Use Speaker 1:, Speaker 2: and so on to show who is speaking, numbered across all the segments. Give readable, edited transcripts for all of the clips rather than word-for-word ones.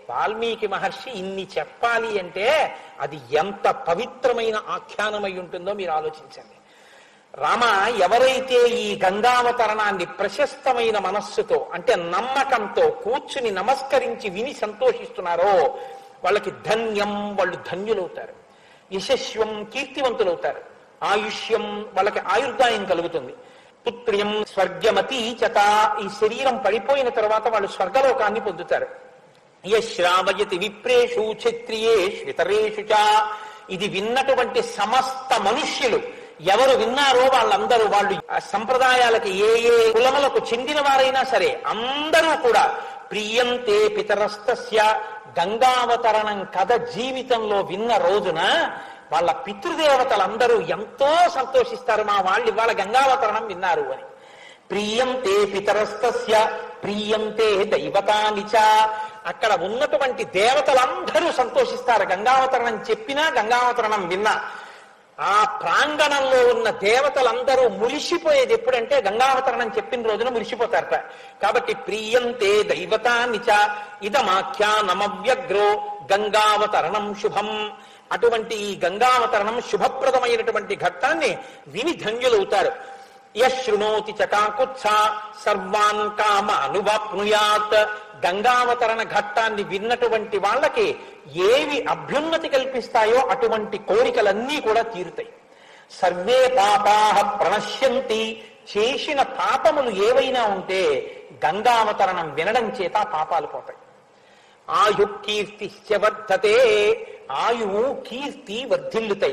Speaker 1: వాల్మీకి మహర్షి ఇన్ని చెప్పాలి అంటే అది ఎంత పవిత్రమైన ఆఖ్యానమై ఉంటుందో మీరు ఆలోచించండి. రామ ఎవరైతే ఈ గంగావతరణాన్ని ప్రశస్తమైన మనస్సుతో అంటే నమ్మకంతో కూర్చుని నమస్కరించి విని సంతోషిస్తున్నారో వాళ్ళకి ధన్యం, వాళ్ళు ధన్యులవుతారు. యశస్వం, కీర్తివంతులవుతారు. ఆయుష్యం, వాళ్ళకి ఆయుర్దాయం కలుగుతుంది. పుత్ర్యం స్వర్గమతి చత, ఈ శరీరం పడిపోయిన తర్వాత వాళ్ళు స్వర్గలోకాన్ని పొందుతారు. యశ్రావయతి విప్రేషు క్షత్రియేషు ఇతరేషు చ, ఇది విన్నటువంటి సమస్త మనుష్యులు ఎవరు విన్నారో వాళ్ళందరూ, వాళ్ళు సంప్రదాయాలకి ఏ ఏ కులములకు చెందిన వారైనా సరే అందరూ కూడా ప్రియంతే పితరస్తస్య, గంగావతరణం కథ జీవితంలో విన్న రోజున వాళ్ళ పితృదేవతలందరూ ఎంతో సంతోషిస్తారు. మా వాళ్ళు ఇవాళ గంగావతరణం విన్నారు అని. ప్రియంతే పితరస్తస్య ప్రియంతే దైవతాని చ, అక్కడ ఉన్నటువంటి దేవతలందరూ సంతోషిస్తారు గంగావతరణం చెప్పినా గంగావతరణం విన్నా. ఆ ప్రాంగణంలో ఉన్న దేవతలందరూ మురిసిపోయేది ఎప్పుడంటే గంగావతరణం చెప్పిన రోజున మురిసిపోతారట. కాబట్టి ప్రియంతే దైవతాని చ ఇదమాఖ్యానమవ్యగ్రో గంగావతరణం శుభం. అటువంటి ఈ గంగావతరణం శుభప్రదమైనటువంటి ఘట్టాన్ని విని ధన్యులవుతారు. యశృణోతి చకాకుత్స సర్వాన్ కామ అనువాప్నుయాత్, గంగావతరణ ఘట్టాన్ని విన్నటువంటి వాళ్ళకి ఏవి అభ్యున్నతి కల్పిస్తాయో అటువంటి కోరికలన్నీ కూడా తీరుతాయి. సర్వే పాపాః ప్రణశ్యంతి, చేసిన పాపములు ఏవైనా ఉంటే గంగావతరణం వినడం చేత పాపాలు పోతాయి. ఆయు కీర్తి వర్ధతే, ఆయువు కీర్తి వర్ధిల్లుతాయి.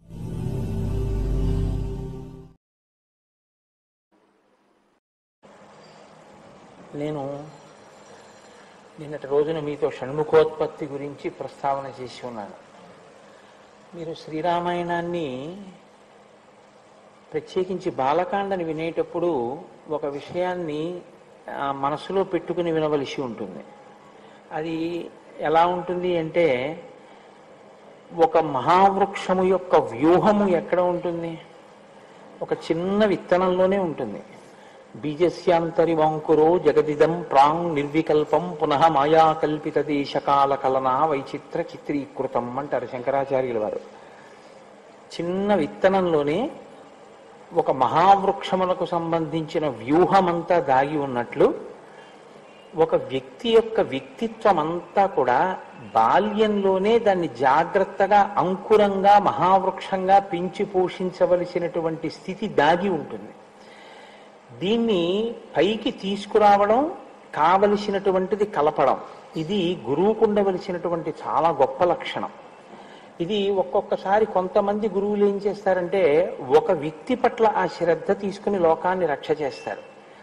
Speaker 1: నేను నిన్నటి రోజున మీతో షణ్ముఖోత్పత్తి గురించి ప్రస్తావన చేసి ఉన్నాను. మీరు శ్రీరామాయణాన్ని ప్రత్యేకించి బాలకాండని వినేటప్పుడు ఒక విషయాన్ని మనసులో పెట్టుకుని వినవలసి ఉంటుంది. అది ఎలా ఉంటుంది అంటే, ఒక మహావృక్షము యొక్క వ్యూహము ఎక్కడ ఉంటుంది? ఒక చిన్న విత్తనంలోనే ఉంటుంది. బీజస్యాంతరివాంకురో జగదిదం ప్రాంగ్ నిర్వికల్పం పునః మాయాకల్పిత దేశకాల కలనా వైచిత్ర చిత్రీకృతం అంటారు శంకరాచార్యుల వారు. చిన్న విత్తనంలోనే ఒక మహావృక్షములకు సంబంధించిన వ్యూహమంతా దాగి ఉన్నట్లు ఒక వ్యక్తి యొక్క వ్యక్తిత్వం అంతా కూడా బాల్యంలోనే దాన్ని జాగ్రత్తగా అంకురంగా మహావృక్షంగా పెంచి పోషించవలసినటువంటి స్థితి దాగి ఉంటుంది. దీన్ని పైకి తీసుకురావడం, కావలసినటువంటిది కలపడం, ఇది గురువుకు ఉండవలసినటువంటి చాలా గొప్ప లక్షణం. ఇది ఒక్కొక్కసారి కొంతమంది గురువులు ఏం చేస్తారంటే ఒక వ్యక్తి పట్ల ఆ శ్రద్ధ తీసుకుని లోకాన్ని రక్ష చేస్తారు.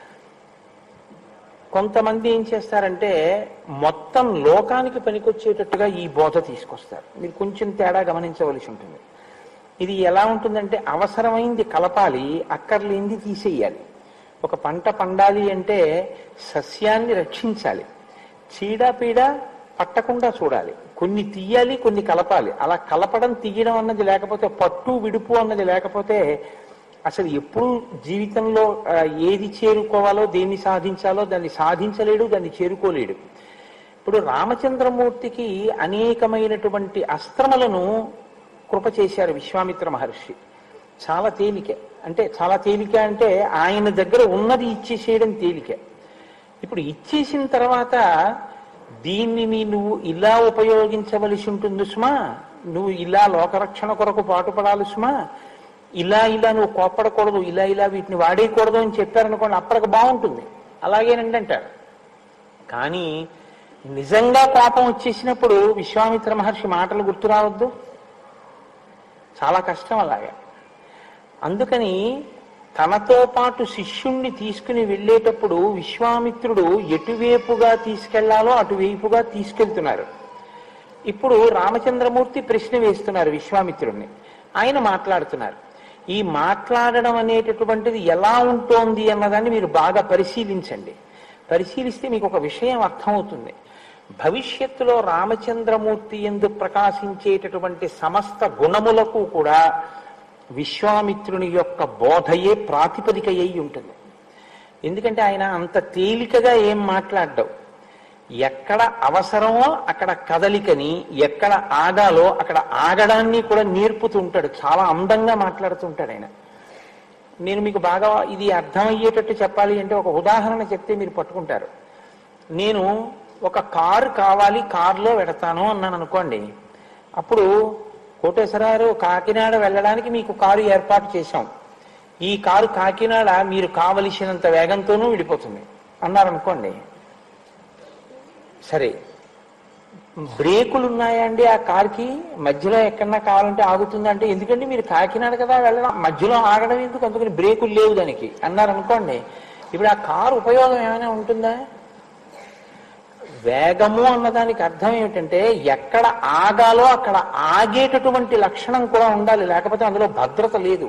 Speaker 1: కొంతమంది ఏం చేస్తారంటే మొత్తం లోకానికి పనికొచ్చేటట్టుగా ఈ బోధ తీసుకొస్తారు. మీరు కొంచెం తేడా గమనించవలసి ఉంటుంది. ఇది ఎలా ఉంటుందంటే అవసరమైంది కలపాలి, అక్కర్లేంది తీసేయాలి. ఒక పంట పండాలి అంటే సస్యాన్ని రక్షించాలి, చీడపీడ పట్టకుండా చూడాలి, కొన్ని తీయాలి కొన్ని కలపాలి. అలా కలపడం తీయడం అన్నది లేకపోతే, పట్టు విడుపు అన్నది లేకపోతే అసలు ఎప్పుడు జీవితంలో ఏది చేరుకోవాలో దేన్ని సాధించాలో దాన్ని సాధించలేడు, దాన్ని చేరుకోలేడు. ఇప్పుడు రామచంద్రమూర్తికి అనేకమైనటువంటి అస్త్రములను కృప చేశారు విశ్వామిత్ర మహర్షి. చాలా తేలిక అంటే ఆయన దగ్గర ఉన్నది ఇచ్చేసేయడం తేలిక. ఇప్పుడు ఇచ్చేసిన తర్వాత దీనిని నువ్వు ఇలా ఉపయోగించవలసి ఉంటుంది సుమా, నువ్వు ఇలా లోకరక్షణ కొరకు పాటుపడాలి సుమా, ఇలా నువ్వు కోప్పడకూడదు, ఇలా వీటిని వాడేయకూడదు అని చెప్పారనుకోండి, అప్పటికి బాగుంటుంది, అలాగేనండి అంటారు. కానీ నిజంగా కోపం వచ్చేసినప్పుడు విశ్వామిత్ర మహర్షి మాటలు గుర్తు రావద్దు, చాలా కష్టం అలాగా. అందుకని తనతో పాటు శిష్యుణ్ణి తీసుకుని వెళ్ళేటప్పుడు విశ్వామిత్రుడు ఎటువైపుగా తీసుకెళ్లాలో అటువైపుగా తీసుకెళ్తున్నారు. ఇప్పుడు రామచంద్రమూర్తి ప్రశ్న వేస్తున్నారు విశ్వామిత్రుడిని, ఆయన మాట్లాడుతున్నారు. ఈ మాట్లాడడం అనేటటువంటిది ఎలా ఉంటోంది అన్నదాన్ని మీరు బాగా పరిశీలించండి. పరిశీలిస్తే మీకు ఒక విషయం అర్థమవుతుంది. భవిష్యత్తులో రామచంద్రమూర్తి యందు ప్రకాశించేటటువంటి సమస్త గుణములకు కూడా విశ్వామిత్రుని యొక్క బోధయే ప్రాతిపదిక అయి ఉంటుంది. ఎందుకంటే ఆయన అంత తేలికగా ఏం మాట్లాడ్డావు. ఎక్కడ అవసరమో అక్కడ కదలికని, ఎక్కడ ఆగాలో అక్కడ ఆగడాన్ని కూడా నేర్పుతుంటాడు. చాలా అందంగా మాట్లాడుతుంటాడు ఆయన. నేను మీకు బాగా ఇది అర్థమయ్యేటట్టు చెప్పాలి అంటే ఒక ఉదాహరణ చెప్తే మీరు పట్టుకుంటారు. నేను ఒక కారు కావాలి, కారులో వెడతాను అన్నాను అనుకోండి. అప్పుడు కోటేశ్వరరావు కాకినాడ వెళ్ళడానికి మీకు కారు ఏర్పాటు చేశాం, ఈ కారు కాకినాడ మీరు కావలసినంత వేగంతోనూ విడిపోతుంది అన్నారనుకోండి. సరే, బ్రేకులు ఉన్నాయండి ఆ కార్కి, మధ్యలో ఎక్కడన్నా కావాలంటే ఆగుతుందంటే, ఎందుకంటే మీరు కాకినాడ కదా వెళ్ళడం, మధ్యలో ఆగడం ఎందుకు, అందుకని బ్రేకులు లేవు దానికి అన్నారనుకోండి. ఇప్పుడు ఆ కారు ఉపయోగం ఏమైనా ఉంటుందా? వేగము అన్నదానికి అర్థం ఏమిటంటే ఎక్కడ ఆగాలో అక్కడ ఆగేటటువంటి లక్షణం కూడా ఉండాలి, లేకపోతే అందులో భద్రత లేదు.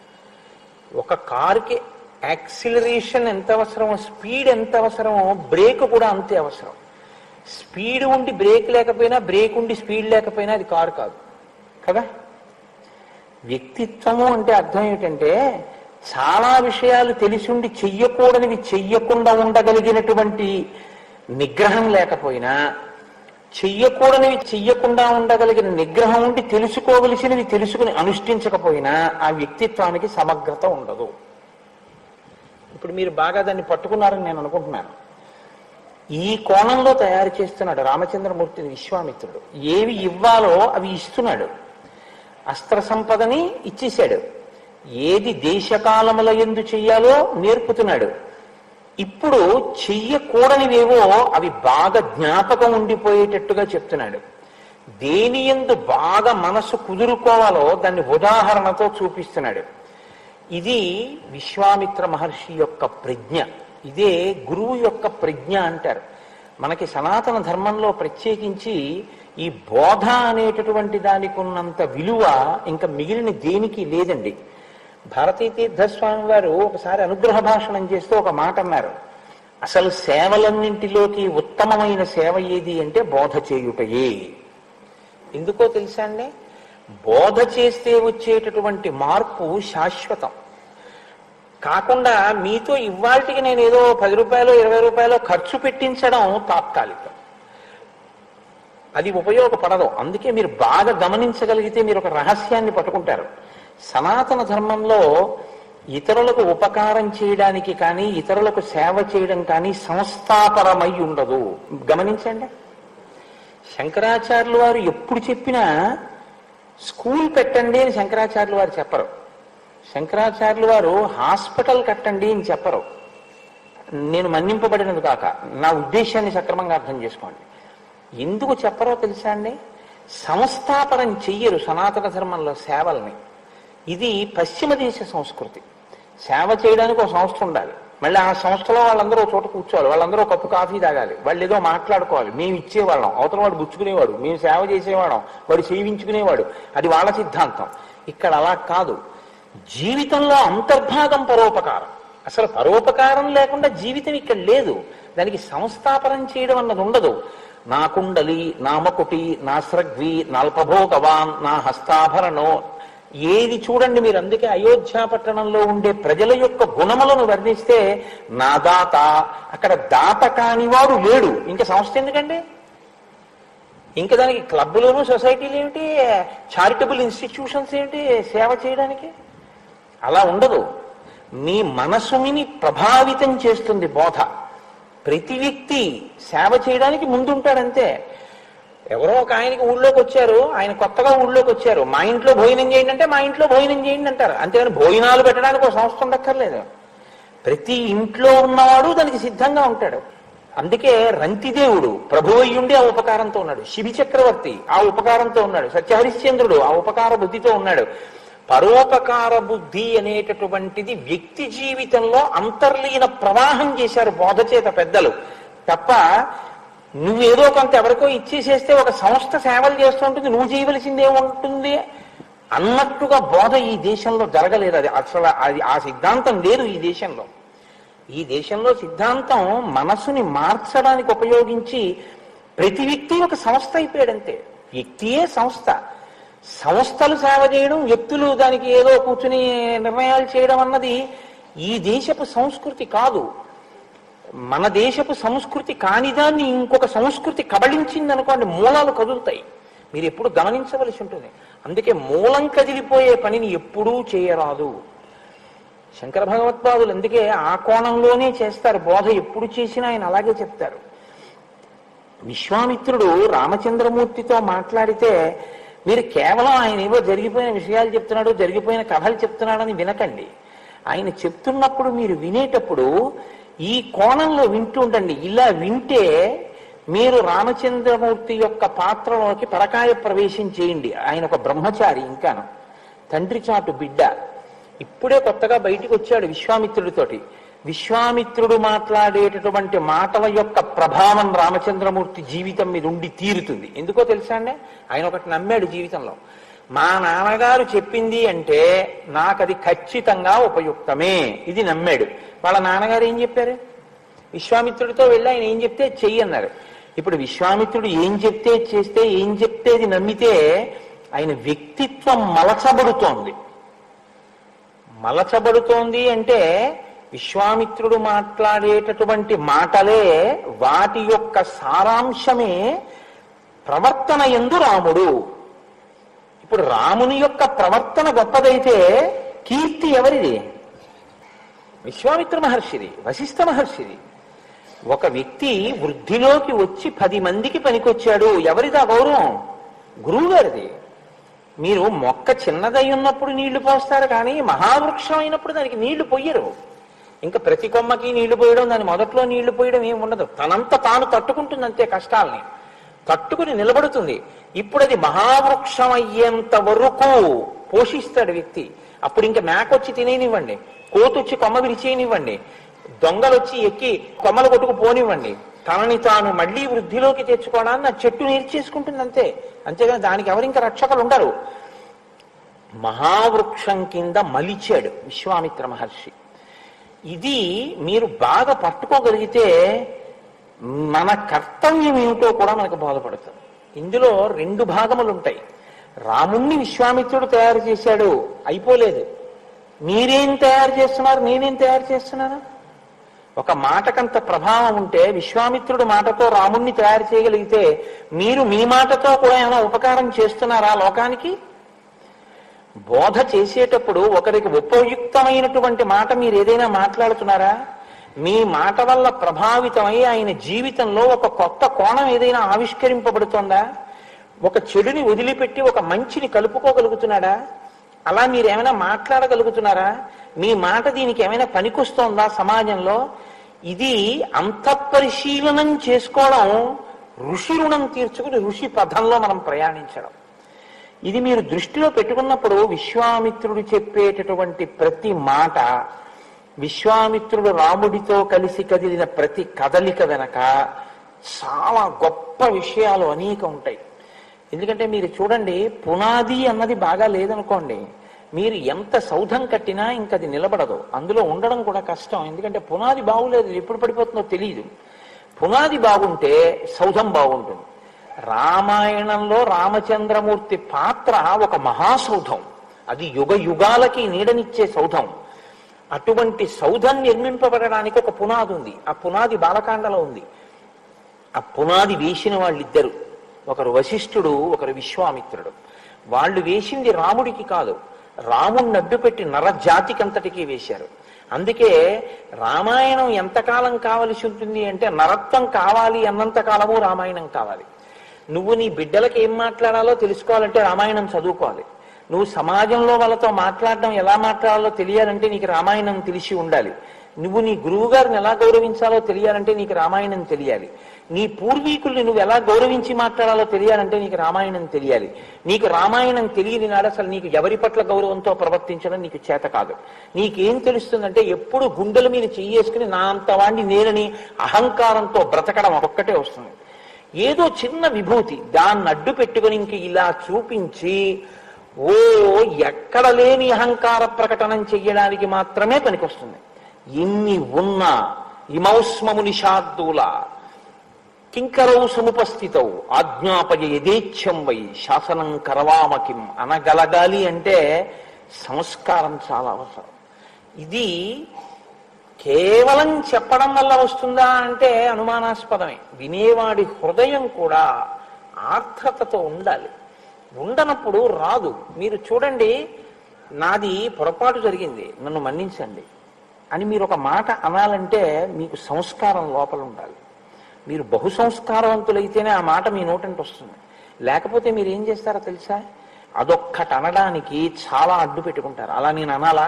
Speaker 1: ఒక కారుకి యాక్సిలరేషన్ ఎంత అవసరమో, స్పీడ్ ఎంత అవసరమో, బ్రేక్ కూడా అంతే అవసరం. స్పీడ్ ఉండి బ్రేక్ లేకపోయినా, బ్రేక్ ఉండి స్పీడ్ లేకపోయినా అది కారు కాదు కదా. వ్యక్తిత్వము అంటే అర్థం ఏమిటంటే చాలా విషయాలు తెలిసి ఉండి చెయ్యకూడనివి చెయ్యకుండా ఉండగలిగినటువంటి నిగ్రహం లేకపోయినా, చెయ్యకూడనివి చెయ్యకుండా ఉండగలిగిన నిగ్రహం ఉండి తెలుసుకోవలసినవి తెలుసుకుని అనుష్ఠించకపోయినా ఆ వ్యక్తిత్వానికి సమగ్రత ఉండదు. ఇప్పుడు మీరు బాగా దాన్ని పట్టుకున్నారని నేను అనుకుంటున్నాను. ఈ కోణంలో తయారు చేస్తున్నాడు రామచంద్రమూర్తిని విశ్వామిత్రుడు. ఏవి ఇవ్వాలో అవి ఇస్తున్నాడు. అస్త్ర సంపదని ఇచ్చేశాడు. ఏది దేశకాలముల యందు చెయ్యాలో నేర్పుతున్నాడు. ఇప్పుడు చెయ్యకూడనివేవో అవి బాగా జ్ఞాపకం ఉండిపోయేటట్టుగా చెప్తున్నాడు. దేని యందు బాగా మనసు కుదురుకోవాలో దాన్ని ఉదాహరణతో చూపిస్తున్నాడు. ఇది విశ్వామిత్ర మహర్షి యొక్క ప్రజ్ఞ. ఇదే గురువు యొక్క ప్రజ్ఞ అంటారు. మనకి సనాతన ధర్మంలో ప్రత్యేకించి ఈ బోధ అనేటటువంటి దానికి ఉన్నంత విలువ ఇంకా మిగిలిన దేనికి లేదండి. భారతీ తీర్థస్వామి వారు ఒకసారి అనుగ్రహ భాషణం చేస్తూ ఒక మాట అన్నారు. అసలు సేవలన్నింటిలోకి ఉత్తమమైన సేవ ఏది అంటే బోధ చేయుటయే. ఎందుకో తెలుసా అండి? బోధ చేస్తే వచ్చేటటువంటి మార్పు శాశ్వతం కాకుండా మీతో ఇవాళకి నేను ఏదో 10 రూపాయలు 20 రూపాయలు ఖర్చు పెట్టించడం తాత్కాలికం, అది ఉపయోగపడదు. అందుకే మీరు బాగా గమనించగలిగితే మీరు ఒక రహస్యాన్ని పట్టుకుంటారు. సనాతన ధర్మంలో ఇతరులకు ఉపకారం చేయడానికి కానీ ఇతరులకు సేవ చేయడం కానీ సంస్థాపరమై ఉండదు. గమనించండి, శంకరాచార్యులు వారు ఎప్పుడు చెప్పినా స్కూల్ పెట్టండి అని శంకరాచార్యులు వారు చెప్పరు. శంకరాచార్యులు వారు హాస్పిటల్ కట్టండి అని చెప్పరు. నేను మన్నింపబడినది కాక నా ఉద్దేశాన్ని సక్రమంగా అర్థం చేసుకోండి. ఎందుకు చెప్పరో తెలుసా అండి? సంస్థాపనం చెయ్యరు సనాతన ధర్మంలో సేవల్ని. ఇది పశ్చిమ దేశ సంస్కృతి. సేవ చేయడానికి ఒక సంస్థ ఉండాలి, మళ్ళీ ఆ సంస్థలో వాళ్ళందరూ చోట కూర్చోవాలి, వాళ్ళందరూ కప్పు కాఫీ తాగాలి, వాళ్ళు ఏదో మాట్లాడుకోవాలి. మేము ఇచ్చేవాళ్ళం, అవతల వాడు పుచ్చుకునేవాడు, మేము సేవ చేసేవాళ్ళం, వాడు సేవించుకునేవాడు. అది వాళ్ళ సిద్ధాంతం. ఇక్కడ అలా కాదు. జీవితంలో అంతర్భాగం పరోపకారం. అసలు పరోపకారం లేకుండా జీవితం ఇక్కడ లేదు. దానికి సంస్థాపనం చేయడం అన్నది ఉండదు. నా కుండలి, నా మకుటి, నా స్రగ్వి, నాల్పభోగవాన్, నా హస్తాభరణో, ఏది చూడండి మీరు. అందుకే అయోధ్య పట్టణంలో ఉండే ప్రజల యొక్క గుణములను వర్ణిస్తే నా దాత, అక్కడ దాత కానివాడు లేడు. ఇంకా సంస్థ ఎందుకండి? ఇంకా దానికి క్లబ్బులోను సొసైటీలు ఏమిటి, చారిటబుల్ ఇన్స్టిట్యూషన్స్ ఏమిటి సేవ చేయడానికి? అలా ఉండదు. మీ మనసుని ప్రభావితం చేస్తుంది బోధ. ప్రతి వ్యక్తి సేవ చేయడానికి ముందుంటాడంతే. ఎవరో ఒక ఆయనకి ఊళ్ళోకి వచ్చారు, ఆయన కొత్తగా ఊళ్ళోకి వచ్చారు, మా ఇంట్లో భోజనం చేయండి అంటే మా ఇంట్లో భోజనం చేయండి అంటారు. అంతేగాని భోజనాలు పెట్టడానికి ఒక సంస్థ ఉండక్కర్లేదు. ప్రతి ఇంట్లో ఉన్నవాడు దానికి సిద్ధంగా ఉంటాడు. అందుకే రంతిదేవుడు ప్రభువయ్యుండి ఆ ఉపకారంతో ఉన్నాడు, శిబి చక్రవర్తి ఆ ఉపకారంతో ఉన్నాడు, సత్యహరిశ్చంద్రుడు ఆ ఉపకార బుద్ధితో ఉన్నాడు. పరోపకార బుద్ధి అనేటటువంటిది వ్యక్తి జీవితంలో అంతర్లీన ప్రవాహం చేశారు బోధ చేత పెద్దలు. తప్ప నువ్వేదో కొంత ఎవరికో ఇచ్చేసేస్తే ఒక సంస్థ సేవలు చేస్తూ ఉంటుంది, నువ్వు చేయవలసింది ఏముంటుంది అన్నట్టుగా బోధ ఈ దేశంలో జరగలేదు. అది అసలు అది ఆ సిద్ధాంతం లేదు ఈ దేశంలో. ఈ దేశంలో సిద్ధాంతం మనసుని మార్చడానికి ఉపయోగించి ప్రతి వ్యక్తి ఒక సంస్థ అయిపోయాడంతే. వ్యక్తియే సంస్థ. సంస్థలు సేవ చేయడం, వ్యక్తులు దానికి ఏదో కూర్చుని నిర్ణయాలు చేయడం అన్నది ఈ దేశపు సంస్కృతి కాదు. మన దేశపు సంస్కృతి కానిదాన్ని ఇంకొక సంస్కృతి కబళించింది అనుకోండి, మూలాలు కదులుతాయి. మీరు ఎప్పుడు గమనించవలసి ఉంటుంది. అందుకే మూలం కదిలిపోయే పనిని ఎప్పుడూ చేయరాదు. శంకర భగవత్పాదులు అందుకే ఆ కోణంలోనే చేస్తారు. బోధ ఎప్పుడు చేసినా ఆయన అలాగే చెప్తారు. విశ్వామిత్రుడు రామచంద్రమూర్తితో మాట్లాడితే మీరు కేవలం ఆయన ఏవో జరిగిపోయిన విషయాలు చెప్తున్నాడు, జరిగిపోయిన కథలు చెప్తున్నాడని వినకండి. ఆయన చెప్తున్నప్పుడు మీరు వినేటప్పుడు ఈ కోణంలో వింటూ ఉండండి. ఇలా వింటే మీరు రామచంద్రమూర్తి యొక్క పాత్రలోకి పరకాయ ప్రవేశం చేయండి. ఆయన ఒక బ్రహ్మచారి, ఇంకాను తండ్రి చాటు బిడ్డ, ఇప్పుడే కొత్తగా బయటికి వచ్చాడు విశ్వామిత్రుడితోటి. విశ్వామిత్రుడు మాట్లాడేటటువంటి మాటల యొక్క ప్రభావం రామచంద్రమూర్తి జీవితం మీద ఉండి తీరుతుంది. ఎందుకో తెలుసా అండి? ఆయన ఒకటి నమ్మాడు జీవితంలో, మా నాన్నగారు చెప్పింది అంటే నాకు అది ఖచ్చితంగా ఉపయుక్తమే, ఇది నమ్మాడు. వాళ్ళ నాన్నగారు ఏం చెప్పారు? విశ్వామిత్రుడితో వెళ్ళి ఆయన ఏం చెప్తే చెయ్యి అన్నారు. ఇప్పుడు విశ్వామిత్రుడు ఏం చెప్తే చేస్తే, ఏం చెప్తే అది నమ్మితే ఆయన వ్యక్తిత్వం మలచబడుతోంది. మలచబడుతోంది అంటే విశ్వామిత్రుడు మాట్లాడేటటువంటి మాటలే, వాటి యొక్క సారాంశమే ప్రవర్తన యందు రాముడు. ఇప్పుడు రాముని యొక్క ప్రవర్తన గొప్పదైతే కీర్తి ఎవరిది? విశ్వామిత్ర మహర్షిది, వశిష్ఠ మహర్షిది. ఒక వ్యక్తి వృద్ధిలోకి వచ్చి 10 మందికి పనికొచ్చాడు, ఎవరిదా గౌరవం? గురువు గారిది. మీరు మొక్క చిన్నదై ఉన్నప్పుడు నీళ్లు పోస్తారు, కానీ మహావృక్షం అయినప్పుడు దానికి నీళ్లు పొయ్యరు. ఇంకా ప్రతి కొమ్మకి నీళ్లు పోయడం, దాని మొదట్లో నీళ్లు పోయడం ఏమి ఉండదు. తనంత తాను తట్టుకుంటుంది అంతే, కష్టాలని తట్టుకుని నిలబడుతుంది. ఇప్పుడు అది మహావృక్షం అయ్యేంత వరకు పోషిస్తాడు వ్యక్తి. అప్పుడు ఇంకా మేకొచ్చి తినేనివ్వండి, కోతొచ్చి కొమ్మ విరిచేయనివ్వండి, దొంగలొచ్చి ఎక్కి కొమ్మలు కొట్టుకు పోనివ్వండి, తనని తాను మళ్లీ వృద్ధిలోకి తెచ్చుకోవడాన్ని ఆ చెట్టు నేర్చేసుకుంటుంది అంతే. అంతేగాని దానికి ఎవరింకా రక్షకులు ఉండరు. మహావృక్షం కింద మలిచాడు విశ్వామిత్ర మహర్షి. ఇది మీరు బాగా పట్టుకోగలిగితే మన కర్తవ్యం ఏమిటో కూడా మనకు బోధపడుతుంది. ఇందులో 2 భాగములు ఉంటాయి. రాముణ్ణి విశ్వామిత్రుడు తయారు చేశాడు, అయిపోలేదు. మీరేం తయారు చేస్తున్నారు, నేనేం తయారు చేస్తున్నాను? ఒక మాటకంత ప్రభావం ఉంటే విశ్వామిత్రుడు మాటతో రాముణ్ణి తయారు చేయగలిగితే మీరు మీ మాటతో కూడా ఏమైనా ఉపకారం చేస్తున్నారా లోకానికి? బోధ చేసేటప్పుడు ఒకరికి ఉపయుక్తమైనటువంటి మాట మీరు ఏదైనా మాట్లాడుతున్నారా? మీ మాట వల్ల ప్రభావితమై ఆయన జీవితంలో ఒక కొత్త కోణం ఏదైనా ఆవిష్కరింపబడుతోందా? ఒక చెడుని వదిలిపెట్టి ఒక మంచిని కలుపుకోగలుగుతున్నాడా? అలా మీరేమైనా మాట్లాడగలుగుతున్నారా? మీ మాట దీనికి ఏమైనా పనికొస్తోందా సమాజంలో? ఇది అంతఃపరిశీలనం చేసుకోవడం, ఋషి రుణం తీర్చుకుని ఋషి పథంలో మనం ప్రయాణించడం. ఇది మీరు దృష్టిలో పెట్టుకున్నప్పుడు విశ్వామిత్రుడు చెప్పేటటువంటి ప్రతి మాట, విశ్వామిత్రుడు రాముడితో కలిసి కదిలిన ప్రతి కదలిక వెనక చాలా గొప్ప విషయాలు అనేక ఉంటాయి. ఎందుకంటే మీరు చూడండి, పునాది అన్నది బాగా లేదనుకోండి, మీరు ఎంత సౌధం కట్టినా ఇంక అది నిలబడదు. అందులో ఉండడం కూడా కష్టం. ఎందుకంటే పునాది బాగులేదు, ఎప్పుడు పడిపోతుందో తెలియదు. పునాది బాగుంటే సౌధం బాగుంటుంది. రామాయణంలో రామచంద్రమూర్తి పాత్ర ఒక మహాసౌధం, అది యుగ యుగాలకి నీడనిచ్చే సౌధం. అటువంటి సౌధం నిర్మింపబడడానికి ఒక పునాది ఉంది. ఆ పునాది బాలకాండలో ఉంది. ఆ పునాది వేసిన వాళ్ళిద్దరు, ఒకరు వశిష్ఠుడు, ఒకరు విశ్వామిత్రుడు. వాళ్ళు వేసింది రాముడికి కాదు, రాముణ్ణి అడ్డుపెట్టి నరజాతికంతటికీ వేశారు. అందుకే రామాయణం ఎంతకాలం కావలసి ఉంటుంది అంటే, నరత్వం కావాలి అన్నంత కాలము రామాయణం కావాలి. నువ్వు నీ బిడ్డలకు ఏం మాట్లాడాలో తెలుసుకోవాలంటే రామాయణం చదువుకోవాలి. నువ్వు సమాజంలో వాళ్ళతో మాట్లాడడం ఎలా మాట్లాడాలో తెలియాలంటే నీకు రామాయణం తెలిసి ఉండాలి. నువ్వు నీ గురువు గారిని ఎలా గౌరవించాలో తెలియాలంటే నీకు రామాయణం తెలియాలి. నీ పూర్వీకుల్ని నువ్వు ఎలా గౌరవించి మాట్లాడాలో తెలియాలంటే నీకు రామాయణం తెలియాలి. నీకు రామాయణం తెలియని నాడు అసలు నీకు ఎవరి పట్ల గౌరవంతో ప్రవర్తించడం నీకు చేత కాదు. నీకేం తెలుస్తుందంటే ఎప్పుడు గుండెల మీద చెయ్యేసుకుని నా అంత వాణ్ణి నేనని అహంకారంతో బ్రతకడం ఒక్కటే వస్తుంది. ఏదో చిన్న విభూతి దాన్ని అడ్డు పెట్టుకుని ఇంక ఇలా చూపించి ఓ ఎక్కడ లేని అహంకార ప్రకటనం చెయ్యడానికి మాత్రమే పనికొస్తుంది. ఎన్ని ఉన్నా ఇమౌస్మము నిషాద్దుల కింకరౌ సముపస్థితౌ ఆజ్ఞాపయ యథేచ్ఛం వై శాసనం కరవామకిం అనగలగాలి అంటే సంస్కారం చాలా అవసరం. ఇది కేవలం చెప్పడం వల్ల వస్తుందా అంటే అనుమానాస్పదమే. వినేవాడి హృదయం కూడా ఆర్ద్రతతో ఉండాలి. ఉండనప్పుడు రాదు. మీరు చూడండి, నాది పొరపాటు జరిగింది, నన్ను మన్నించండి అని మీరు ఒక మాట అనాలంటే మీకు సంస్కారం లోపల ఉండాలి. మీరు బహు సంస్కారవంతులైతేనే ఆ మాట మీ నోటంటే వస్తుంది. లేకపోతే మీరు ఏం చేస్తారో తెలుసా, అదొక్కటి అనడానికి చాలా అడ్డు పెట్టుకుంటారు. అలా నేను అనాలా,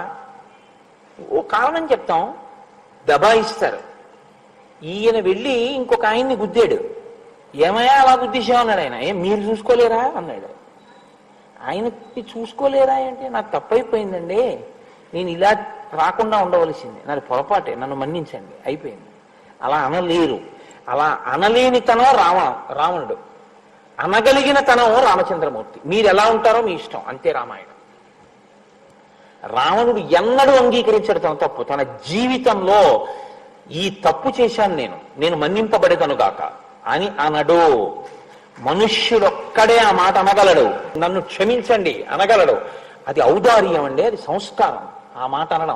Speaker 1: ఓ కారణం చెప్తాం, దబాయిస్తారు. ఈయన వెళ్ళి ఇంకొక ఆయన్ని గుద్దాడు. ఏమయ్యా అలా గుద్దేశావు అన్నాడు ఆయన. ఏం మీరు చూసుకోలేరా అన్నాడు. ఆయనకి చూసుకోలేరా అంటే నాకు తప్పైపోయిందండి, నేను ఇలా రాకుండా ఉండవలసింది, నాది పొరపాటే, నన్ను మన్నించండి, అయిపోయింది. అలా అనలేరు. అలా అనలేని తనం రావణుడు, అనగలిగిన తనం రామచంద్రమూర్తి. మీరు ఎలా ఉంటారో మీ ఇష్టం, అంతే రామాయణం. రావణుడు ఎన్నడూ అంగీకరించడు తన తప్పు. తన జీవితంలో ఈ తప్పు చేశాను నేను మన్నింపబడేదను గాక అని అనడు. మనుష్యుడొక్కడే ఆ మాట అనగలడు, నన్ను క్షమించండి అనగలడు. అది ఔదార్యం అండి, అది సంస్కారం. ఆ మాట అనడం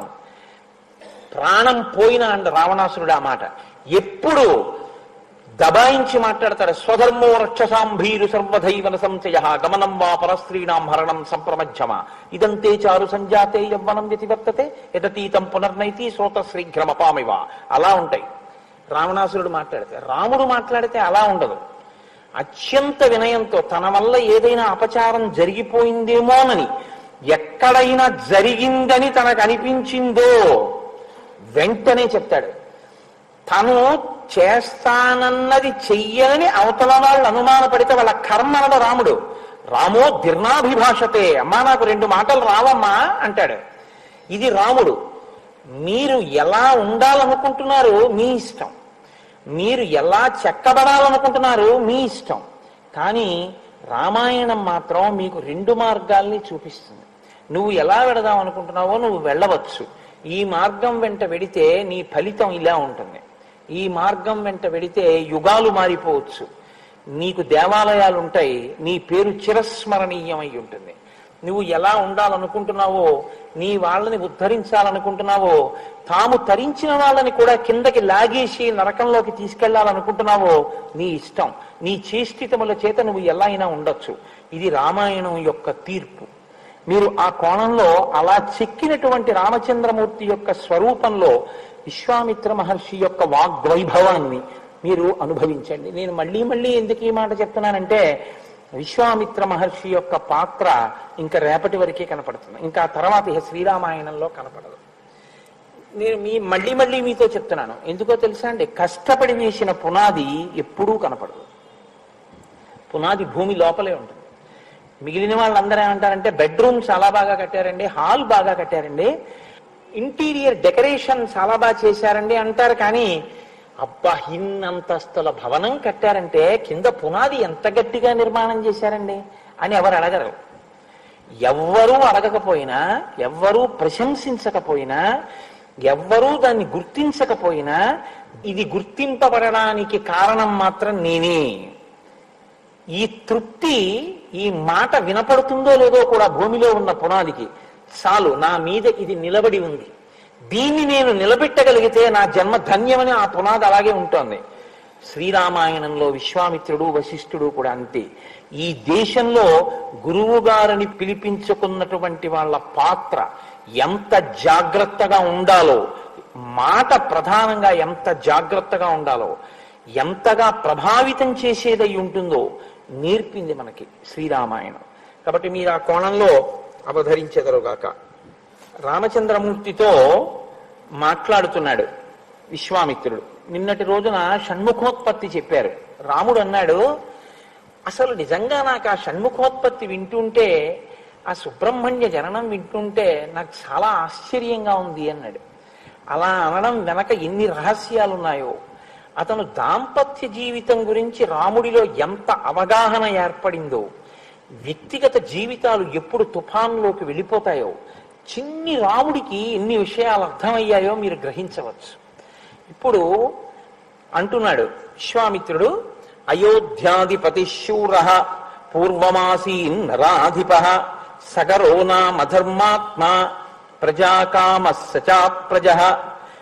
Speaker 1: ప్రాణం పోయిన అండ్ రావణాసురుడు ఆ మాట ఎప్పుడు దబాయించి మాట్లాడతాడు. స్వధర్మో రక్షసాంభీరు సర్వధైవన సంచయ గమనం వా పరస్త్రీణాం హరణం సంప్రమధ్యమ ఇదంతే చారు సంజాతే యవ్వనం వ్యతివర్తతే యదతీతం పునర్నైతి శ్రోత శ్రీఘ్రమపామివ. అలా ఉంటాయి రావణాసురుడు మాట్లాడితే. రాముడు మాట్లాడితే అలా ఉండదు. అత్యంత వినయంతో తన వల్ల ఏదైనా అపచారం జరిగిపోయిందేమోనని, ఎక్కడైనా జరిగిందని తనకు అనిపించిందో వెంటనే చెప్తాడు. తను చేస్తానన్నది చెయ్యని అవతల వాళ్ళు అనుమానపడితే వాళ్ళ కర్మ అనడు రాముడు. రామో దిర్నాభిభాషతే, అమ్మా నాకు 2 మాటలు రావమ్మా అంటాడు. ఇది రాముడు. మీరు ఎలా ఉండాలనుకుంటున్నారు మీ ఇష్టం, మీరు ఎలా చెక్కబడాలనుకుంటున్నారు మీ ఇష్టం. కానీ రామాయణం మాత్రం మీకు 2 మార్గాల్ని చూపిస్తుంది. నువ్వు ఎలా వెళదాం అనుకుంటున్నావో నువ్వు వెళ్ళవచ్చు. ఈ మార్గం వెంట వెడితే నీ ఫలితం ఇలా ఉంటుంది, ఈ మార్గం వెంట వెడితే యుగాలు మారిపోవచ్చు, నీకు దేవాలయాలు ఉంటాయి, నీ పేరు చిరస్మరణీయమై ఉంటుంది. నువ్వు ఎలా ఉండాలనుకుంటున్నావో, నీ వాళ్ళని ఉద్ధరించాలనుకుంటున్నావో, తాము తరించిన వాళ్ళని కూడా కిందకి లాగేసి నరకంలోకి తీసుకెళ్లాలనుకుంటున్నావో నీ ఇష్టం. నీ చేష్టితముల చేత నువ్వు ఎలా అయినా ఉండొచ్చు. ఇది రామాయణం యొక్క తీర్పు. మీరు ఆ కోణంలో అలా చెక్కినటువంటి రామచంద్రమూర్తి యొక్క స్వరూపంలో విశ్వామిత్ర మహర్షి యొక్క వాగ్వైభవాన్ని మీరు అనుభవించండి. నేను మళ్ళీ మళ్ళీ ఎందుకు ఈ మాట చెప్తున్నానంటే, విశ్వామిత్ర మహర్షి యొక్క పాత్ర ఇంకా రేపటి వరకే కనపడుతుంది, ఇంకా తర్వాత శ్రీరామాయణంలో కనపడదు. నేను మళ్ళీ మళ్ళీ మీతో చెప్తున్నాను, ఎందుకో తెలుసా అండి, కష్టపడి వేసిన పునాది ఎప్పుడూ కనపడదు. పునాది భూమి లోపలే ఉంటుంది. మిగిలిన వాళ్ళందరూ ఏమంటారంటే బెడ్రూమ్ చాలా బాగా కట్టారండి, హాల్ బాగా కట్టారండి, ఇంటీరియర్ డెకరేషన్ చాలా బాగా చేశారండి అంటారు. కానీ అబ్బా ఇన్నంతస్తుల భవనం కట్టారంటే కింద పునాది ఎంత గట్టిగా నిర్మాణం చేశారండి అని ఎవరు అడగరు. ఎవ్వరూ అడగకపోయినా, ఎవ్వరూ ప్రశంసించకపోయినా, ఎవ్వరూ దాన్ని గుర్తించకపోయినా, ఇది గుర్తింపబడడానికి కారణం మాత్రం నేనే. ఈ తృప్తి, ఈ మాట వినపడుతుందో లేదో కూడా భూమిలో ఉన్న పునాదికి, చాలు నా మీద ఇది నిలబడి ఉంది, దీన్ని నేను నిలబెట్టగలిగితే నా జన్మ ధన్యమని ఆ పునాది అలాగే ఉంటుంది. శ్రీరామాయణంలో విశ్వామిత్రుడు వశిష్ఠుడు కూడా అంతే. ఈ దేశంలో గురువు గారిని పిలిపించుకున్నటువంటి వాళ్ళ పాత్ర ఎంత జాగ్రత్తగా ఉండాలో, మాట ప్రధానంగా ఎంత జాగ్రత్తగా ఉండాలో, ఎంతగా ప్రభావితం చేసేదై ఉంటుందో నేర్పింది మనకి శ్రీరామాయణం. కాబట్టి మీరు ఆ కోణంలో అవధరించెదరుగాక. రామచంద్రమూర్తితో మాట్లాడుతున్నాడు విశ్వామిత్రుడు. నిన్నటి రోజున షణ్ముఖోత్పత్తి చెప్పారు. రాముడు అన్నాడు, అసలు నిజంగా నాకు ఆ షణ్ముఖోత్పత్తి వింటుంటే, ఆ సుబ్రహ్మణ్య జననం వింటుంటే నాకు చాలా ఆశ్చర్యంగా ఉంది అన్నాడు. అలా అనడం వెనక ఎన్ని రహస్యాలున్నాయో, అతను దాంపత్య జీవితం గురించి రాముడిలో ఎంత అవగాహన ఏర్పడిందో, వ్యక్తిగత జీవితాలు ఎప్పుడు తుఫాన్లోకి వెళ్ళిపోతాయో, చిన్ని రాముడికి ఎన్ని విషయాలు అర్థమయ్యాయో మీరు గ్రహించవచ్చు. ఇప్పుడు అంటున్నాడు విశ్వామిత్రుడు, అయోధ్యాధిపతి శూర పూర్వమాసీన్ నరాధిప సగరో నామ ధర్మాత్మ ప్రజాకామ సచా ప్రజ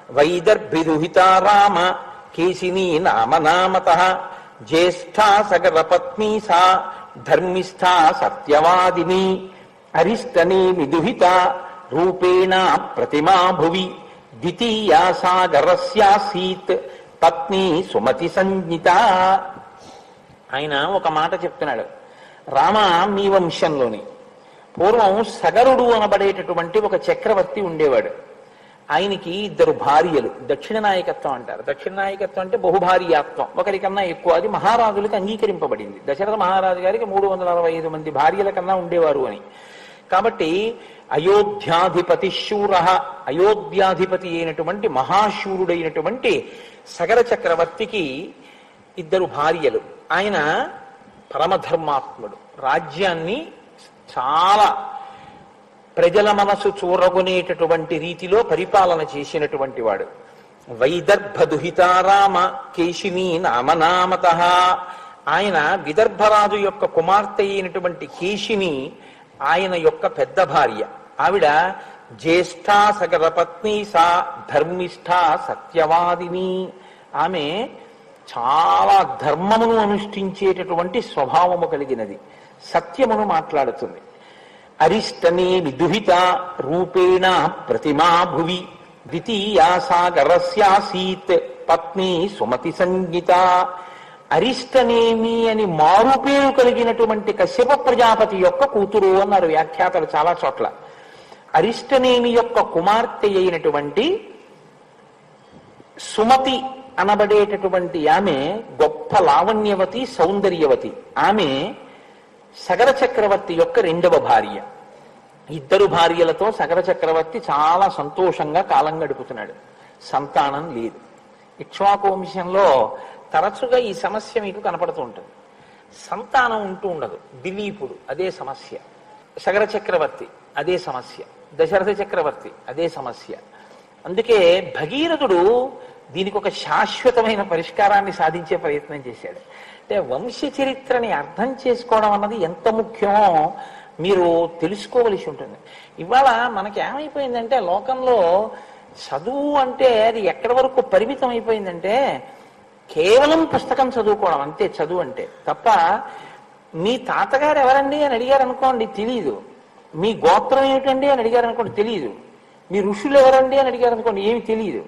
Speaker 1: వైదర్భిదుహితా రామ కేశినీ నామనామతః జ్యేష్ఠా సగరపత్నీ సా ధర్మిష్ఠా సత్యవాదిని అరిష్టనేమి దుహిత రూపేణ ప్రతిమా భువి ద్వితీయా సాగరస్యాసీత్ పత్ని సుమతి సంజ్ఞిత. ఆయన ఒక మాట చెప్తున్నాడు, రామ మీ వంశంలోని పూర్వం సగరుడు అనబడేటటువంటి ఒక చక్రవర్తి ఉండేవాడు. ఆయనకి 2 భార్యలు. దక్షిణ నాయకత్వం అంటారు. దక్షిణ నాయకత్వం అంటే బహుభార్యాత్వం, ఒకరికన్నా ఎక్కువ. అది మహారాజులకు అంగీకరింపబడింది. దశరథ మహారాజు గారికి 365 మంది భార్యల కన్నా ఉండేవారు అని. కాబట్టి అయోధ్యాధిపతి శూర, అయోధ్యాధిపతి అయినటువంటి మహాశూరుడైనటువంటి సగర చక్రవర్తికి 2 భార్యలు. ఆయన పరమధర్మాత్ముడు. రాజ్యాన్ని చాలా ప్రజల మనసు చూరగొనేటటువంటి రీతిలో పరిపాలన చేసినటువంటి వాడు. వైదర్భదుహితారామ కేశినీ నామనామతః. ఆయన విదర్భరాజు యొక్క కుమార్తె అయినటువంటి కేశిని ఆయన యొక్క పెద్ద భార్య. ఆవిడ జ్యేష్ఠా సగరపత్ని సా ధర్మిష్ఠా సత్యవాదిని. ఆమె చాలా ధర్మమును అనుష్ఠించేటటువంటి స్వభావము కలిగినది, సత్యమును మాట్లాడుతుంది. అరిష్టనే విదుహిత రూపేణ ప్రతిమా భువి ద్వితీయా సాగరస్యాసీత్ పత్ని సుమతి సంజ్ఞిత. అరిష్టనేమి అని మారుపేరు కలిగినటువంటి కశ్యప ప్రజాపతి యొక్క కూతురు అన్నారు వ్యాఖ్యాతలు చాలా చోట్ల. అరిష్టనేమి యొక్క కుమార్తె అయినటువంటి సుమతి అనబడేటటువంటి ఆమె గొప్ప లావణ్యవతి, సౌందర్యవతి. ఆమె సగర చక్రవర్తి యొక్క 2వ భార్య. 2 భార్యలతో సగర చక్రవర్తి చాలా సంతోషంగా కాలం గడుపుతున్నాడు. సంతానం లేదు. ఇక్ష్వాకు వంశంలో తరచుగా ఈ సమస్య మీకు కనపడుతూ ఉంటుంది. సంతానం ఉంటూ ఉండదు. దిలీపుడు అదే సమస్య, సగర చక్రవర్తి అదే సమస్య, దశరథ చక్రవర్తి అదే సమస్య. అందుకే భగీరథుడు దీనికి ఒక శాశ్వతమైన పరిష్కారాన్ని సాధించే ప్రయత్నం చేశాడు. అంటే వంశ చరిత్రని అర్థం చేసుకోవడం అన్నది ఎంత ముఖ్యమో మీరు తెలుసుకోవలసి ఉంటుంది. ఇవాళ మనకి ఏమైపోయిందంటే లోకంలో చదువు అంటే అది ఎక్కడి వరకు పరిమితం అయిపోయిందంటే కేవలం పుస్తకం చదువుకోవడం అంతే చదువు అంటే. తప్ప మీ తాతగారు ఎవరండి అని అడిగారు అనుకోండి తెలియదు. మీ గోత్రం ఏమిటండి అని అడిగారు అనుకోండి తెలియదు. మీ ఋషులు ఎవరండి అని అడిగారు అనుకోండి ఏమి తెలియదు.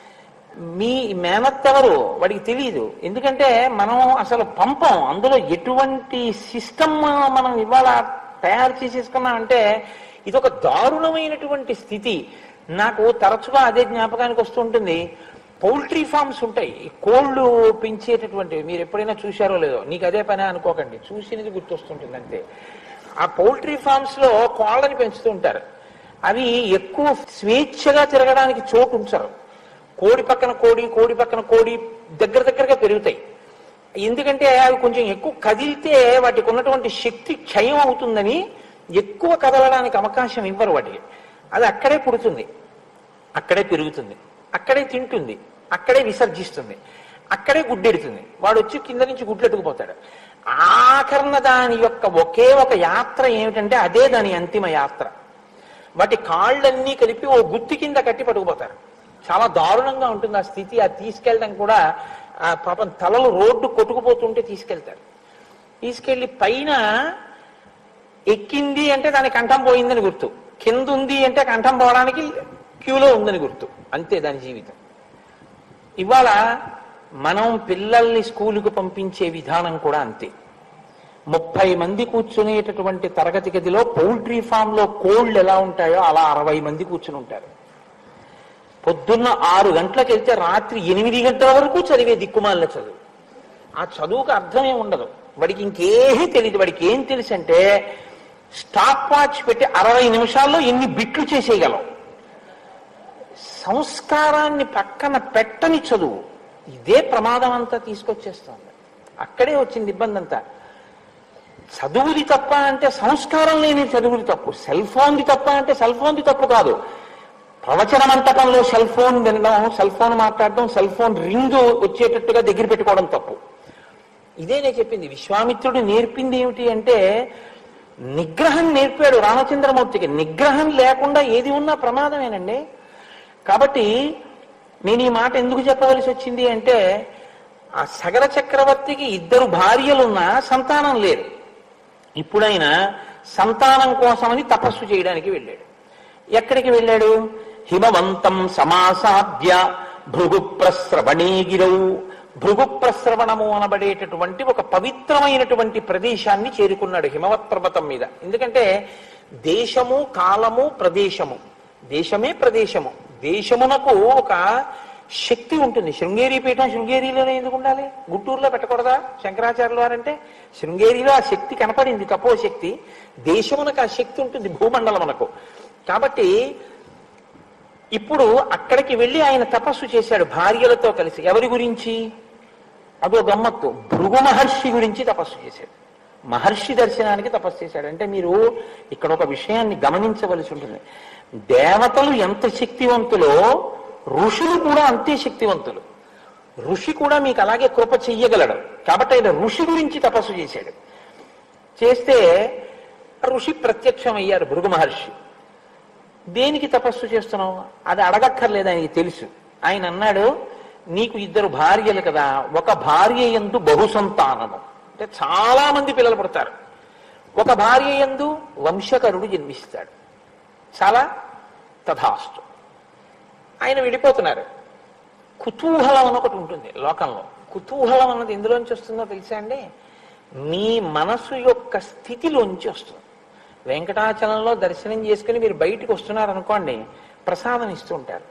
Speaker 1: మీ మేనత్తెవరు వాడికి తెలియదు. ఎందుకంటే మనం అసలు పంపం. అందులో ఎటువంటి సిస్టమ్ మనం ఇవాళ తయారు చేసేసుకున్నామంటే ఇది ఒక దారుణమైనటువంటి స్థితి. నాకు తరచుగా అదే జ్ఞాపకానికి వస్తూ ఉంటుంది. పౌల్ట్రీ ఫార్మ్స్ ఉంటాయి, కోళ్ళు పెంచేటటువంటివి. మీరు ఎప్పుడైనా చూశారో లేదో, నీకు అదే పని అనుకోకండి, చూసినది గుర్తొస్తుంటుంది అంతే. ఆ పౌల్ట్రీ ఫార్మ్స్ లో కోళ్ళని పెంచుతూ ఉంటారు. అవి ఎక్కువ స్వేచ్ఛగా తిరగడానికి చోటు ఉంచరు. కోడి పక్కన కోడి, కోడి పక్కన కోడి దగ్గరగా పెరుగుతాయి. ఎందుకంటే అవి కొంచెం ఎక్కువ కదిలితే వాటికి ఉన్నటువంటి శక్తి క్షయం అవుతుందని ఎక్కువ కదలడానికి అవకాశం ఇవ్వరు వాటికి. అది అక్కడే పుడుతుంది, అక్కడే పెరుగుతుంది, అక్కడే తింటుంది, అక్కడే విసర్జిస్తుంది, అక్కడే గుడ్డెడుతుంది. వాడు వచ్చి కింద నుంచి గుడ్లెట్టుకుపోతాడు. ఆఖరణ దాని యొక్క ఒకే ఒక యాత్ర ఏమిటంటే అదే దాని అంతిమ యాత్ర. వాటి కాళ్ళన్నీ కలిపి ఓ గుత్తి కింద కట్టి పట్టుకుపోతారు. చాలా దారుణంగా ఉంటుంది ఆ స్థితి. అది తీసుకెళ్ళడం కూడా ఆ పాపం తలలు రోడ్డు కొట్టుకుపోతుంటే తీసుకెళ్తారు. తీసుకెళ్లి పైన ఎక్కింది అంటే దాని కంఠం పోయిందని గుర్తు, కింద ఉంది అంటే కంఠం పోవడానికి క్యూలో ఉందని గుర్తు. అంతే దాని జీవితం. ఇవాళ మనం పిల్లల్ని స్కూలుకు పంపించే విధానం కూడా అంతే. 30 మంది కూర్చునేటటువంటి తరగతి గదిలో పౌల్ట్రీ ఫామ్ లో కోళ్ళు ఎలా ఉంటాయో అలా 60 మంది కూర్చుని ఉంటారు. పొద్దున్న 6 గంటలకు వెళ్తే రాత్రి 8 గంటల వరకు చదివే దిక్కుమాలిన చదువు. ఆ చదువుకు అర్థమే ఉండదు. వాడికి ఇంకేమీ తెలియదు. వాడికి ఏం తెలుసు అంటే స్టాప్ వాచ్ పెట్టి 60 నిమిషాల్లో ఎన్ని బిట్లు చేసేయగలం. సంస్కారాన్ని పక్కన పెట్టని చదువు. ఇదే ప్రమాదం అంతా తీసుకొచ్చేస్తుంది. అక్కడే వచ్చింది ఇబ్బంది అంతా. చదువుది తప్ప అంటే సంస్కారం లేని చదువుది తప్పు. సెల్ ఫోన్ది తప్ప అంటే సెల్ ఫోన్ది తప్పు కాదు. ప్రవచన మంటపంలో సెల్ ఫోన్ వినడం, సెల్ ఫోన్ మాట్లాడడం, సెల్ ఫోన్ రింగ్ వచ్చేటట్టుగా దగ్గర పెట్టుకోవడం తప్పు. ఇదే నేను చెప్పింది. విశ్వామిత్రుడు నేర్పింది ఏమిటి అంటే నిగ్రహం నేర్పాడు రామచంద్రమూర్తికి. నిగ్రహం లేకుండా ఏది ఉన్నా ప్రమాదమేనండి. కాబట్టి నేను ఈ మాట ఎందుకు చెప్పవలసి వచ్చింది అంటే, ఆ సగర చక్రవర్తికి 2 భార్యలున్నా సంతానం లేదు. ఇప్పుడైనా సంతానం కోసమని తపస్సు చేయడానికి వెళ్ళాడు. ఎక్కడికి వెళ్ళాడు? హిమవంతం సమాసాద్య భృగు ప్రస్రవణే గిరౌ. భృగు ప్రస్రవణము అనబడేటటువంటి ఒక పవిత్రమైనటువంటి ప్రదేశాన్ని చేరుకున్నాడు హిమవత్ పర్వతం మీద. ఎందుకంటే దేశము, కాలము, ప్రదేశము, దేశమే ప్రదేశము, దేశమునకు ఒక శక్తి ఉంటుంది. శృంగేరి పీఠం శృంగేరిలోనే ఎందుకు ఉండాలి? గుంటూరులో పెట్టకూడదా శంకరాచార్యుల వారంటే? శృంగేరిలో ఆ శక్తి కనపడింది, తపో శక్తి. దేశమునకు ఆ శక్తి ఉంటుంది, భూమండలమునకు. కాబట్టి ఇప్పుడు అక్కడికి వెళ్ళి ఆయన తపస్సు చేశాడు భార్యలతో కలిసి. ఎవరి గురించి? అదో గమ్మత్తు, భృగు మహర్షి గురించి తపస్సు చేశాడు. మహర్షి దర్శనానికి తపస్సు చేశాడు. అంటే మీరు ఇక్కడ ఒక విషయాన్ని గమనించవలసి ఉంటుంది. దేవతలు ఎంత శక్తివంతులో ఋషులు కూడా అంతే శక్తివంతులు. ఋషి కూడా మీకు అలాగే కృప చెయ్యగలడు. కాబట్టి ఆయన ఋషి గురించి తపస్సు చేశాడు. చేస్తే ఋషి ప్రత్యక్షమయ్యారు భృగు మహర్షి. దేనికి తపస్సు చేస్తున్నావు? అది అడగక్కర్లేదు, ఆయనకి తెలుసు. ఆయన అన్నాడు, నీకు 2 భార్యలు కదా, ఒక భార్య యందు బహుసంతానము, అంటే చాలా మంది పిల్లలు పుడతారు. ఒక భార్య యందు వంశకరుడు జన్మిస్తాడు. చాలా తథాస్తు. ఆయన విడిపోతున్నారు. కుతూహలం అని ఒకటి ఉంటుంది లోకంలో. కుతూహలం అన్నది ఎందులోంచి వస్తుందో తెలుసా అండి? మీ మనసు యొక్క స్థితిలోంచి వస్తుంది. వెంకటాచలంలో దర్శనం చేసుకుని మీరు బయటికి వస్తున్నారనుకోండి, ప్రసాదం ఇస్తూ ఉంటారు.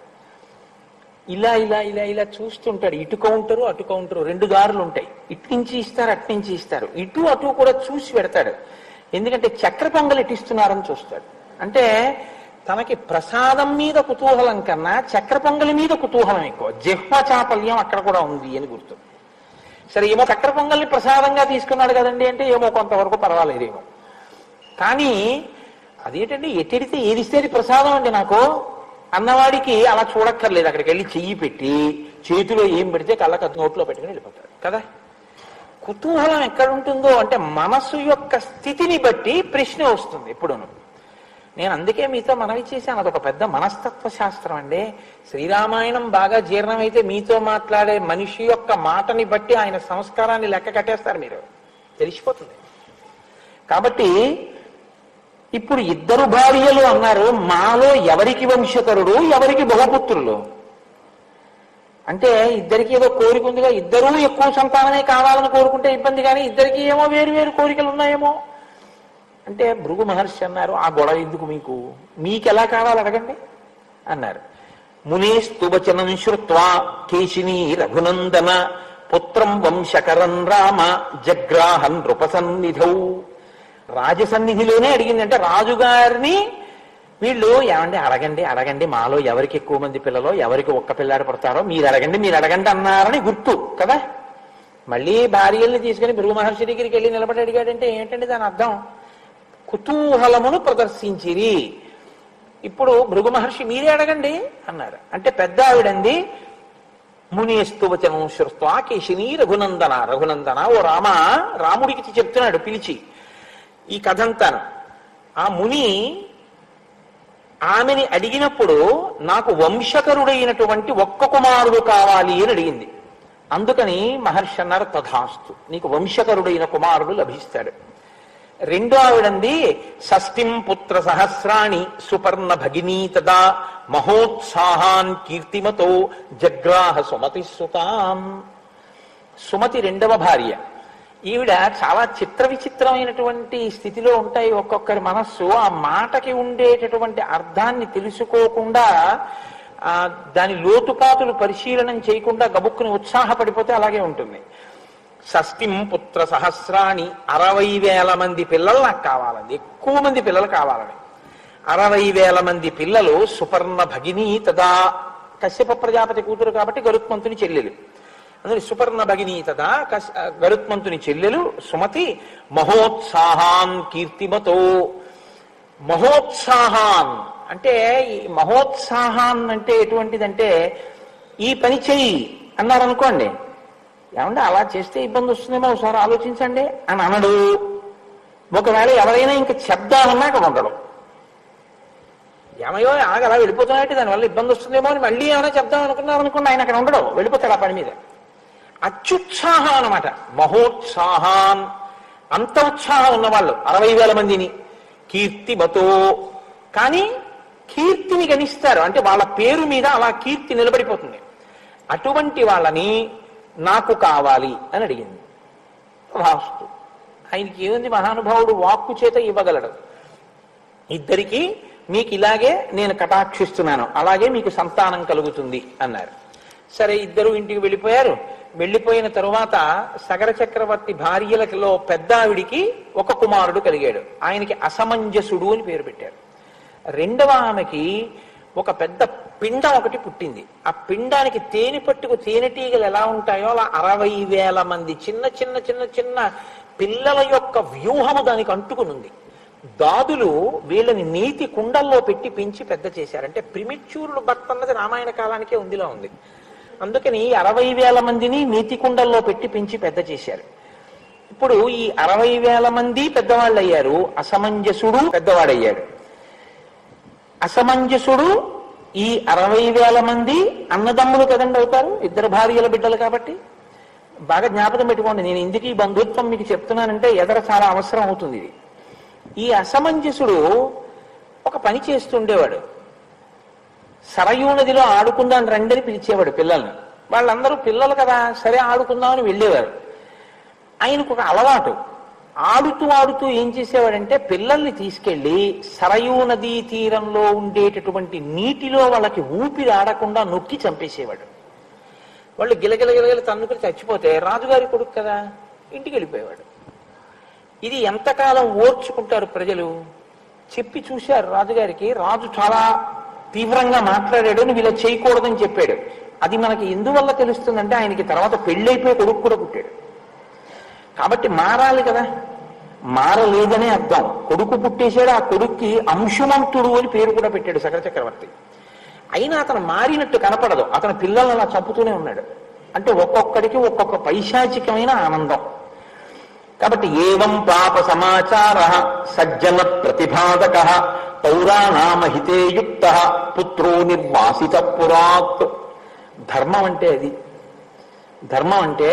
Speaker 1: ఇలా ఇలా ఇలా ఇలా చూస్తుంటాడు. ఇటు కౌంటరు అటు కౌంటరు, 2 దారులు ఉంటాయి. ఇటు నుంచి ఇస్తారు, అటు నుంచి ఇస్తారు. ఇటు అటు కూడా చూసి పెడతాడు. ఎందుకంటే చక్ర పొంగలి ఇటిస్తున్నారని చూస్తాడు. అంటే తనకి ప్రసాదం మీద కుతూహలం కన్నా చక్ర పొంగలి మీద కుతూహలం ఎక్కువ. జిహ్వ చాపల్యం అక్కడ కూడా ఉంది అని గుర్తు. సరే, ఏమో చక్ర పొంగల్ని ప్రసాదంగా తీసుకున్నాడు కదండి అంటే ఏమో కొంతవరకు పర్వాలేదేమో. కానీ అదేంటండి, ఎట్టెడితే ఏదిస్తే అది ప్రసాదం అండి నాకు అన్నవాడికి అలా చూడక్కర్లేదు. అక్కడికి వెళ్ళి చెయ్యి పెట్టి చేతిలో ఏం పెడితే కళ్ళకి నోట్లో పెట్టుకుని వెళ్ళిపోతాడు కదా. కుతూహలం ఎక్కడుంటుందో అంటే మనస్సు యొక్క స్థితిని బట్టి ప్రశ్న వస్తుంది ఎప్పుడూను. నేను అందుకే మీతో మనవి చేశాను, అదొక పెద్ద మనస్తత్వ శాస్త్రం అండి. శ్రీరామాయణం బాగా జీర్ణమైతే మీతో మాట్లాడే మనిషి యొక్క మాటని బట్టి ఆయన సంస్కారాన్ని లెక్క కట్టేస్తారు, మీరు తెలిసిపోతుంది. కాబట్టి ఇప్పుడు 2 భార్యలు అన్నారు. మాలో ఎవరికి వంశకరుడు, ఎవరికి బహుపుత్రులు? అంటే ఇద్దరికి ఏదో కోరిక ఉందిగా, 2 ఎక్కువ సంతానమే కావాలని కోరుకుంటే ఇబ్బంది, కానీ ఇద్దరికి ఏమో వేరు వేరు కోరికలు ఉన్నాయేమో. అంటే భృగు మహర్షి అన్నారు, ఆ గొడవ ఎందుకు మీకు ఎలా కావాలి అడగండి అన్నారు. మునేస్తువచనం శ్రుత్వా కేశిని రఘునందన పుత్రం వంశకరం రామ జగ్రాహన్ నృపసన్నిధౌ. రాజసన్నిధిలోనే అడిగింది. అంటే రాజుగారిని వీళ్ళు ఏమండి అడగండి అడగండి, మాలో ఎవరికి ఎక్కువ మంది పిల్లలో, ఎవరికి ఒక్క పిల్లాడు పడతారో మీరు అడగండి అన్నారని గుర్తు కదా. మళ్ళీ భార్యల్ని తీసుకుని భృగు మహర్షి దగ్గరికి వెళ్ళి నిలబడి అడిగాడంటే ఏంటంటే దాని అర్థం కుతూహలమును ప్రదర్శించిరి. ఇప్పుడు భృగు మహర్షి మీరే అడగండి అన్నారు. అంటే పెద్ద ఆవిడంది, మునేస్తువచనం శ్రుత్వా కేశిని రఘునందన, ఓ రామ, రాముడికి చెప్తున్నాడు పిలిచి ఈ కథంతాను. ఆ ముని ఆమెని అడిగినప్పుడు నాకు వంశకరుడైనటువంటి ఒక్క కుమారుడు కావాలి అని అడిగింది. అందుకని మహర్షి అన్నారు, తథాస్తు, నీకు వంశకరుడైన కుమారుడు లభిస్తాడు. 2వ ఆవిడంది, షష్ఠిం పుత్ర సహస్రాణి సుపర్ణ భగినీ తదా మహోత్సాహాన్ కీర్తిమతో జగ్రాహ సుమతి సుతాం. సుమతి 2వ భార్య. ఈవిడ చాలా చిత్ర విచిత్రమైనటువంటి స్థితిలో ఉంటాయి ఒక్కొక్కరి మనస్సు. ఆ మాటకి ఉండేటటువంటి అర్థాన్ని తెలుసుకోకుండా, దాని లోతుపాతులు పరిశీలనం చేయకుండా గబుక్కుని ఉత్సాహపడిపోతే అలాగే ఉంటుంది. షష్ఠిం పుత్ర సహస్రాన్ని, 60,000 మంది పిల్లలు నాకు కావాలండి, ఎక్కువ మంది పిల్లలు కావాలని. 60,000 మంది పిల్లలు. సుపర్ణ భగినీ తదా, కశ్యప ప్రజాపతి కూతురు కాబట్టి గరుత్మంతుని చెల్లెలు. అందులో సుపర్ణ భగినీ తదా గరుత్మంతుని చెల్లెలు సుమతి. మహోత్సాహాన్ కీర్తిమతో. మహోత్సాహాన్ అంటే, ఈ మహోత్సాహాన్ అంటే ఎటువంటిదంటే, ఈ పని చెయ్యి అన్నారనుకోండి, ఏమంటే అలా చేస్తే ఇబ్బంది వస్తుందేమో ఒకసారి ఆలోచించండి అని అనడు. ఒకవేళ ఎవరైనా ఇంకా చెప్దామన్నా అక్కడ ఉండడు. ఏమయ్యో ఆగలా వెళ్ళిపోతున్నట్టు దానివల్ల ఇబ్బంది వస్తుందేమో అని మళ్ళీ ఏమైనా చెప్దాం అనుకున్నారనుకోండి, ఆయన అక్కడ ఉండడు, వెళ్ళిపోతాడు ఆ పని మీద. అత్యుత్సాహం అనమాట, మహోత్సాహాన్, అంత ఉత్సాహం ఉన్నవాళ్ళు 60,000 మందిని కీర్తిమతో, కానీ కీర్తిని గణిస్తారు, అంటే వాళ్ళ పేరు మీద అలా కీర్తి నిలబడిపోతుంది. అటువంటి వాళ్ళని నాకు కావాలి అని అడిగింది. వాస్తు ఆయనకి ఏముంది, మహానుభావుడు వాక్కు చేత ఇవ్వగలడు. ఇద్దరికి మీకు ఇలాగే నేను కటాక్షిస్తున్నాను, అలాగే మీకు సంతానం కలుగుతుంది అన్నారు. సరే, ఇద్దరు ఇంటికి వెళ్ళిపోయారు. వెళ్ళిపోయిన తరువాత సగర చక్రవర్తి భార్యలలో పెద్ద ఆవిడికి ఒక కుమారుడు కలిగాడు. ఆయనకి అసమంజసుడు అని పేరు పెట్టారు. రెండవ ఆమెకి ఒక పెద్ద పిండం ఒకటి పుట్టింది. ఆ పిండానికి తేనె పట్టుకు తేనెటీగలు ఎలా ఉంటాయో అలా 60,000 మంది చిన్న చిన్న చిన్న చిన్న పిల్లల యొక్క వ్యూహము దానికి అంటుకునుంది. దాదులు వీళ్ళని నీతి కుండల్లో పెట్టి పెంచి పెద్ద చేశారు. అంటే ప్రిమిచ్యూర్డ్ బర్త్ అన్నది రామాయణ కాలానికే ఉందిలా ఉంది. అందుకని 60,000 మందిని నీతి కుండల్లో పెట్టి పెంచి పెద్ద చేశారు. ఇప్పుడు ఈ 60,000 మంది పెద్దవాళ్ళు అయ్యారు. అసమంజసుడు పెద్దవాడయ్యాడు. అసమంజసుడు ఈ 60,000 మంది అన్నదమ్ములు కదండి అవుతారు, ఇద్దరు భార్యల బిడ్డలు కాబట్టి. బాగా జ్ఞాపకం పెట్టుకోండి, నేను ఎందుకు ఈ బంధుత్వం మీకు చెప్తున్నానంటే ఎదర చాలా అవసరం అవుతుంది ఇది. ఈ అసమంజసుడు ఒక పని చేస్తుండేవాడు. సరయూ నదిలో ఆడుకుందాం రండి అని పిలిచేవాడు పిల్లల్ని. వాళ్ళందరూ పిల్లలు కదా, సరే ఆడుకుందామని వెళ్ళేవారు. ఆయనకు ఒక అలవాటు, ఆడుతూ ఆడుతూ ఏం చేసేవాడంటే పిల్లల్ని తీసుకెళ్లి సరయూ నదీ తీరంలో ఉండేటటువంటి నీటిలో వాళ్ళకి ఊపిరి ఆడకుండా నొక్కి చంపేసేవాడు. వాళ్ళు గిలగిల తన్నుకుని చచ్చిపోతే రాజుగారి కొడుకు కదా, ఇంటికి వెళ్ళిపోయేవాడు. ఇది ఎంతకాలం ఓర్చుకుంటారు ప్రజలు? చెప్పి చూశారు రాజుగారికి. రాజు చాలా తీవ్రంగా మాట్లాడాడు, నువ్వు ఇలా చేయకూడదని చెప్పాడు. అది మనకి ఎందువల్ల తెలుస్తుందంటే ఆయనకి తర్వాత పెళ్ళైపోయి కొడుకు కూడా పుట్టాడు కాబట్టి మారాలి కదా. మారలేదనే అర్థం. కొడుకు పుట్టేశాడు, ఆ కొడుక్కి అంశుమంతుడు అని పేరు కూడా పెట్టాడు సగర చక్రవర్తి. అయినా అతను మారినట్టు కనపడదు, అతను పిల్లలను అలా చంపుతూనే ఉన్నాడు. అంటే ఒక్కొక్కడికి ఒక్కొక్క పైశాచికమైన ఆనందం. కాబట్టి ఏవం పాప సమాచార సజ్జన ప్రతిపాదక పౌరాణామహితే యుక్త పుత్రో నిర్వాసిత పురాత్. ధర్మం అంటే అది. ధర్మం అంటే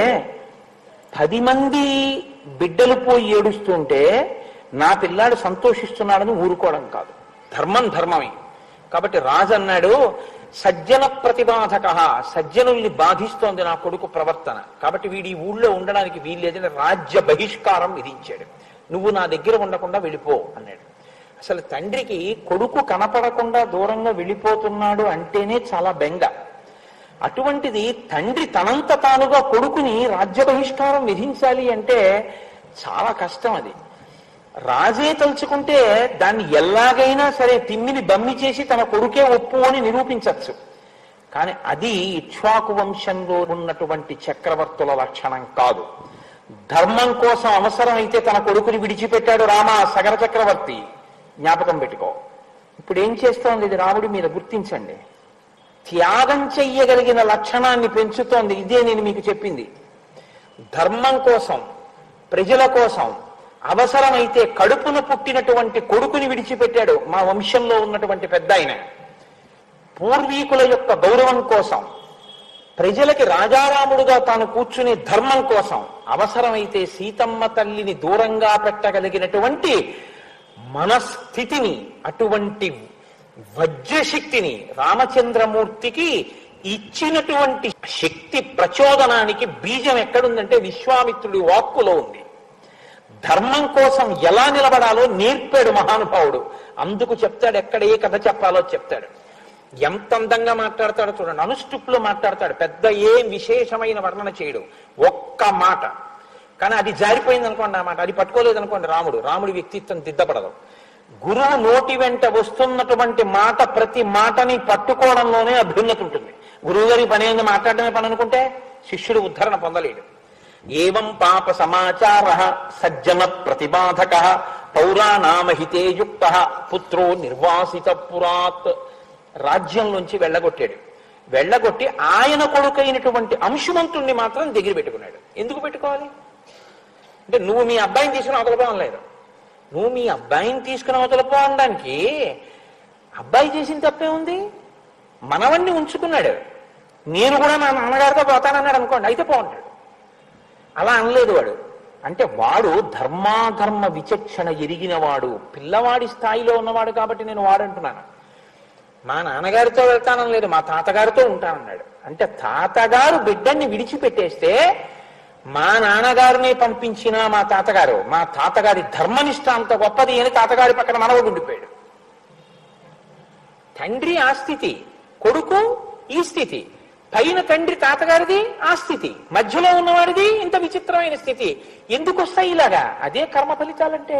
Speaker 1: 10 మంది బిడ్డలు పోయి ఏడుస్తుంటే నా పిల్లాడు సంతోషిస్తున్నాడని ఊరుకోవడం కాదు. ధర్మం ధర్మమే. కాబట్టి రాజు అన్నాడు, సజ్జన ప్రతిబాధక, సజ్జనుల్ని బాధిస్తోంది నా కొడుకు ప్రవర్తన, కాబట్టి వీడి ఊళ్ళో ఉండడానికి వీల్లేదని రాజ్య బహిష్కారం విధించాడు. నువ్వు నా దగ్గర ఉండకుండా వెళ్ళిపో అన్నాడు. అసలు తండ్రికి కొడుకు కనపడకుండా దూరంగా వెళ్ళిపోతున్నాడు అంటేనే చాలా బెంగ. అటువంటిది తండ్రి తనంత తానుగా కొడుకుని రాజ్య బహిష్కారం విధించాలి అంటే చాలా కష్టం. అది రాజే తలుచుకుంటే దాన్ని ఎలాగైనా సరే తిమ్మిని బమ్మి చేసి తన కొడుకే ఒప్పు అని నిరూపించవచ్చు. కానీ అది ఇక్ష్వాకు వంశంలో ఉన్నటువంటి చక్రవర్తుల లక్షణం కాదు. ధర్మం కోసం అవసరమైతే తన కొడుకుని విడిచిపెట్టాడు రామ సగర చక్రవర్తి. జ్ఞాపకం పెట్టుకో. ఇప్పుడు ఏం చేస్తోంది ఇది రాముడి మీద గుర్తించండి. త్యాగం చెయ్యగలిగిన లక్షణాన్ని పెంచుతోంది. ఇదే నేను మీకు చెప్పింది. ధర్మం కోసం, ప్రజల కోసం అవసరమైతే కడుపున పుట్టినటువంటి కొడుకుని విడిచిపెట్టాడు మా వంశంలో ఉన్నటువంటి పెద్ద ఆయన. పూర్వీకుల యొక్క గౌరవం కోసం, ప్రజలకి రాజారాముడుగా తాను కూర్చునే ధర్మం కోసం అవసరమైతే సీతమ్మ తల్లిని దూరంగా పెట్టగలిగినటువంటి మనస్థితిని, అటువంటి వజ్రశక్తిని రామచంద్రమూర్తికి ఇచ్చినటువంటి శక్తి ప్రచోదనానికి బీజం ఎక్కడుందంటే విశ్వామిత్రుడి వాక్కులో ఉంది. ధర్మం కోసం ఎలా నిలబడాలో నేర్పాడు మహానుభావుడు. అందుకు చెప్తాడు, ఎక్కడ ఏ కథ చెప్పాలో చెప్తాడు. ఎంత అందంగా మాట్లాడతాడో చూడండి. అనుష్టుప్లో మాట్లాడతాడు, పెద్ద ఏం విశేషమైన వర్ణన చేయడు, ఒక్క మాట. కానీ అది జారిపోయింది అనుకోండి, ఆ మాట అది పట్టుకోలేదనుకోండి రాముడి వ్యక్తిత్వం దిద్దపడదు. గురువు నోటి వెంట వస్తున్నటువంటి మాట, ప్రతి మాటని పట్టుకోవడంలోనే అభ్యున్నతి ఉంటుంది. గురువు గారి పని ఏంది మాట్లాడమే పని అనుకుంటే శిష్యుడు ఉద్ధరణ పొందలేడు. ఏవం పాప సమాచార సజ్జన ప్రతిబాధక పౌరాణామహితే యుక్త పుత్రో నిర్వాసిత పురాత్. రాజ్యంలోంచి వెళ్ళగొట్టాడు. వెళ్ళగొట్టి ఆయన కొడుకైనటువంటి అంశుమంతుణ్ణి మాత్రం దగ్గర పెట్టుకున్నాడు. ఎందుకు పెట్టుకోవాలి అంటే, నువ్వు మీ అబ్బాయిని తీసుకుని అవతలపో అనలేదు. నువ్వు మీ అబ్బాయిని తీసుకుని అవతలపో అనడానికి అబ్బాయి చేసిన తప్పే ఉంది, మనవణ్ణి ఉంచుకున్నాడు. నేను కూడా నా నాన్నగారితో పోతానన్నాడు అనుకోండి, అయితే పోంటాడు. అలా అనలేదు వాడు. అంటే వాడు ధర్మాధర్మ విచక్షణ ఎరిగినవాడు, పిల్లవాడి స్థాయిలో ఉన్నవాడు కాబట్టి నేను వాడంటున్నాను. మా నాన్నగారితో వెళ్తానని లేదు, మా తాతగారితో ఉంటానన్నాడు. అంటే తాతగారు బిడ్డని విడిచిపెట్టేస్తే మా నాన్నగారిని పంపించిన మా తాతగారి ధర్మనిష్ట అంత గొప్పది అని తాతగారి పక్కన మనవడు ఉండిపోయాడు. తండ్రి ఆ స్థితి, కొడుకు ఈ స్థితి, పైన తండ్రి తాతగారిది ఆ స్థితి, మధ్యలో ఉన్నవాడిది ఇంత విచిత్రమైన స్థితి. ఎందుకు వస్తాయి ఇలాగా? అదే కర్మ ఫలితాలంటే.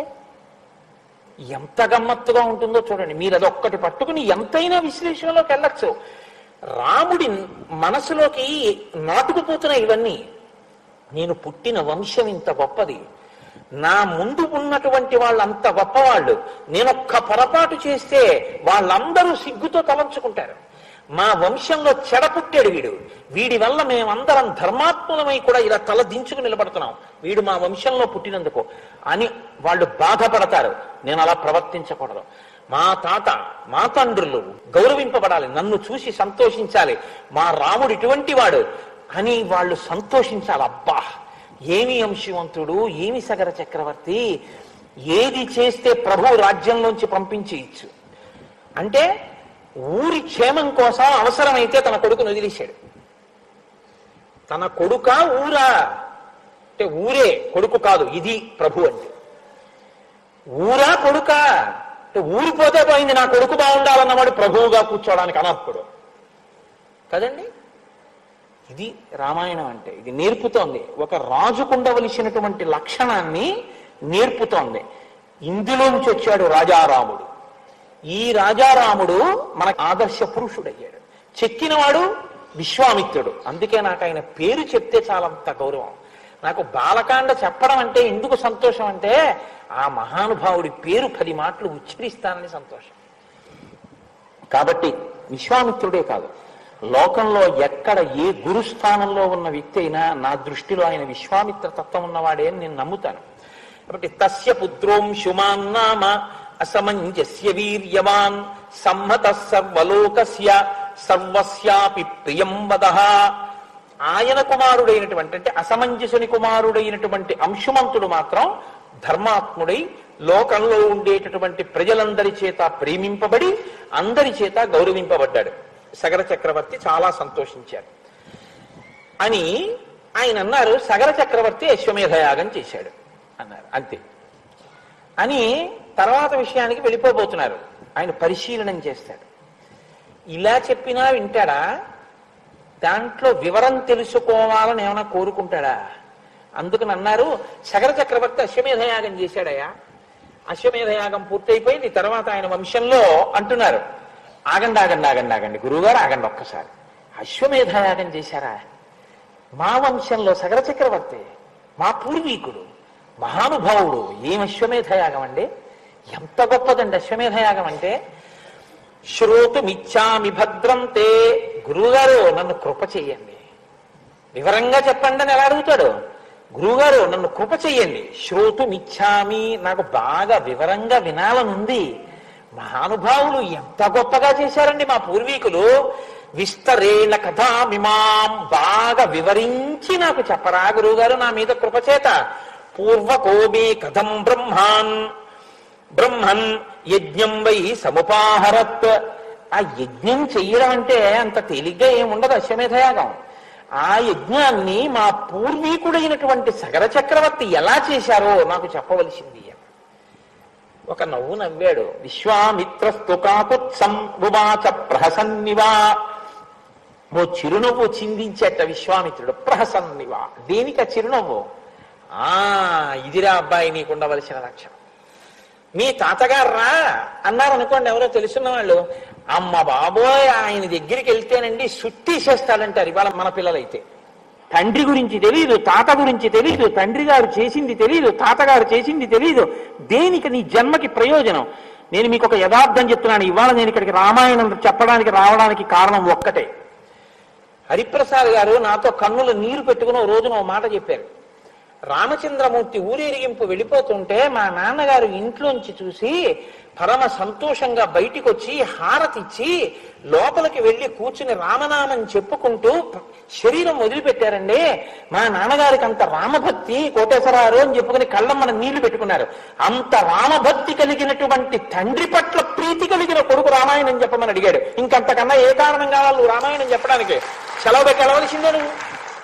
Speaker 1: ఎంత గమ్మత్తుగా ఉంటుందో చూడండి. మీరు అదొక్కటి పట్టుకుని ఎంతైనా విశ్లేషణలోకి వెళ్ళచ్చు. రాముడి మనసులోకి నాటుకుపోతున్నాయి ఇవన్నీ. నేను పుట్టిన వంశం ఇంత గొప్పది, నా ముందు ఉన్నటువంటి వాళ్ళు అంత గొప్పవాళ్ళు, నేనొక్క పొరపాటు చేస్తే వాళ్ళందరూ సిగ్గుతో తలంచుకుంటారు. మా వంశంలో చెడ పుట్టాడు వీడి వల్ల మేమందరం ధర్మాత్ములమై కూడా ఇలా తల దించుకు నిలబడుతున్నాం, వీడు మా వంశంలో పుట్టినందుకు అని వాళ్ళు బాధపడతారు. నేను అలా ప్రవర్తించకూడదు, మా తాత మా తండ్రులు గౌరవింపబడాలి, నన్ను చూసి సంతోషించాలి, మా రాముడు ఇటువంటి వాడు అని వాళ్ళు సంతోషించాలి. అబ్బా ఏమి అంశవంతుడు, ఏమి సగర చక్రవర్తి, ఏది చేస్తే ప్రభు రాజ్యంలోంచి పంపించేయచ్చు. అంటే ఊరి క్షేమం కోసం అవసరమైతే తన కొడుకును వదిలేశాడు. తన కొడుక ఊరా అంటే ఊరే కొడుకు కాదు, ఇది ప్రభు అంటే. ఊరా కొడుక అంటే ఊరిపోతే పోయింది, నా కొడుకు బాగుండాలన్నవాడు ప్రభువుగా కూర్చోవడానికి అనర్హుడు కదండి. ఇది రామాయణం అంటే. ఇది నేర్పుతోంది, ఒక రాజుకుండవలసినటువంటి లక్షణాన్ని నేర్పుతోంది. ఇందులోంచి వచ్చాడు రాజారాముడు. ఈ రాజారాముడు మనకు ఆదర్శ పురుషుడయ్యాడు. చెక్కినవాడు విశ్వామిత్రుడు. అందుకే నాకు ఆయన పేరు చెప్తే చాలంత గౌరవం. నాకు బాలకాండ చెప్పడం అంటే ఎందుకు సంతోషం అంటే, ఆ మహానుభావుడి పేరు 10 మాటలు ఉచ్చరిస్తానని సంతోషం. కాబట్టి విశ్వామిత్రుడే కాదు, లోకంలో ఎక్కడ ఏ గురుస్థానంలో ఉన్న వ్యక్తి అయినా నా దృష్టిలో ఆయన విశ్వామిత్ర తత్వం ఉన్నవాడే అని నేను నమ్ముతాను. కాబట్టి తస్య పుత్రోంశుమాన్ నామ అసమంజస్య వీర్యవాన్ సమ్మత సర్వలోకస్య సర్వస్యాపి ప్రియం వదః. ఆయన కుమారుడైనటువంటి, అంటే అసమంజసుని కుమారుడైనటువంటి అంశుమంతుడు మాత్రం ధర్మాత్ముడై లోకంలో ఉండేటటువంటి ప్రజలందరి చేత ప్రేమింపబడి అందరి చేత గౌరవింపబడ్డాడు. సగర చక్రవర్తి చాలా సంతోషించాడు అని ఆయన అన్నారు. సగర చక్రవర్తి అశ్వమేధయాగం చేశాడు అన్నారు, అంతే అని. తర్వాత విషయానికి వెళ్ళిపోబోతున్నారు. ఆయన పరిశీలనం చేస్తాడు. ఇలా చెప్పినా వింటాడా? దాంట్లో వివరం తెలుసుకోవాలని ఏమైనా కోరుకుంటాడా? అందుకని అన్నారు, సగర చక్రవర్తి అశ్వమేధయాగం చేశాడయా. అశ్వమేధయాగం పూర్తయిపోయింది. తర్వాత ఆయన వంశంలో అంటున్నారు, ఆగండి గురువుగారు ఆగండి ఒక్కసారి, అశ్వమేధయాగం చేశారా? మా వంశంలో సగర చక్రవర్తి మా పూర్వీకుడు మహానుభావుడు, ఏం అశ్వమేధయాగం అండి, ఎంత గొప్పదండి అశ్వమేధయాగం అంటే. శ్రోతుమిచ్చామి భద్రంతే, గురువుగారు నన్ను కృప చెయ్యండి, వివరంగా చెప్పండి అని ఎలా అడుగుతాడు. గురువుగారు నన్ను కృప చెయ్యండి, శ్రోతుమిచ్చామి, నాకు బాగా వివరంగా వినాలనుంది. మహానుభావులు ఎంత గొప్పగా చేశారండి మా పూర్వీకులు, విస్తరేణ కథామిమాం, బాగా వివరించి నాకు చెప్పరా గురువుగారు నా మీద కృపచేత. పూర్వకోమే కథం బ్రహ్మన్ యజ్ఞం వై సముపాహరత్. ఆ యజ్ఞం చెయ్యడం అంటే అంత తేలిగ్గా ఏముండదు అశ్వమేధయాగం. ఆ యజ్ఞాన్ని మా పూర్వీకుడైనటువంటి సగర చక్రవర్తి ఎలా చేశారో నాకు చెప్పవలసింది. ఒక నవ్వు నవ్వాడు. విశ్వామిత్రస్తు కాకుత్సం ఉవాచ ప్రహసన్నివా. ఓ చిరునవ్వు చిందించేట విశ్వామిత్రుడు. ప్రహసన్నివా, దేనిక చిరునవ్వు? ఇదిరా అబ్బాయి నీకు ఉండవలసిన లక్షణం. మీ తాతగారా అన్నారు అనుకోండి ఎవరో తెలుసున్న వాళ్ళు, అమ్మ బాబోయ్ ఆయన దగ్గరికి వెళ్తేనండి సుట్టేసేస్తాడంటారు ఇవాళ మన పిల్లలైతే. తండ్రి గురించి తెలియదు, తాత గురించి తెలియదు, తండ్రి గారు చేసింది తెలియదు, తాతగారు చేసింది తెలియదు. దేనికి నీ జన్మకి ప్రయోజనం? నేను మీకు ఒక యథార్థం చెప్తున్నాను. ఇవాళ నేను ఇక్కడికి రామాయణం చెప్పడానికి రావడానికి కారణం ఒక్కటే. హరిప్రసాద్ గారు నాతో కన్నుల నీరు పెట్టుకుని ఓ రోజున ఓ మాట చెప్పారు. రామచంద్రమూర్తి ఊరేగింపు వెళ్ళిపోతుంటే మా నాన్నగారు ఇంట్లోంచి చూసి పరమ సంతోషంగా బయటికి వచ్చి హారతిచ్చి లోపలికి వెళ్ళి కూర్చుని రామనామం చెప్పుకుంటూ శరీరం వదిలిపెట్టారండి. మా నాన్నగారికి అంత రామభక్తి, కోటేశ్వరారు అని చెప్పుకుని కళ్ళమ్మన నీళ్లు పెట్టుకున్నారు. అంత రామభక్తి కలిగినటువంటి తండ్రి పట్ల ప్రీతి కలిగిన కొడుకు రామాయణం చెప్పమని అడిగాడు. ఇంకంతకన్నా ఏ కారణం కావాలి నువ్వు రామాయణం చెప్పడానికి? సెలవు పెట్టి వెళ్ళవలసిందే నువ్వు.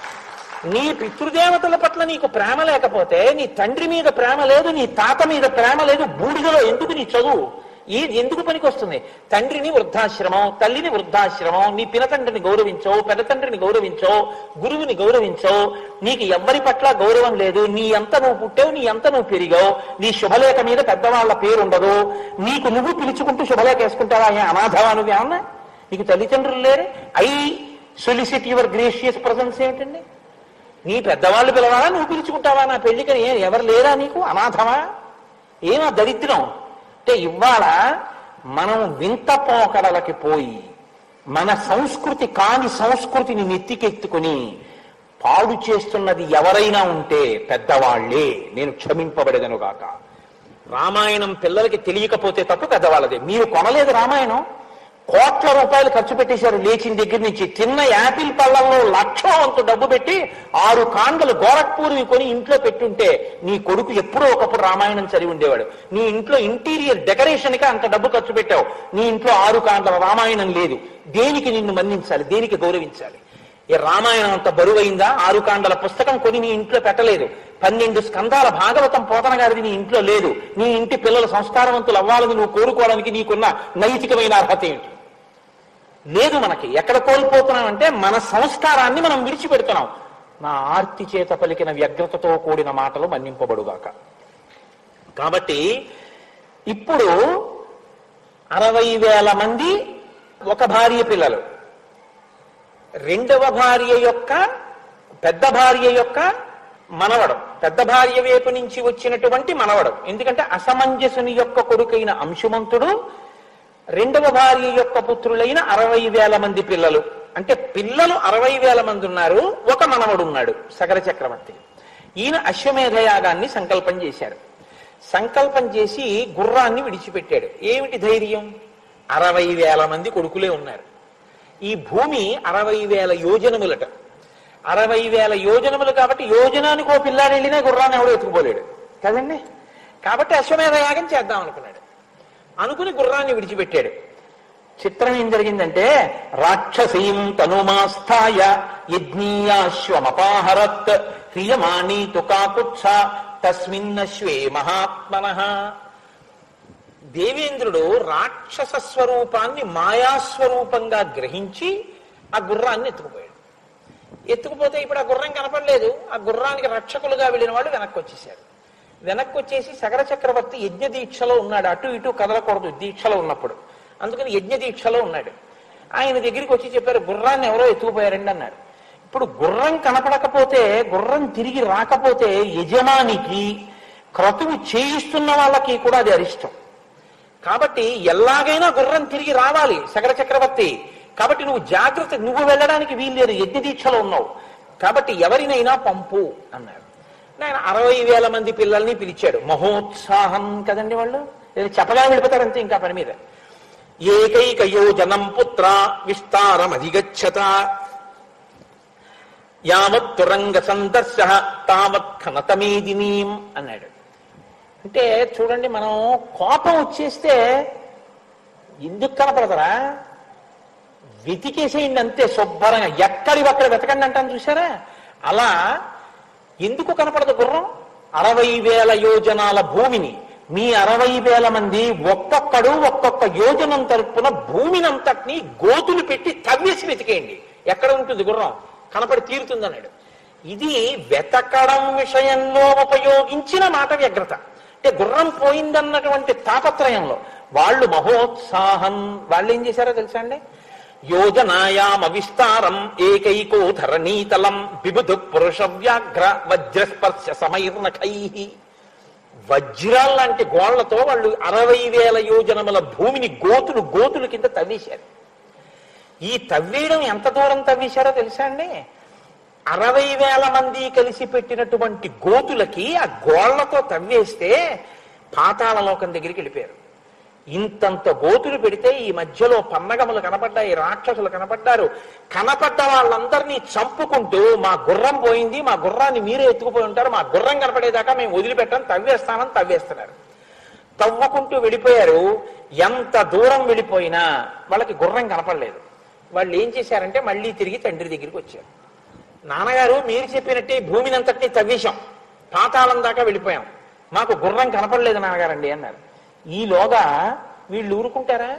Speaker 1: నీ పితృదేవతల పట్ల నీకు ప్రేమ లేకపోతే, నీ తండ్రి మీద ప్రేమ లేదు, నీ తాత మీద ప్రేమ లేదు, బూడిదలో ఎందుకు నీ చదువు? ఎందుకు పనికి వస్తుంది? తండ్రిని వృద్ధాశ్రమం, తల్లిని వృద్ధాశ్రమం, నీ పినతండ్రిని గౌరవించో, పెద్దతండ్రిని గౌరవించో, గురువుని గౌరవించో, నీకు ఎవ్వరి పట్ల గౌరవం లేదు. నీ అంత నువ్వు పుట్టావు, నీ అంత నువ్వు పెరిగావు, నీ శుభలేఖ మీద పెద్దవాళ్ల పేరు ఉండదు, నీకు నువ్వు పిలుచుకుంటూ శుభలేఖ వేసుకుంటావా? అనాథవా నువ్వు? ఏమన్నా నీకు తల్లిదండ్రులు లేరు? I solicit your gracious presence ఏమిటండి? నీ పెద్దవాళ్ళు పిలవాలా, నువ్వు పిలుచుకుంటావా? నా పెళ్లికని ఎవరు లేరా నీకు? అనాథమా? ఏమా దరిద్రం అంటే ఇవాళ మనం వింత పోకడలకి పోయి మన సంస్కృతి కాని సంస్కృతిని నెత్తికెత్తుకుని పాడు చేస్తున్నది ఎవరైనా ఉంటే పెద్దవాళ్లే. నేను క్షమింపబడేదనుగాక. రామాయణం పిల్లలకి తెలియకపోతే తప్పు పెద్దవాళ్ళదే. మీరు కొనలేదు రామాయణం, కోట్ల రూపాయలు ఖర్చు పెట్టేశారు. లేచిన దగ్గర నుంచి తిన్న యాపిల్ పళ్ళల్లో లక్షవంతు డబ్బు పెట్టి 6 కాండలు గోరఖ్పూర్వి కొని ఇంట్లో పెట్టుంటే నీ కొడుకు ఎప్పుడో ఒకప్పుడు రామాయణం చదివి ఉండేవాడు. నీ ఇంట్లో ఇంటీరియర్ డెకరేషన్కి అంత డబ్బు ఖర్చు పెట్టావు, నీ ఇంట్లో 6 కాండల రామాయణం లేదు. దేనికి నిన్ను మన్నించాలి? దేనికి గౌరవించాలి? ఈ రామాయణం అంత బరువైందా? 6 కాండల పుస్తకం కొని నీ ఇంట్లో పెట్టలేదు. 12 స్కందాల భాగవతం పోతన గారిది నీ ఇంట్లో లేదు. నీ ఇంటి పిల్లలు సంస్కారవంతులు అవ్వాలని నువ్వు కోరుకోవడానికి నీకున్న నైతికమైన అర్హత ఏంటి? లేదు. మనకి ఎక్కడ కోల్పోతున్నామంటే మన సంస్కారాన్ని మనం విడిచిపెడుతున్నాం. నా ఆర్తి చేత పలికిన వ్యగ్రతతో కూడిన మాటలు మన్నింపబడుగాక. కాబట్టి ఇప్పుడు 60,000 మంది ఒక భార్య పిల్లలు, రెండవ భార్య యొక్క పెద్ద భార్య యొక్క మనవడం, పెద్ద భార్య వైపు నుంచి వచ్చినటువంటి మనవడం. ఎందుకంటే అసమంజసుని యొక్క కొడుకైన అంశుమంతుడు, రెండవ భార్య యొక్క పుత్రులైన 60,000 మంది పిల్లలు. అంటే పిల్లలు 60,000 మంది ఉన్నారు, ఒక మనవడు ఉన్నాడు సగర చక్రవర్తి. ఈయన అశ్వమేధయాగాన్ని సంకల్పం చేశాడు. సంకల్పం చేసి గుర్రాన్ని విడిచిపెట్టాడు. ఏమిటి ధైర్యం? 60,000 మంది కొడుకులే ఉన్నారు. ఈ భూమి 60,000 యోజనములట. 60,000 యోజనములు కాబట్టి యోజనానికి ఓ పిల్లాడు వెళ్ళినా గుర్రాన్ని ఎవడో ఎత్తుకుపోలేడు కదండి. కాబట్టి అశ్వమేధయాగం చేద్దాం అనుకున్నాడు. అనుకుని గుర్రాన్ని విడిచిపెట్టాడు. చిత్రం ఏం జరిగిందంటే, రాక్షసీం తనుమాస్థాయ యజ్ఞీయాశ్వమపాహరత్ క్రియమాణీ తుకాకుత్స తస్మిన్నశ్వే మహాత్మనః. దేవేంద్రుడు రాక్షస స్వరూపాన్ని మాయాస్వరూపంగా గ్రహించి ఆ గుర్రాన్ని ఎత్తుకుపోయాడు. ఎత్తుకుపోతే ఇప్పుడు ఆ గుర్రం కనపడలేదు. ఆ గుర్రానికి రక్షకులుగా వెళ్ళిన వాళ్ళు వెనక్కి వచ్చేసారు. వెనక్కి వచ్చేసి సగర చక్రవర్తి యజ్ఞ దీక్షలో ఉన్నాడు. అటు ఇటు కదలకూడదు దీక్షలో ఉన్నప్పుడు, అందుకని యజ్ఞ దీక్షలో ఉన్నాడు. ఆయన దగ్గరికి వచ్చి చెప్పారు, గుర్రాన్ని ఎవరో ఎత్తుకుపోయారండి అన్నారు. ఇప్పుడు గుర్రం కనపడకపోతే, గుర్రం తిరిగి రాకపోతే యజమానికి, క్రతువు చేయిస్తున్న వాళ్ళకి కూడా అది అరిష్టం. కాబట్టి ఎలాగైనా గుర్రం తిరిగి రావాలి సగర చక్రవర్తి. కాబట్టి నువ్వు జాగ్రత్త, నువ్వు వెళ్ళడానికి వీల్లేదు, యజ్ఞ దీక్షలో ఉన్నావు, కాబట్టి ఎవరినైనా పంపు అన్నారు. ఆయన 60,000 మంది పిల్లల్ని పిలిచాడు. మహోత్సాహం కదండి వాళ్ళు, చెప్పగా వెళ్ళిపోతారంతే ఇంకా పని మీద. ఏకైక యోజనం పుత్ర విస్తారమధిగచ్చత యావత్తురంగ సందర్శ తావత్ ఖనతమేదినీం అన్నాడు. అంటే చూడండి, మనం కోపం వచ్చేస్తే ఎందుకు కనపడతారా? వెతికేసేయండి అంతే శుభ్రంగా, ఎక్కడివక్కడ వెతకండి అంటాను చూసారా? అలా ఎందుకు కనపడదు గుర్రం? 60,000 యోజనాల భూమిని, మీ 60,000 మంది ఒక్కొక్కడు ఒక్కొక్క యోజనం తరపున భూమినంతటినీ గోతులు పెట్టి తవ్వేసి వెతికేయండి, ఎక్కడ ఉంటుంది గుర్రం, కనపడి తీరుతుంది అన్నాడు. ఇది వెతకడం విషయంలో ఉపయోగించిన మాట వ్యగ్రత. అంటే గుర్రం పోయిందన్నటువంటి తాపత్రయంలో వాళ్ళు మహోత్సాహం. వాళ్ళు ఏం చేశారో తెలుసా అండి? యోజనాయామ విస్తారం ఏకైకో ధరణీతలం బిబుధు పురుష వ్యాఘ్ర వజ్రస్పర్శ సమైర్నఖై. వజ్రాల్లాంటి గోళ్లతో వాళ్ళు 60,000 యోజనముల భూమిని గోతులు కింద తవ్వేశారు. ఈ తవ్వేయడం ఎంత దూరం తవ్వేశారో తెలుసా అండి? 60,000 మంది కలిసి పెట్టినటువంటి గోతులకి ఆ గోళ్లతో తవ్వేస్తే పాతాళలోకం దగ్గరికి వెళ్ళిపోయారు. ఇంతంత గోతులు పెడితే ఈ మధ్యలో పన్నగములు కనపడ్డాయి, రాక్షసులు కనపడ్డారు. కనపడ్డ వాళ్ళందరినీ చంపుకుంటూ మా గుర్రం పోయింది, మా గుర్రాన్ని మీరే ఎత్తుకుపోయి ఉంటారు, మా గుర్రం కనపడేదాకా మేము వదిలిపెట్టాం, తవ్వేస్తామని తవ్వేస్తున్నారు. తవ్వుకుంటూ వెళ్ళిపోయారు. ఎంత దూరం వెళ్ళిపోయినా వాళ్ళకి గుర్రం కనపడలేదు. వాళ్ళు ఏం చేశారంటే మళ్ళీ తిరిగి తండ్రి దగ్గరికి వచ్చారు. నాన్నగారు, మీరు చెప్పినట్టే భూమిని అంతటినీ తవ్వేశాం, పాతాళం దాకా వెళ్ళిపోయాం, మాకు గుర్రం కనపడలేదు నాన్నగారండి అన్నారు. ఈలోగా వీళ్ళు ఊరుకుంటారా?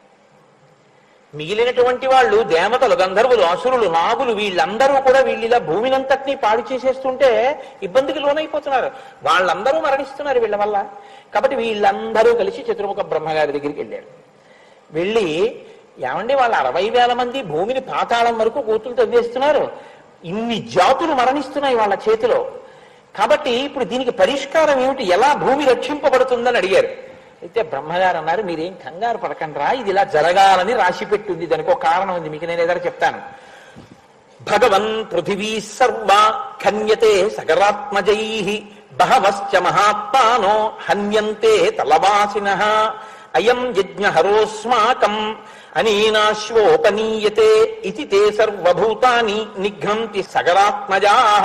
Speaker 1: మిగిలినటువంటి వాళ్ళు దేవతలు, గంధర్వులు, అసురులు, నాగులు వీళ్ళందరూ కూడా వీళ్ళిలా భూమినంతటినీ పాడు చేసేస్తుంటే ఇబ్బందికి లోనైపోతున్నారు. వాళ్ళందరూ మరణిస్తున్నారు వీళ్ళ వల్ల. కాబట్టి వీళ్ళందరూ కలిసి చతుర్ముఖ బ్రహ్మగారి దగ్గరికి వెళ్ళారు. వెళ్ళి, ఏమండి వాళ్ళ 60,000 మంది భూమిని పాతాళం వరకు గోతులు తవ్వేస్తున్నారు, ఇన్ని జాతులు మరణిస్తున్నాయి వాళ్ళ చేతిలో, కాబట్టి ఇప్పుడు దీనికి పరిష్కారం ఏమిటి, ఎలా భూమి రక్షింపబడుతుందని అడిగారు. అయితే బ్రహ్మగారు అన్నారు, మీరేం కంగారు పడకండి రా, ఇది ఇలా జరగాలని రాసి పెట్టుంది, దానికి ఒక కారణం ఉంది, మీకు నేను ఏదైనా చెప్తాను. భగవన్ పృథివీ సర్వ ఖన్యతే సగరాత్మజై బహవశ్చ మహాత్మానో హన్యంతే తలవాసినః అయం యజ్ఞహరోస్మాకం అనేనాశ్వోపనీయతే ఇతి తే సర్వభూతాని నిఘ్నంతి సగరాత్మజాః.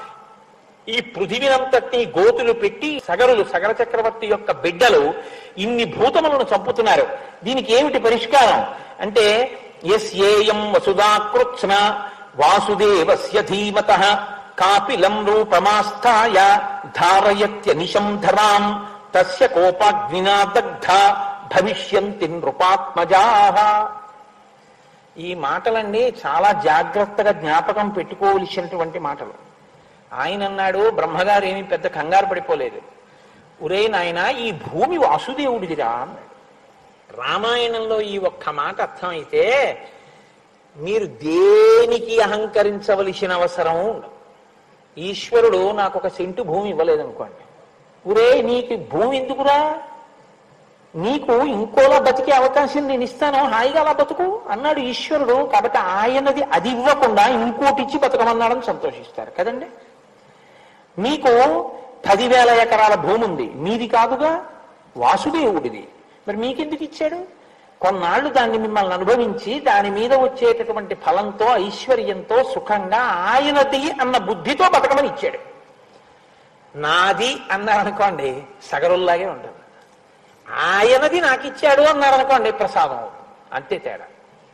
Speaker 1: ఈ పృథివినంతటి గోతులు పెట్టి సగరులు, సగర చక్రవర్తి యొక్క బిడ్డలు ఇన్ని భూతములను చంపుతున్నారు, దీనికి ఏమిటి పరిష్కారం అంటే, యస్యేయం వసుధాకృత్స్న వాసుదేవస్య ధీమతః కాపిలం రూపమాస్థాయ ధారయత్యనిశం ధరాం తస్య కోపాగ్నినా దగ్ధ భవిష్యంతి నృపాత్మజాః. ఈ మాటలన్నీ చాలా జాగ్రత్తగా జ్ఞాపకం పెట్టుకోవలసినటువంటి మాటలు. ఆయన అన్నాడు, బ్రహ్మగారు ఏమీ పెద్ద కంగారు పడిపోలేదు, ఒరే నాయన ఈ భూమి వాసుదేవుడిదిరా అన్నాడు. రామాయణంలో ఈ ఒక్క మాట అర్థమైతే మీరు దేనికి అహంకరించవలసిన అవసరం ఉండదు. ఈశ్వరుడు నాకు ఒక సెంటు భూమి ఇవ్వలేదనుకోండి, ఒరే నీకు భూమి ఎందుకురా, నీకు ఇంకోలా బతికే అవకాశం నేను ఇస్తాను, హాయిగా అలా బతుకు అన్నాడు ఈశ్వరుడు. కాబట్టి ఆయనది అది ఇవ్వకుండా ఇంకోటి ఇచ్చి బతకమన్నాడని సంతోషిస్తారు కదండి. మీకు 10,000 ఎకరాల భూమి ఉంది, మీది కాదుగా, వాసుదేవుడిది, మరి మీకెందుకు ఇచ్చాడు? కొన్నాళ్ళు దాన్ని మిమ్మల్ని అనుభవించి దాని మీద వచ్చేటటువంటి ఫలంతో, ఐశ్వర్యంతో, సుఖంగా ఆయనది అన్న బుద్ధితో బతకమని ఇచ్చాడు. నాది అన్నారనుకోండి సగరుల్లాగే ఉంటుంది, ఆయనది నాకు ఇచ్చాడు అన్నారనుకోండి ప్రసాదం అవుతుంది, అంతే తేడా.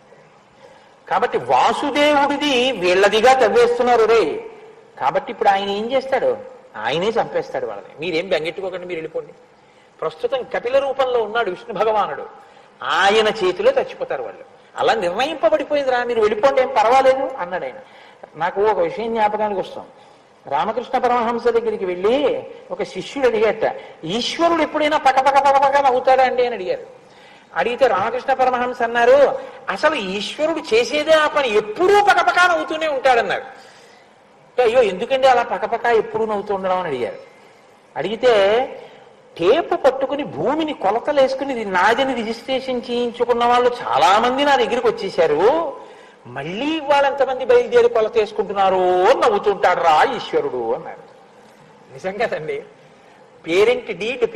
Speaker 1: కాబట్టి వాసుదేవుడిది వీళ్ళదిగా తవ్వేస్తున్నారు రే. కాబట్టి ఇప్పుడు ఆయన ఏం చేస్తాడు, ఆయనే చంపేస్తాడు వాళ్ళని. మీరేం బెంగెట్టుకోకండి, మీరు వెళ్ళిపోండి. ప్రస్తుతం కపిల రూపంలో ఉన్నాడు విష్ణు భగవానుడు, ఆయన చేతిలో చచ్చిపోతారు వాళ్ళు. అలా నిర్ణయింపబడిపోయిందిరా, మీరు వెళ్ళిపోండి, ఏం పర్వాలేదు అన్నాడు ఆయన. నాకు ఒక విషయం జ్ఞాపకానికి వస్తాం. రామకృష్ణ పరమహంస దగ్గరికి వెళ్ళి ఒక శిష్యుడు అడిగట, ఈశ్వరుడు ఎప్పుడైనా పకపక నవ్వుతాడా అండి అని అడిగారు. అడిగితే రామకృష్ణ పరమహంస అన్నారు, అసలు ఈశ్వరుడు చేసేదే ఆ పని, ఎప్పుడూ పకపక నవ్వుతూనే ఉంటాడన్నారు. అయ్యో ఎందుకండి అలా పకపక ఎప్పుడు నవ్వుతూ ఉండడం అని అడిగారు. అడిగితే టేపు పట్టుకుని భూమిని కొలతలు వేసుకుని ఇది నాదని రిజిస్ట్రేషన్ చేయించుకున్న వాళ్ళు చాలా మంది నా దగ్గరికి వచ్చేసారు, మళ్ళీ వాళ్ళెంతమంది బయలుదేరి కొలత వేసుకుంటున్నారు నవ్వుతుంటాడు రా ఈశ్వరుడు అన్నారు. నిజం కదండి. పేరెంట్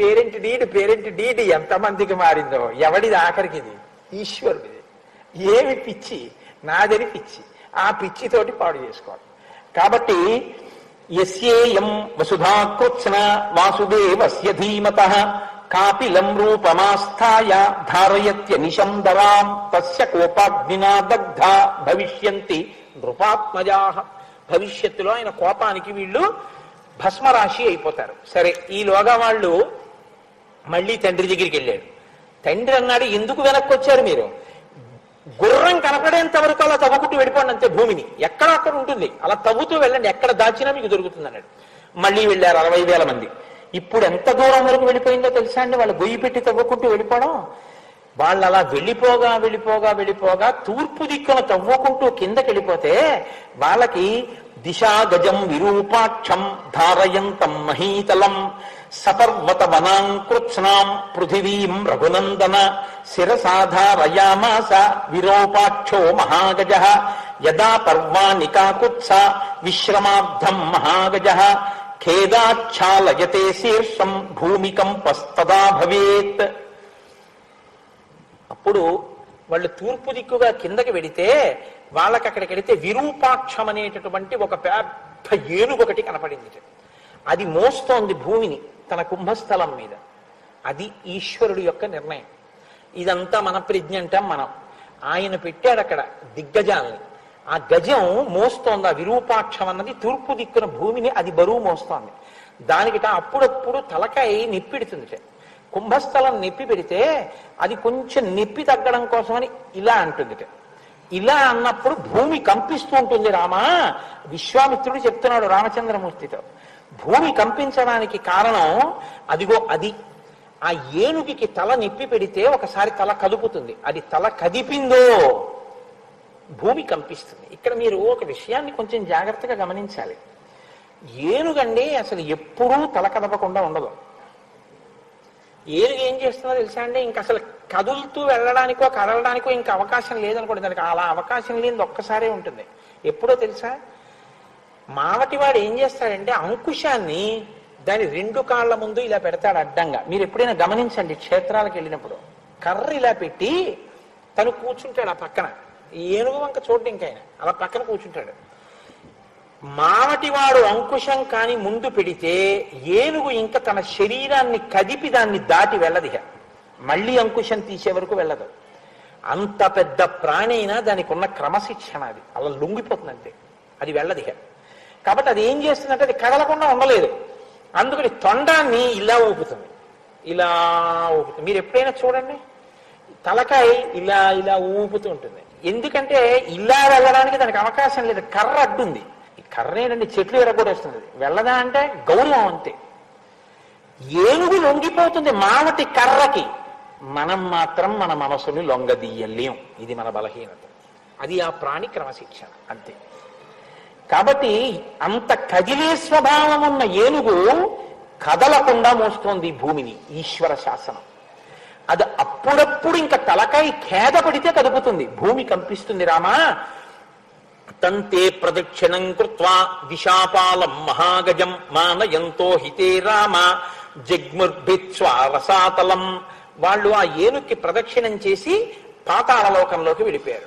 Speaker 1: డీడ్ ఎంతమందికి మారిందో, ఎవడిది ఆఖరికి? ఇది ఈశ్వరుడిది. ఏమి పిచ్చి, నాదని పిచ్చి, ఆ పిచ్చితోటి పాడు చేసుకోవాలి. కాబట్టి యస్యేయం వసుధాకృత్స్న వాసుదేవస్య ధీమతః కాపిలం రూపమాస్థాయ ధారయత్యనిశం దరాం తస్య కోపాగ్నినా దగ్ధ భవిష్యంతి నృపాత్మజాః. భవిష్యత్తులో ఆయన కోపానికి వీళ్ళు భస్మరాశి అయిపోతారు. సరే, ఈలోగా వాళ్ళు మళ్ళీ తండ్రి దగ్గరికి వెళ్ళాడు. తండ్రి అన్నాడు, ఎందుకు వెనక్కి వచ్చారు మీరు? గుర్రం కనపడేంత వరకు అలా తవ్వుకుంటూ వెళ్ళిపోండి అంతే, భూమిని ఎక్కడ అక్కడ ఉంటుంది, అలా తవ్వుతూ వెళ్ళండి, ఎక్కడ దాచినా మీకు దొరుకుతుంది అన్నాడు. మళ్ళీ వెళ్ళారు 60,000 మంది. ఇప్పుడు ఎంత దూరం వరకు వెళ్ళిపోయిందో తెలుసా అండి, వాళ్ళు గొయ్యి పెట్టి తవ్వుకుంటూ వెళ్ళిపోవడం. వాళ్ళు అలా వెళ్ళిపోగా తూర్పు దిక్కున తవ్వుకుంటూ కిందకి వెళ్ళిపోతే వాళ్ళకి దిశా గజం విరూపాక్షం ధారయంతం మహీతలం సపర్వత వనాంకృత్స్నాం పృథివీం రఘునందన శిరసాధారయామాస విరూపాక్షో మహాగజ యదా పర్వాణి కాకుత్స విశ్రమార్థం మహాగజ ఖేదాచ్ఛాలయతే శీర్షం భూమికంపస్తదా భవేత్. అప్పుడు వాళ్ళు తూర్పు దిక్కుగా కిందకి వెడితే వాళ్ళకి అక్కడికి వెడితే విరూపాక్షం అనేటటువంటి ఒక పెద్ద ఏనుగు ఒకటి కనపడింది. అది మోస్తోంది భూమిని తన కుంభస్థలం మీద. అది ఈశ్వరుడు యొక్క నిర్ణయం. ఇదంతా మన ప్రజ్ఞ అంటాం మనం. ఆయన పెట్టాడు అక్కడ దిగ్గజాలని. ఆ గజం మోస్తోంది. ఆ విరూపాక్షం అన్నది తూర్పు దిక్కున భూమిని అది బరువు మోస్తోంది. దానికిట అప్పుడప్పుడు తలకాయ నిప్పిడుతుంది. కుంభస్థలం నెప్పి పెడితే అది కొంచెం నెప్పి తగ్గడం కోసమని ఇలా అంటుంది. ఇలా అన్నప్పుడు భూమి కంపిస్తూ ఉంటుంది. రామా, విశ్వామిత్రుడు చెప్తున్నాడు రామచంద్రమూర్తితో, భూమి కంపించడానికి కారణం అదిగో అది. ఆ ఏనుగుకి తల నెప్పి పెడితే ఒకసారి తల కదుపుతుంది. అది తల కదిపిందో భూమి కంపిస్తుంది. ఇక్కడ మీరు ఒక విషయాన్ని కొంచెం జాగ్రత్తగా గమనించాలి. ఏనుగండి అసలు ఎప్పుడూ తల కదపకుండా ఉండదు. ఏనుగు ఏం చేస్తుందో తెలుసా అండి, ఇంక అసలు కదులుతూ వెళ్ళడానికో కదలడానికో ఇంకా అవకాశం లేదనుకోండి. దానికి అలా అవకాశం లేనిది ఒక్కసారే ఉంటుంది. ఎప్పుడో తెలుసా, మావటివాడు ఏం చేస్తాడంటే అంకుశాన్ని దాని 2 కాళ్ళ ముందు ఇలా పెడతాడు అడ్డంగా. మీరు ఎప్పుడైనా గమనించండి, క్షేత్రాలకు వెళ్ళినప్పుడు కర్ర ఇలా పెట్టి తను కూర్చుంటాడు ఆ పక్కన. ఏనుగు వంక చూడండి, ఇంకైనా అలా పక్కన కూర్చుంటాడు. మావటివాడు అంకుశం కాని ముందు పెడితే ఏనుగు ఇంకా తన శరీరాన్ని కదిపి దాన్ని దాటి వెళ్ళదు. మళ్ళీ అంకుశం తీసే వరకు వెళ్ళదు. అంత పెద్ద ప్రాణి అయినా దానికి ఉన్న క్రమశిక్షణ అది అలా లొంగిపోతుంది అంతే, అది వెళ్ళదు. కాబట్టి అది ఏం చేస్తుందంటే అది కదలకుండా ఉండలేదు. అందుకని తొండాన్ని ఇలా ఊపుతుంది, ఇలా ఊపుతుంది. మీరు ఎప్పుడైనా చూడండి, తలకాయ ఇలా ఇలా ఊపుతూ ఉంటుంది. ఎందుకంటే ఇలా వెళ్ళడానికి దానికి అవకాశం లేదు, కర్ర అడ్డుంది. ఈ కర్ర ఏంటంటే చెట్లు ఎరగొడేస్తుంది. వెళ్ళదా అంటే గౌరవం అంతే. ఏనుగు లొంగిపోతుంది మావటి కర్రకి, మనం మాత్రం మన మనసుని లొంగదీయలేం. ఇది మన బలహీనత. అది ఆ ప్రాణి క్రమశిక్షణ అంతే. కాబట్టి అంత కదిలే స్వభావం ఉన్న ఏనుగు కదలకుండా మోస్తోంది భూమిని. ఈశ్వర శాసనం అది. అప్పుడప్పుడు ఇంకా తలకాయ ఖేద పడితే కదుపుతుంది, భూమి కంపిస్తుంది. రామా, తంతే ప్రదక్షిణం కృత్వా దిశాపాలం మహాగజం మానయంతో హితే రామ జగ్ముర్భిత్స్వా రసాతలం. వాళ్ళు ఆ ఏనుక్కి ప్రదక్షిణం చేసి పాతాళలోకంలోకి వెళ్ళిపోయారు.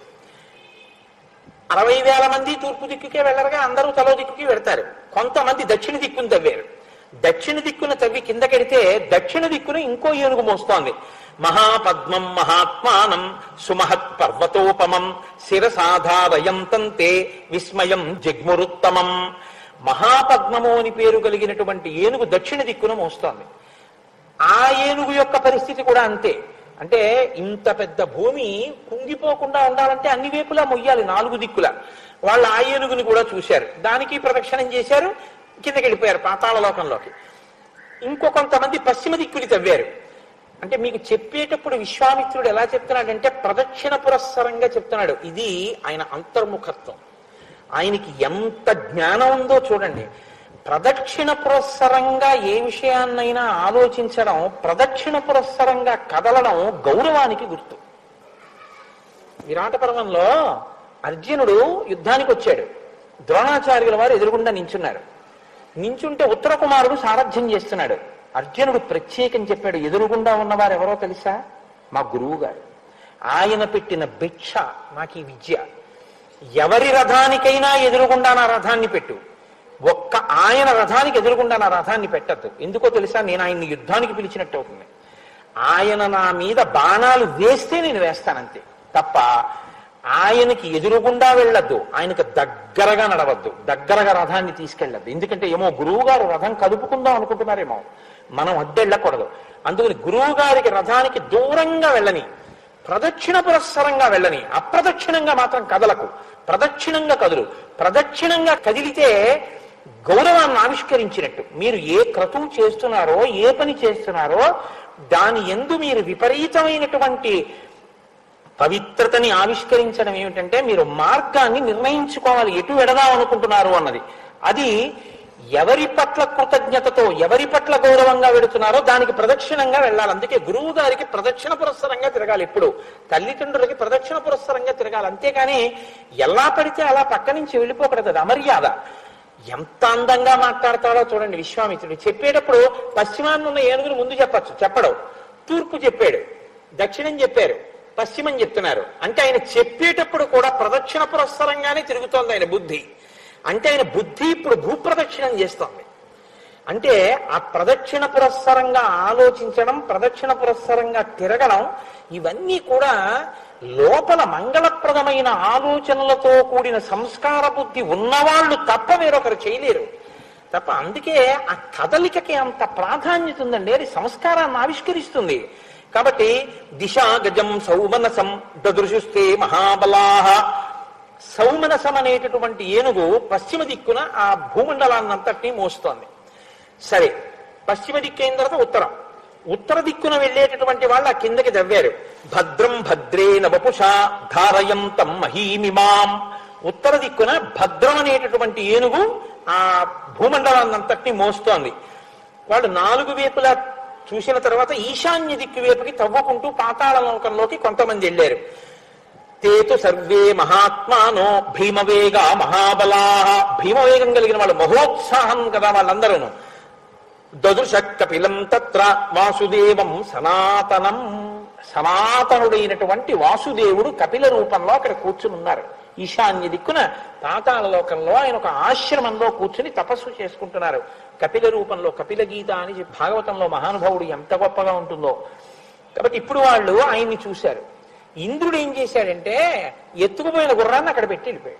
Speaker 1: 60,000 మంది తూర్పు దిక్కుకే వెళ్ళరుగా, అందరూ తలో దిక్కుకి వెళ్తారు. కొంతమంది దక్షిణ దిక్కును తవ్వారు. దక్షిణ దిక్కున తవ్వి కిందకెడితే దక్షిణ దిక్కున ఇంకో ఏనుగు మోస్తోంది. మహాపద్మం మహాత్మానం సుమహత్ పర్వతోపమం శిరసాధారయం తంతే విస్మయం జగ్మురుత్తమం. మహాపద్మము అని పేరు కలిగినటువంటి ఏనుగు దక్షిణ దిక్కున మోస్తోంది. ఆ ఏనుగు యొక్క పరిస్థితి కూడా అంతే. అంటే ఇంత పెద్ద భూమి కుంగిపోకుండా ఉండాలంటే అన్ని వైపులా మొయ్యాలి, 4 దిక్కులా. వాళ్ళు ఆ ఏనుగుని కూడా చూశారు, దానికి ప్రదక్షిణం చేశారు, కిందకి వెళ్ళిపోయారు పాతాళలోకంలోకి. ఇంకో కొంతమంది పశ్చిమ దిక్కుని తవ్వారు. అంటే మీకు చెప్పేటప్పుడు విశ్వామిత్రుడు ఎలా చెప్తున్నాడంటే ప్రదక్షిణ పురస్సరంగా చెప్తున్నాడు. ఇది ఆయన అంతర్ముఖత్వం. ఆయనకి ఎంత జ్ఞానం ఉందో చూడండి. ప్రదక్షిణ పురస్సరంగా ఏ విషయాన్నైనా ఆలోచించడం, ప్రదక్షిణ పురస్సరంగా కదలడం గౌరవానికి గుర్తు. విరాట పర్వంలో అర్జునుడు యుద్ధానికి వచ్చాడు. ద్రోణాచార్యుల వారు ఎదురుగుండా నించున్నారు. నించుంటే ఉత్తర కుమారుడు సారథ్యం చేస్తున్నాడు. అర్జునుడు ప్రత్యేకం చెప్పాడు, ఎదురుగుండా ఉన్నవారు ఎవరో తెలుసా? మా గురువు గారు. ఆయన పెట్టిన భిక్ష నాకు ఈ విద్య. ఎవరి రథానికైనా ఎదురుగుండా నా రథాన్ని పెట్టు, ఒక్క ఆయన రథానికి ఎదురుగుండా నా రథాన్ని పెట్టద్దు. ఎందుకో తెలుసా? నేను ఆయన్ని యుద్ధానికి పిలిచినట్టు అవుతుంది. ఆయన నా మీద బాణాలు వేస్తే నేను వేస్తానంతే తప్ప ఆయనకి ఎదురుగుండా వెళ్ళద్దు, ఆయనకు దగ్గరగా నడవద్దు, దగ్గరగా రథాన్ని తీసుకెళ్ళద్దు. ఎందుకంటే ఏమో గురువు గారు రథం కదుపుకుందాం అనుకుంటున్నారేమో, మనం అడ్డెళ్ళకూడదు. అందుకని గురువు గారికి రథానికి దూరంగా వెళ్ళని, ప్రదక్షిణ పురస్సరంగా వెళ్ళని, అప్రదక్షిణంగా మాత్రం కదలకు. ప్రదక్షిణంగా కదులు. ప్రదక్షిణంగా కదిలితే గౌరవాన్ని ఆవిష్కరించినట్టు. మీరు ఏ క్రతువు చేస్తున్నారో, ఏ పని చేస్తున్నారో దాని యందు మీరు విపరీతమైనటువంటి పవిత్రతని ఆవిష్కరించడం ఏమిటంటే మీరు మార్గాన్ని నిర్ణయించుకోవాలి, ఎటు వెడదాం అనుకుంటున్నారు అన్నది. అది ఎవరి పట్ల కృతజ్ఞతతో ఎవరి పట్ల గౌరవంగా వెడుతున్నారో దానికి ప్రదక్షిణంగా వెళ్ళాలి. అందుకే గురువు గారికి ప్రదక్షిణ పురస్సరంగా తిరగాలి. ఎప్పుడు తల్లిదండ్రులకి ప్రదక్షిణ పురస్సరంగా తిరగాలి. అంతేగాని ఎలా పడితే అలా పక్క నుంచి వెళ్ళిపోకూడదు. అది అమర్యాద. ఎంత అందంగా మాట్లాడతాడో చూడండి విశ్వామిత్రుడు. చెప్పేటప్పుడు పశ్చిమాన్ని ఉన్న ఏనుగురు ముందు చెప్పచ్చు, చెప్పడం. తూర్పు చెప్పాడు, దక్షిణం చెప్పారు, పశ్చిమం చెప్తున్నారు. అంటే ఆయన చెప్పేటప్పుడు కూడా ప్రదక్షిణ పురస్సరంగానే తిరుగుతోంది ఆయన బుద్ధి. అంటే ఆయన బుద్ధి ఇప్పుడు భూప్రదక్షిణం చేస్తోంది. అంటే ఆ ప్రదక్షిణ పురస్సరంగా ఆలోచించడం, ప్రదక్షిణ పురస్సరంగా తిరగడం, ఇవన్నీ కూడా లోపల మంగళప్రదమైన ఆలోచనలతో కూడిన సంస్కార బుద్ధి ఉన్నవాళ్ళు తప్ప వేరొకరు చేయలేరు. తప్ప అందుకే ఆ కదలికకి అంత ప్రాధాన్యత ఉందండి. అది సంస్కారాన్ని ఆవిష్కరిస్తుంది. కాబట్టి దిశా గజం సౌమనసం దదృశుస్తే మహాబలాహ. సౌమనసం అనేటటువంటి ఏనుగు పశ్చిమ దిక్కున ఆ భూమండలాన్నంతటినీ మోస్తోంది. సరే, పశ్చిమ దిక్కు అయిన తర్వాత ఉత్తరం. ఉత్తర దిక్కున వెళ్ళేటటువంటి వాళ్ళు ఆ కిందకి దవ్వారు. భద్రం భద్రేన వపుషా ధారయంతం మహీమిమాం. ఉత్తర దిక్కున భద్రం అనేటటువంటి ఏనుగు ఆ భూమండలాన్నంతటినీ మోస్తోంది. వాళ్ళు నాలుగు వైపులా చూసిన తర్వాత ఈశాన్య దిక్కు వైపుకి తవ్వుకుంటూ పాతాళ లోకంలోకి కొంతమంది వెళ్ళారు. తేతు సర్వే మహాత్మానో భీమవేగ మహాబలాహ. భీమవేగం కలిగిన వాళ్ళు, మహోత్సాహం కదా వాళ్ళందరూ. దదృశ కపిలం తత్ర వాసుదేవం సనాతనం. సనాతనుడైనటువంటి వాసుదేవుడు కపిల రూపంలో అక్కడ కూర్చుని ఉన్నారు. ఈశాన్య దిక్కున పాతాళ లోకంలో ఆయన ఒక ఆశ్రమంలో కూర్చుని తపస్సు చేసుకుంటున్నారు. కపిల రూపంలో. కపిల గీత అని భాగవతంలో మహానుభావుడు ఎంత గొప్పగా ఉంటుందో. కాబట్టి ఇప్పుడు వాళ్ళు ఆయన్ని చూశారు. ఇంద్రుడు ఏం చేశాడంటే ఎత్తుకుపోయిన గుర్రాన్ని అక్కడ పెట్టి వెళ్ళిపోయాడు.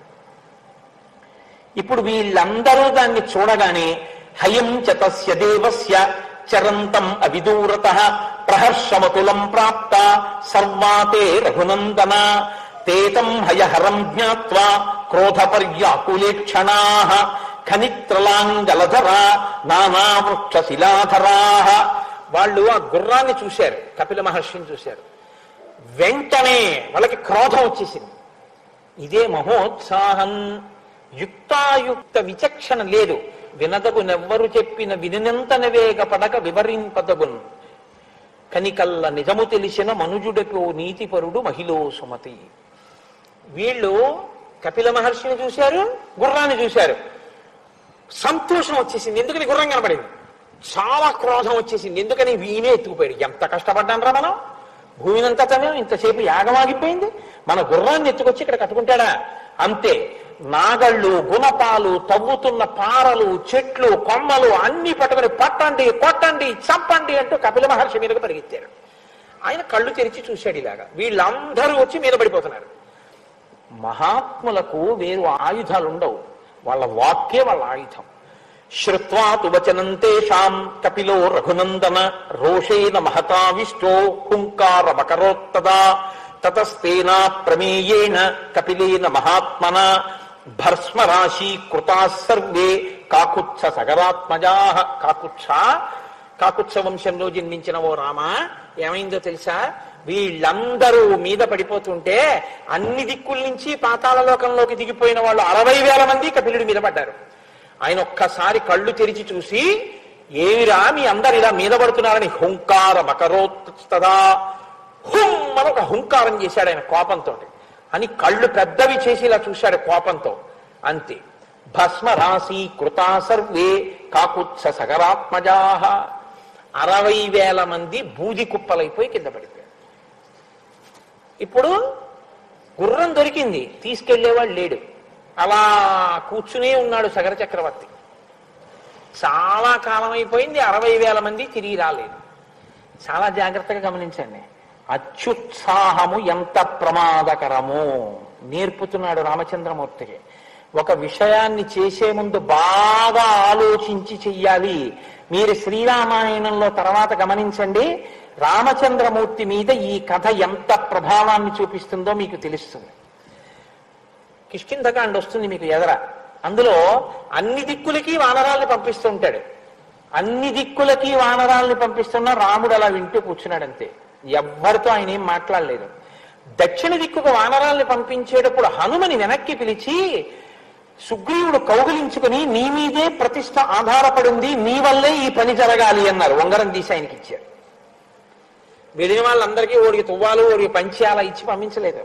Speaker 1: ఇప్పుడు వీళ్ళందరూ దాన్ని చూడగానే హయం చ తస్య దేవస్య చరంతం అవిదూరతః ప్రహర్షమతులం ప్రాప్త సర్వాతే రఘునందన తేతం హయహరం జ్ఞాత్వా క్రోధపర్యాకులేక్షణాః ఖనిత్రలాంగలధరా నానావృక్షశిలాధరాః. వాళ్ళు ఆ గుర్రాన్ని చూశారు, కపిల మహర్షిని చూశారు. వెంటనే వాళ్ళకి క్రోధం వచ్చేసింది. ఇదే మహోత్సాహం. యుక్తాయుక్త విచక్షణ లేదు. వినదగునెవ్వరు చెప్పిన వినినంతన వేగపడక వివరింపదగున్ కనికల్ల నిజము తెలిసిన మనుజుడకు నీతిపరుడు మహిళో సుమతి. వీళ్ళు కపిల మహర్షిని చూశారు, గుర్రాన్ని చూశారు. సంతోషం వచ్చేసింది. ఎందుకని గుర్రం కనబడింది. చాలా క్రోధం వచ్చేసింది. ఎందుకని వీనే ఎత్తుకుపోయాడు. ఎంత కష్టపడ్డానరా మనం, భూమినంతా తమేం ఇంతసేపు యాగమాగిపోయింది, మన గుర్రాన్ని ఎత్తుకొచ్చి ఇక్కడ కట్టుకుంటాడా? అంతే. నాగళ్ళు, గుణపాలు, తవ్వుతున్న పారలు, చెట్లు, కొమ్మలు అన్ని పట్టుకుని పట్టండి, కొట్టండి, చంపండి అంటూ కపిల మహర్షి మీదకు పరిగెత్తారు. ఆయన కళ్ళు తెరిచి చూశాడు ఇలాగా. వీళ్ళందరూ వచ్చి మీద పడిపోతున్నారు. మహాత్ములకు వేరు ఆయుధాలు ఉండవు, వాళ్ళ వాక్కే వాళ్ళ ఆయుధం. శ్రుత్వా తు వచనం తేషాం కపిలో రఘునందన రోషేణ మహతావిష్టో హుంకారమకరోత్తదా తతస్తేనా ప్రమేయేణ కపిలేన మహాత్మన భస్మరాశి కృతా సర్వే కాకుత్స సగరాత్మజా. కాకుత్స వంశంలో జన్మించిన ఓ రామ, ఏమైందో తెలుసా? వీళ్ళందరూ మీద పడిపోతుంటే అన్ని దిక్కుల నుంచి పాతాళ లోకంలోకి దిగిపోయిన వాళ్ళు 60,000 మంది కపిలుడి మీద పడ్డారు. ఆయన ఒక్కసారి కళ్ళు తెరిచి చూసి, ఏమిరా మీ అందరు ఇలా మీద పడుతున్నారని హుంకార మకరోత్తదా, హుమ్ అని ఒక హుంకారం చేశాడు ఆయన కోపంతో. అని కళ్ళు పెద్దవి చేసి ఇలా చూశాడు కోపంతో. అంతే. భస్మరాశి కృతా సర్వే కాకుత్స సగరాత్మజా. 60,000 మంది బూది కుప్పలైపోయి కింద పడిపోయారు. ఇప్పుడు గుర్రం దొరికింది, తీసుకెళ్లేవాడు లేడు. అలా కూర్చునే ఉన్నాడు సగర చక్రవర్తి. చాలా కాలం అయిపోయింది, 60,000 మంది తిరిగి రాలేదు. చాలా జాగ్రత్తగా గమనించండి. అత్యుత్సాహము ఎంత ప్రమాదకరమో నేర్పుతున్నాడు రామచంద్రమూర్తికి. ఒక విషయాన్ని చేసే ముందు బాగా ఆలోచించి చెయ్యాలి. మీరు శ్రీరామాయణంలో తర్వాత గమనించండి, రామచంద్రమూర్తి మీద ఈ కథ ఎంత ప్రభావాన్ని చూపిస్తుందో మీకు తెలుస్తుంది. కిష్కింధకాండ వస్తుంది మీకు ఎదర. అందులో అన్ని దిక్కులకి వానరాల్ని పంపిస్తుంటాడు. అన్ని దిక్కులకి వానరాల్ని పంపిస్తున్నా రాముడు అలా వింటూ కూర్చున్నాడు అంతే. ఎవ్వరితో ఆయన ఏం మాట్లాడలేదు. దక్షిణ దిక్కుకు వానరాల్ని పంపించేటప్పుడు హనుమని వెనక్కి పిలిచి, సుగ్రీవుడు కౌగిలించుకుని నీ మీదే ప్రతిష్ట ఆధారపడింది, నీ వల్లే ఈ పని జరగాలి అన్నారు. ఉంగరం తీసి ఆయనకి ఇచ్చారు. వెళ్ళిన వాళ్ళందరికీ ఓడికి తువ్వాలు ఓడికి పంచాల ఇచ్చి పంపించలేదు.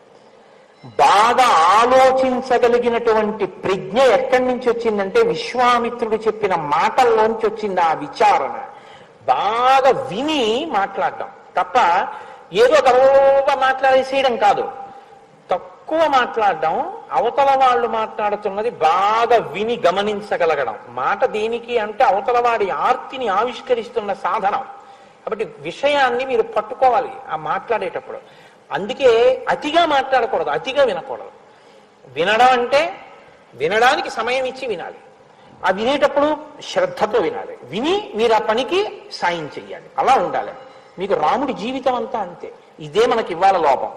Speaker 1: బాగా ఆలోచించగలిగినటువంటి ప్రజ్ఞ ఎక్కడి నుంచి వచ్చిందంటే విశ్వామిత్రుడు చెప్పిన మాటల్లోంచి వచ్చింది. ఆ విచారణ బాగా విని మాట్లాడడం తప్ప ఏదో గొప్ప మాట్లాడేసేయడం కాదు. తక్కువ మాట్లాడడం, అవతల వాళ్ళు మాట్లాడుతున్నది బాగా విని గమనించగలగడం. మాట దేనికి అంటే అవతల వాడి ఆర్తిని ఆవిష్కరిస్తున్న సాధనం. కాబట్టి విషయాన్ని మీరు పట్టుకోవాలి ఆ మాట్లాడేటప్పుడు. అందుకే అతిగా మాట్లాడకూడదు, అతిగా వినకూడదు. వినడం అంటే వినడానికి సమయం ఇచ్చి వినాలి. ఆ వినేటప్పుడు శ్రద్ధతో వినాలి. విని మీరు ఆ పనికి సాయం చెయ్యాలి. అలా ఉండాలి. మీకు రాముడి జీవితం అంతా అంతే. ఇదే మనకి ఇవ్వాల లోపం.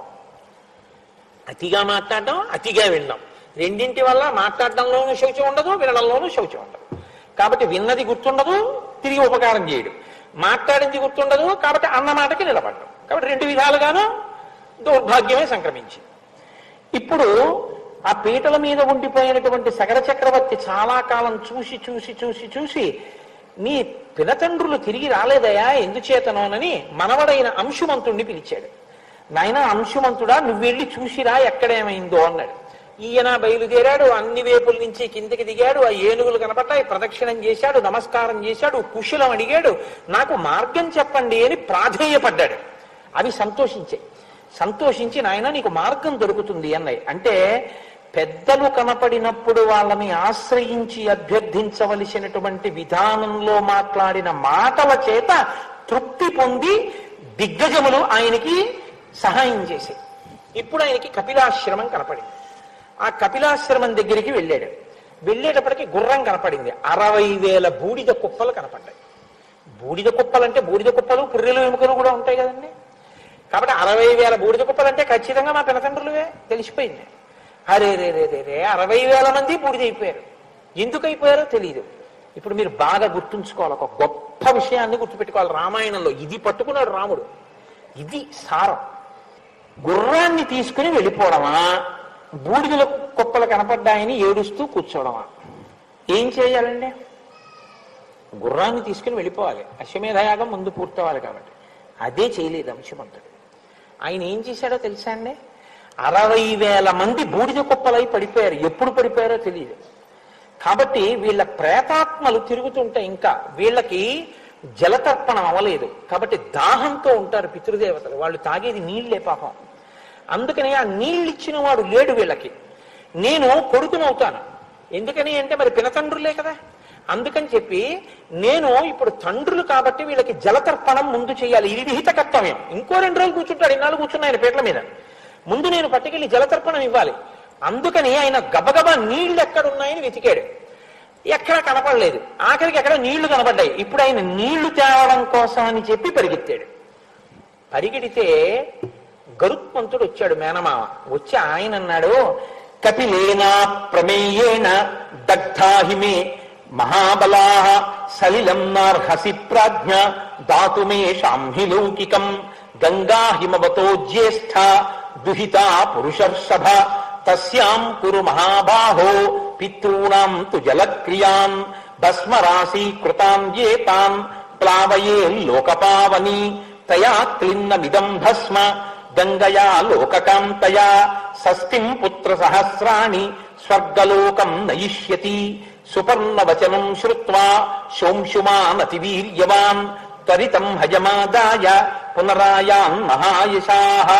Speaker 1: అతిగా మాట్లాడడం, అతిగా వినడం, రెండింటి వల్ల మాట్లాడడంలోనూ శౌచం ఉండదు, వినడంలోనూ శౌచం ఉండదు. కాబట్టి విన్నది గుర్తుండదు, తిరిగి ఉపకారం చేయడం. మాట్లాడింది గుర్తుండదు, కాబట్టి అన్న మాటకి నిలబడడం. కాబట్టి రెండు విధాలుగాను దౌర్భాగ్యమే సంక్రమించి. ఇప్పుడు ఆ పీటల మీద ఉండిపోయినటువంటి సగర చక్రవర్తి చాలా కాలం చూసి చూసి చూసి చూసి నీ పినతండ్రులు తిరిగి రాలేదయా ఎందుచేతనోనని మనవడైన అంశుమంతుణ్ణి పిలిచాడు. నాయన అంశుమంతుడా, నువ్వు వెళ్ళి చూసిరా ఎక్కడేమైందో అన్నాడు. ఈయన బయలుదేరాడు. అన్ని వేపుల నుంచి కిందికి దిగాడు. ఆ ఏనుగులు కనపడ్డాయి, ప్రదక్షిణం చేశాడు, నమస్కారం చేశాడు, కుశలం అడిగాడు. నాకు మార్గం చెప్పండి అని ప్రాధేయపడ్డాడు. అవి సంతోషించాయి. సంతోషించి నాయన నీకు మార్గం దొరుకుతుంది అన్నాయి. అంటే పెద్దలు కనపడినప్పుడు వాళ్ళని ఆశ్రయించి అభ్యర్థించవలసినటువంటి విధానంలో మాట్లాడిన మాటల చేత తృప్తి పొంది దిగ్గజములు ఆయనకి సహాయం చేశాయి. ఇప్పుడు ఆయనకి కపిలాశ్రమం కనపడింది. ఆ కపిలాశ్రమం దగ్గరికి వెళ్ళాడు. వెళ్ళేటప్పటికి గుర్రం కనపడింది. 60,000 బూడిద కుప్పలు కనపడ్డాయి. బూడిద కుప్పలంటే బూడిద కుప్పలు, పుర్రెలు, ఎముకలు కూడా ఉంటాయి కదండి. కాబట్టి 60,000 బూడిద కుప్పలు అంటే ఖచ్చితంగా మా పినతండ్రులవే తెలిసిపోయింది. అరే రే రే రే రే 60,000 మంది బూడిద అయిపోయారు. ఎందుకు అయిపోయారో తెలియదు. ఇప్పుడు మీరు బాగా గుర్తుంచుకోవాలి, ఒక గొప్ప విషయాన్ని గుర్తుపెట్టుకోవాలి. రామాయణంలో ఇది పట్టుకున్నాడు రాముడు. ఇది సారం. గుర్రాన్ని తీసుకుని వెళ్ళిపోవడమా, బూడిదల కుప్పలు కనపడ్డాయని ఏడుస్తూ కూర్చోవడమా? ఏం చేయాలండి? గుర్రాన్ని తీసుకుని వెళ్ళిపోవాలి. అశ్వమేధయాగం ముందు పూర్తవాలి కాబట్టి. అదే చేయలేదు అంశమంతుడు. ఆయన ఏం చేశాడో తెలుసా అండి? 60,000 మంది బూడిద కుప్పలై పడిపోయారు. ఎప్పుడు పడిపోయారో తెలియదు. కాబట్టి వీళ్ళ ప్రేతాత్మలు తిరుగుతుంటే ఇంకా వీళ్ళకి జలతర్పణం అవ్వలేదు. కాబట్టి దాహంతో ఉంటారు పితృదేవతలు. వాళ్ళు తాగేది నీళ్లే పాపం. అందుకని ఆ నీళ్ళు ఇచ్చిన వాడు లేడు వీళ్ళకి. నేను కొడుకునవుతాను. ఎందుకని అంటే మరి పినతండ్రులే కదా. అందుకని చెప్పి నేను ఇప్పుడు తండ్రులు కాబట్టి వీళ్ళకి జలతర్పణం ముందు చేయాలి. ఇది విహిత కర్తవ్యం. ఇంకో 2 రోజులు కూర్చుంటాడు. ఇన్నాళ్ళు కూర్చున్నాయన పీటల మీద. ముందు నేను పట్టుకెళ్ళి జలతర్పణం ఇవ్వాలి. అందుకని ఆయన గబగబా నీళ్లు ఎక్కడున్నాయని వెతికాడు. ఎక్కడ కనపడలేదు. ఆఖరికి ఎక్కడ నీళ్లు కనపడ్డాయి. ఇప్పుడు ఆయన నీళ్లు తేవడం కోసం అని చెప్పి పరిగెత్తాడు. పరిగెడితే గరుత్మంతుడు వచ్చాడు, మేనమామ. వచ్చి ఆయన అన్నాడు, కపిలేనా ప్రమేయేణ దగ్ధాహిమే మహాబలా సలిలం నార్హసి ప్రాజ్ఞ దాతుమే శాంహి లౌకికం గంగా హిమవతో జ్యేష్ఠ దుహితా పురుషర్షభ తస్యాం కురు మహాబాహో పితॄణాం తు జలక్రియాన్ భస్మరాశి కృతాన్ ఏతాన్ ప్లావయే లోకపావని తయా క్లిన్నమిదం భస్మ గంగయా లోకకాంతయా షష్ఠిం పుత్ర సహస్రాణి స్వర్గలోకం నయిష్యతి సుపర్ణవచనం శ్రుత్వా శోంశుమానతివీర్యవాన్ త్వరితం హయమాదాయ పునరాయాన్ మహాయశాః.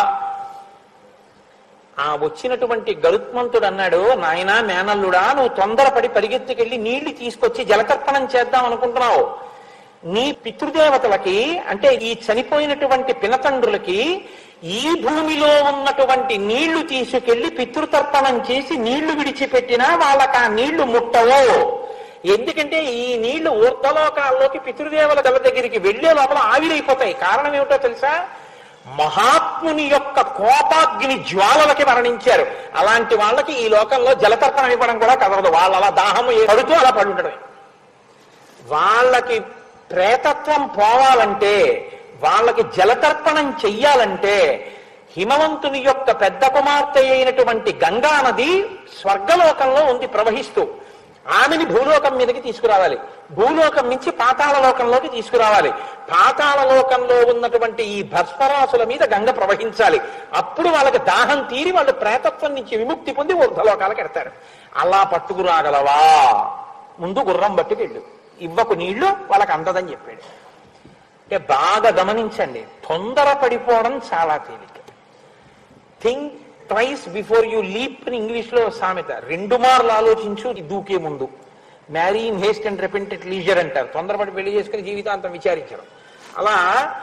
Speaker 1: ఆ వచ్చినటువంటి గరుత్మంతుడు అన్నాడు, నాయనా మేనల్లుడా, నువ్వు తొందరపడి పరిగెత్తుకెళ్ళి నీళ్లు తీసుకొచ్చి జలతర్పణం చేద్దాం అనుకుంటున్నావు. నీ పితృదేవతలకి అంటే ఈ చనిపోయినటువంటి పినతండ్రులకి ఈ భూమిలో ఉన్నటువంటి నీళ్లు తీసుకెళ్లి పితృతర్పణం చేసి నీళ్లు విడిచిపెట్టినా వాళ్ళకి ఆ నీళ్లు ముట్టవో. ఎందుకంటే ఈ నీళ్లు ఊర్ధలోకాల్లోకి పితృదేవతల దగ్గరికి వెళ్లే లోపల ఆవిరైపోతాయి. కారణం ఏమిటో తెలుసా? మహాత్ముని యొక్క కోపాగ్ని జ్వాలలకి మరణించారు. అలాంటి వాళ్ళకి ఈ లోకంలో జలతర్పణం ఇవ్వడం కూడా కదలదు. వాళ్ళు అలా దాహము పడుతూ అలా పడి ఉండడమే. వాళ్ళకి ప్రేతత్వం పోవాలంటే, వాళ్ళకి జలతర్పణం చెయ్యాలంటే హిమవంతుని యొక్క పెద్ద కుమార్తె అయినటువంటి గంగా నది స్వర్గలోకంలో ఉంది ప్రవహిస్తూ. ఆమెని భూలోకం మీదకి తీసుకురావాలి, భూలోకం నుంచి పాతాళ లోకంలోకి తీసుకురావాలి. పాతాళ లోకంలో ఉన్నటువంటి ఈ భస్మరాసుల మీద గంగ ప్రవహించాలి. అప్పుడు వాళ్ళకి దాహం తీరి వాళ్ళు ప్రేతత్వం నుంచి విముక్తి పొంది ఊర్ధలోకాలకు ఎడతారు. అలా పట్టుకురాగలవా? ముందు గుర్రం పట్టుకెళ్ళు, ఇవ్వకు నీళ్లు వాళ్ళకి అందదని చెప్పాడు. అంటే బాగా గమనించండి, తొందర పడిపోవడం చాలా తేలిక. Think twice before you leap అని ఇంగ్లీష్ లో సామెత. 2 మార్లు ఆలోచించు దూకే ముందు. Marry in haste and repent at leisure అంటారు. తొందరపడి పెళ్లి చేసుకుని జీవితాంతం విచారించరు. అలా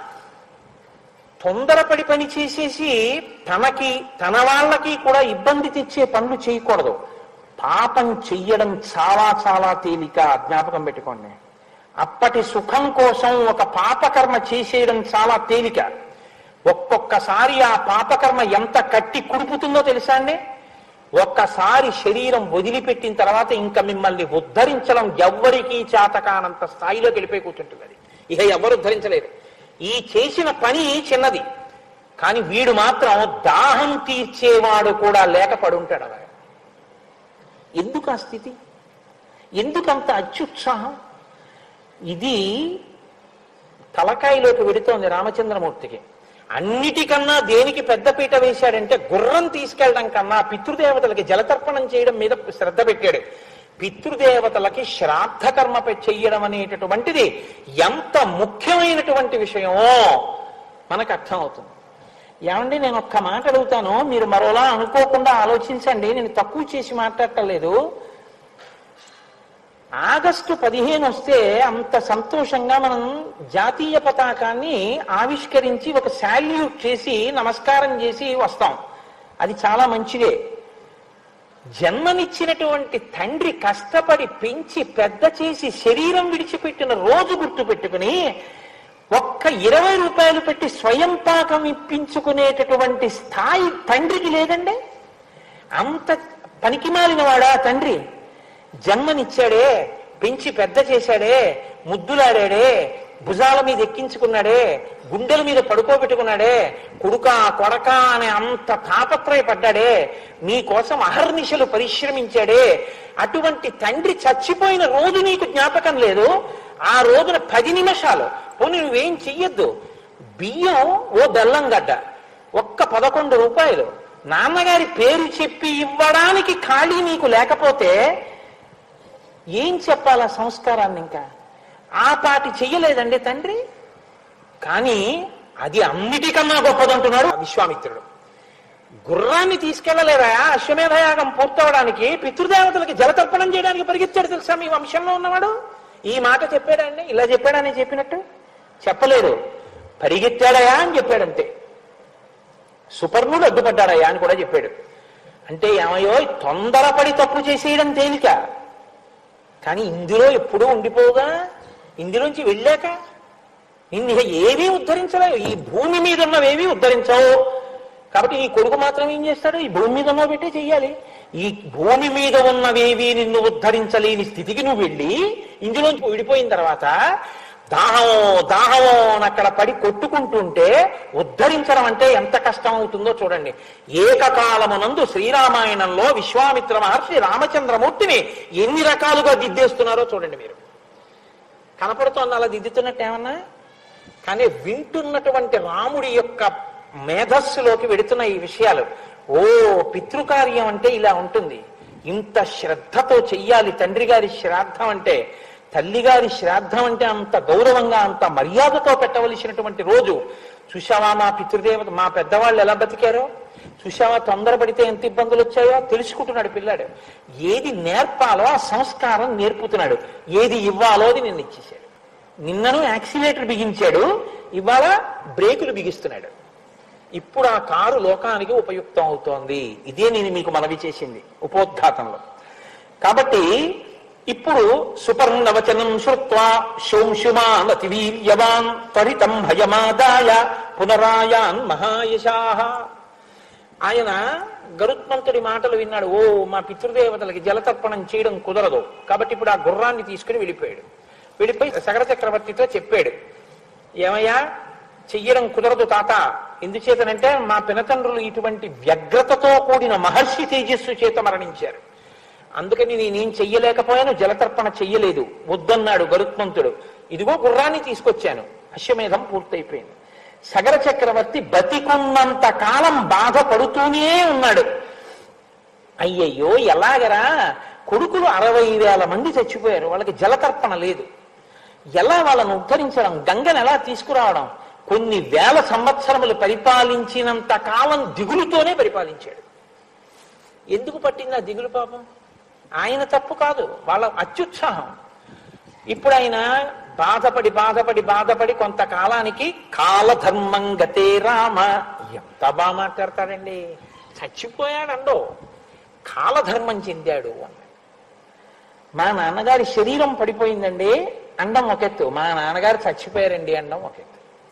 Speaker 1: తొందరపడి పని చేసేసి తనకి తన వాళ్ళకి కూడా ఇబ్బంది తెచ్చే పనులు చేయకూడదు. పాపం చెయ్యడం చాలా చాలా తేలిక, జ్ఞాపకం పెట్టుకోండి. అప్పటి సుఖం కోసం ఒక పాపకర్మ చేసేయడం చాలా తేలిక. ఒక్కొక్కసారి ఆ పాపకర్మ ఎంత కట్టి కుడుపుతుందో తెలుసా అండి? ఒక్కసారి శరీరం వదిలిపెట్టిన తర్వాత ఇంకా మిమ్మల్ని ఉద్ధరించడం ఎవ్వరికీ చేతకానంత స్థాయిలోకి వెళ్ళిపోయి కూర్చుంటుంది. అది ఇక ఎవరు ఉద్ధరించలేరు. ఈ చేసిన పని చిన్నది, కానీ వీడు మాత్రం దాహం తీర్చేవాడు కూడా లేక పడుంటాడు. అలా ఎందుకు ఆ స్థితి? ఎందుకంత అత్యుత్సాహం? ఇది తలకాయలోకి వెడుతోంది రామచంద్రమూర్తికి. అన్నిటికన్నా దేనికి పెద్దపీట వేశాడంటే గుర్రం తీసుకెళ్ళడం కన్నా పితృదేవతలకి జలతర్పణం చేయడం మీద శ్రద్ధ పెట్టాడు. పితృదేవతలకి శ్రాద్ధకర్మ చెయ్యడం అనేటటువంటిది ఎంత ముఖ్యమైనటువంటి విషయమో మనకు అర్థమవుతుంది. ఏమండి, నేను ఒక్క మాట అడుగుతాను, మీరు మరోలా అనుకోకుండా ఆలోచించండి. నేను తక్కువ చేసి మాట్లాడటలేదు. ఆగస్టు 15 వస్తే అంత సంతోషంగా మనం జాతీయ పతాకాన్ని ఆవిష్కరించి ఒక శాల్యూట్ చేసి నమస్కారం చేసి వస్తాం. అది చాలా మంచిదే. జన్మనిచ్చినటువంటి తండ్రి కష్టపడి పెంచి పెద్ద చేసి శరీరం విడిచిపెట్టిన రోజు గుర్తు పెట్టుకుని ఒక్క 20 రూపాయలు పెట్టి స్వయం పాకం ఇప్పించుకునేటటువంటి స్థాయి తండ్రికి లేదండి. అంత పనికిమాలిన వాడా తండ్రి? జన్మనిచ్చాడే, పెంచి పెద్ద చేశాడే, ముద్దులాడాడే, భుజాల మీద ఎక్కించుకున్నాడే, గుండెల మీద పడుకోబెట్టుకున్నాడే, కొడుకా కొడకా అనే అంత తాపత్రయపడ్డాడే, నీకోసం అహర్నిశలు పరిశ్రమించాడే. అటువంటి తండ్రి చచ్చిపోయిన రోజు నీకు జ్ఞాపకం లేదు. ఆ రోజున 10 నిమిషాలు పోనీ నువ్వేం చెయ్యొద్దు. బియ్యం ఓ బెల్లంగడ్డ ఒక్క 11 రూపాయలు నాన్నగారి పేరు చెప్పి ఇవ్వడానికి ఖాళీ నీకు లేకపోతే ఏం చెప్పాలా సంస్కారాన్ని? ఇంకా ఆ పాటి చెయ్యలేదండి తండ్రి. కానీ అది అన్నిటికన్నా గొప్పదంటున్నాడు విశ్వామిత్రుడు. గుర్రాన్ని తీసుకెళ్లలేదా అశ్వమేధయాగం పూర్తవడానికి? పితృదేవతలకి జలతర్పణం చేయడానికి పరిగెత్తాడు తెలుసా మీ వంశంలో ఉన్నవాడు? ఈ మాట చెప్పాడండి, ఇలా చెప్పాడని చెప్పినట్టు చెప్పలేదు. పరిగెత్తాడయా అని చెప్పాడంతే. సుపర్ణుడు అడ్డుపడ్డాడయా అని కూడా చెప్పాడు. అంటే ఏమయ్యో, తొందరపడి తప్పు చేసేయడం తేలిక, కానీ ఇందులో ఎప్పుడూ ఉండిపోగా, ఇందులోంచి వెళ్ళాక నిన్ను ఏమీ ఉద్ధరించలేవు. ఈ భూమి మీద ఉన్నవేమీ ఉద్ధరించవు. కాబట్టి ఈ కొడుకు మాత్రం ఏం చేస్తాడు? ఈ భూమి మీద ఉన్నవి పెట్టే చెయ్యాలి. ఈ భూమి మీద ఉన్నవేవి నిన్ను ఉద్ధరించలేని స్థితికి నువ్వు వెళ్ళి ఇందులోంచి విడిపోయిన తర్వాత దాహమో దాహమో అని అక్కడ పడి కొట్టుకుంటుంటే ఉద్ధరించడం అంటే ఎంత కష్టం అవుతుందో చూడండి. ఏకకాలమునందు శ్రీరామాయణంలో విశ్వామిత్ర మహర్షి రామచంద్రమూర్తిని ఎన్ని రకాలుగా దిద్దేస్తున్నారో చూడండి. మీరు కనపడుతోంది అలా దిద్దుతున్నట్టు ఏమన్నా? కానీ వింటున్నటువంటి రాముడి యొక్క మేధస్సులోకి వెడుతున్న ఈ విషయాలు. ఓ, పితృకార్యం అంటే ఇలా ఉంటుంది. ఇంత శ్రద్ధతో చెయ్యాలి. తండ్రి గారి శ్రాద్ధం అంటే, తల్లిగారి శ్రాద్ధం అంటే అంత గౌరవంగా అంత మర్యాదతో పెట్టవలసినటువంటి రోజు. చూశావా మా పితృదేవత, మా పెద్దవాళ్ళు ఎలా బతికారో చూశావా? తొందరపడితే ఎంత ఇబ్బందులు వచ్చాయో తెలుసుకుంటున్నాడు పిల్లాడు. ఏది నేర్పాలో ఆ సంస్కారం నేర్పుతున్నాడు. ఏది ఇవ్వాలో అది నిన్న ఇచ్చేశాడు. నిన్నను యాక్సిలేటర్ బిగించాడు, ఇవాళ బ్రేకులు బిగిస్తున్నాడు. ఇప్పుడు ఆ కారు లోకానికి ఉపయుక్తం అవుతోంది. ఇదే నేను మీకు మనవి చేసింది ఉపోద్ఘాతంలో. కాబట్టి ఇప్పుడు సుపర్ణవచనం శ్రుత్వా శోంశుమాన్ అతివీర్యవాన్ త్వరితం భయమాదాయ పునరాయాన్ మహాయశాః. ఆయన గరుత్మంతుడి మాటలు విన్నాడు. ఓ, మా పితృదేవతలకి జలతర్పణం చేయడం కుదరదు, కాబట్టి ఇప్పుడు ఆ గుర్రాన్ని తీసుకుని వెళ్ళిపోయాడు. వెళ్ళిపోయి సగర చక్రవర్తితో చెప్పాడు, ఏమయ్యా చెయ్యడం కుదరదు తాత. ఎందుచేతనంటే మా పినతండ్రులు ఇటువంటి వ్యగ్రతతో కూడిన మహర్షి తేజస్సు చేత మరణించారు. అందుకని నేనేం చెయ్యలేకపోయాను, జలతర్పణ చెయ్యలేదు, వద్దన్నాడు గరుత్మంతుడు. ఇదిగో గుర్రాన్ని తీసుకొచ్చాను. అశ్వమేధం పూర్తయిపోయింది. సగర చక్రవర్తి బతికున్నంత కాలం బాధపడుతూనే ఉన్నాడు. అయ్యయ్యో ఎలాగరా, కొడుకులు 60,000 మంది చచ్చిపోయారు, వాళ్ళకి జలతర్పణ లేదు, ఎలా వాళ్ళను ఉద్ధరించడం, గంగను ఎలా తీసుకురావడం? కొన్ని వేల సంవత్సరములు పరిపాలించినంత కాలం దిగులుతోనే పరిపాలించాడు. ఎందుకు పట్టింది ఆ దిగులు పాపం? ఆయన తప్పు కాదు, వాళ్ళ అత్యుత్సాహం. ఇప్పుడు ఆయన బాధపడి బాధపడి బాధపడి కొంతకాలానికి కాలధర్మం గతే రామ. ఎంత బాగా మాట్లాడతాడండి. చచ్చిపోయాడండో, కాలధర్మం చెందాడు అన్నాడు. మా నాన్నగారి శరీరం పడిపోయిందండి అండం ఒకెత్తు, మా నాన్నగారు చచ్చిపోయారండి అండం ఒకెత్తు.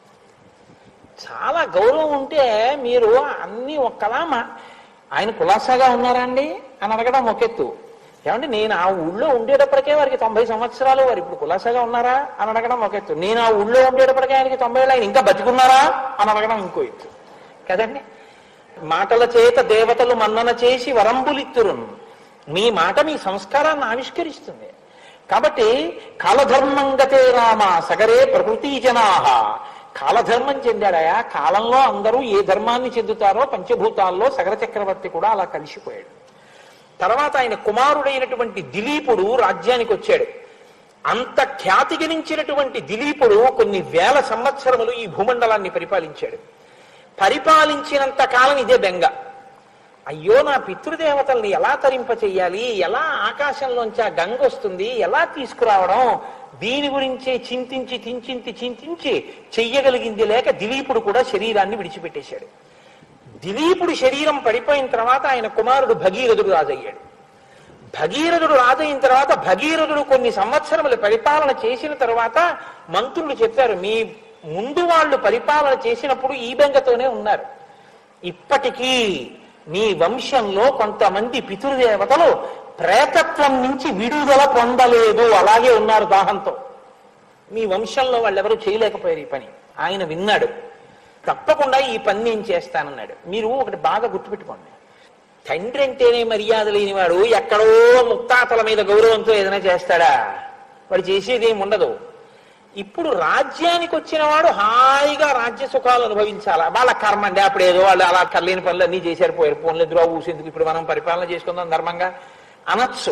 Speaker 1: చాలా గౌరవం ఉంటే మీరు అన్ని ఒక్కలా ఆయన కులాసాగా ఉన్నారా అండి అని అడగడం ఒకెత్తు. ఏమంటే నేను ఆ ఊళ్ళో ఉండేటప్పటికే వారికి 90 సంవత్సరాలు, వారు ఇప్పుడు కులాసాగా ఉన్నారా అని అడగడం ఒక ఎత్తు. నేను ఆ ఊళ్ళో ఉండేటప్పటికే ఆయనకి 90 ఏళ్ళు, ఆయన ఇంకా బతికున్నారా అని అడగడం ఇంకో ఎత్తు కదండి. మాటల చేత దేవతలు మన్నన చేసి వరంబులిత్తురు. మీ మాట మీ సంస్కారాన్ని ఆవిష్కరిస్తుంది. కాబట్టి కాలధర్మం గతే రామ సగరే ప్రకృతి జనాహ. కాలధర్మం చెందాడయా. కాలంలో అందరూ ఏ ధర్మాన్ని చెందుతారో పంచభూతాల్లో సగర చక్రవర్తి కూడా అలా కలిసిపోయాడు. తర్వాత ఆయన కుమారుడైనటువంటి దిలీపుడు రాజ్యానికి వచ్చాడు. అంత ఖ్యాతి గణించినటువంటి దిలీపుడు కొన్ని వేల సంవత్సరములు ఈ భూమండలాన్ని పరిపాలించాడు. పరిపాలించినంత కాలం ఇదే బెంగ. అయ్యో నా పితృదేవతల్ని ఎలా తరింప చెయ్యాలి, ఎలా ఆకాశంలోంచి ఆ గంగ వస్తుంది, ఎలా తీసుకురావడం, దీని గురించే చింతించి చింతించి చింతించి చెయ్యగలిగింది లేక దిలీపుడు కూడా శరీరాన్ని విడిచిపెట్టేశాడు. దిలీపుడి శరీరం పడిపోయిన తర్వాత ఆయన కుమారుడు భగీరథుడు రాజయ్యాడు. భగీరథుడు రాజయిన తర్వాత భగీరథుడు కొన్ని సంవత్సరములు పరిపాలన చేసిన తర్వాత మంత్రులు చెప్పారు, మీ ముందు వాళ్ళు పరిపాలన చేసినప్పుడు ఈ బెంగతోనే ఉన్నారు, ఇప్పటికీ మీ వంశంలో కొంతమంది పితృదేవతలు ప్రేతత్వం నుంచి విడుదల పొందలేదు, అలాగే ఉన్నారు దాహంతో. మీ వంశంలో వాళ్ళెవరూ చేయలేకపోయారు ఈ పని. ఆయన విన్నాడు. తప్పకుండా ఈ పని నేను చేస్తానన్నాడు. మీరు ఒకటి బాగా గుర్తుపెట్టుకోండి, తండ్రి అంటేనే మర్యాద లేనివాడు ఎక్కడో ముక్తాతల మీద గౌరవంతో ఏదైనా చేస్తాడా? వాడు చేసేది ఏమి ఉండదు. ఇప్పుడు రాజ్యానికి వచ్చిన వాడు హాయిగా రాజ్య సుఖాలు అనుభవించాలా? వాళ్ళ కర్మ అండి, అప్పుడు ఏదో వాళ్ళు అలా కర్లేని పనులు అన్నీ చేశారు, పోయారు, ఫోన్లు ఎదురు ఊసేందుకు ఇప్పుడు మనం పరిపాలన చేసుకుందాం ధర్మంగా అనొచ్చు.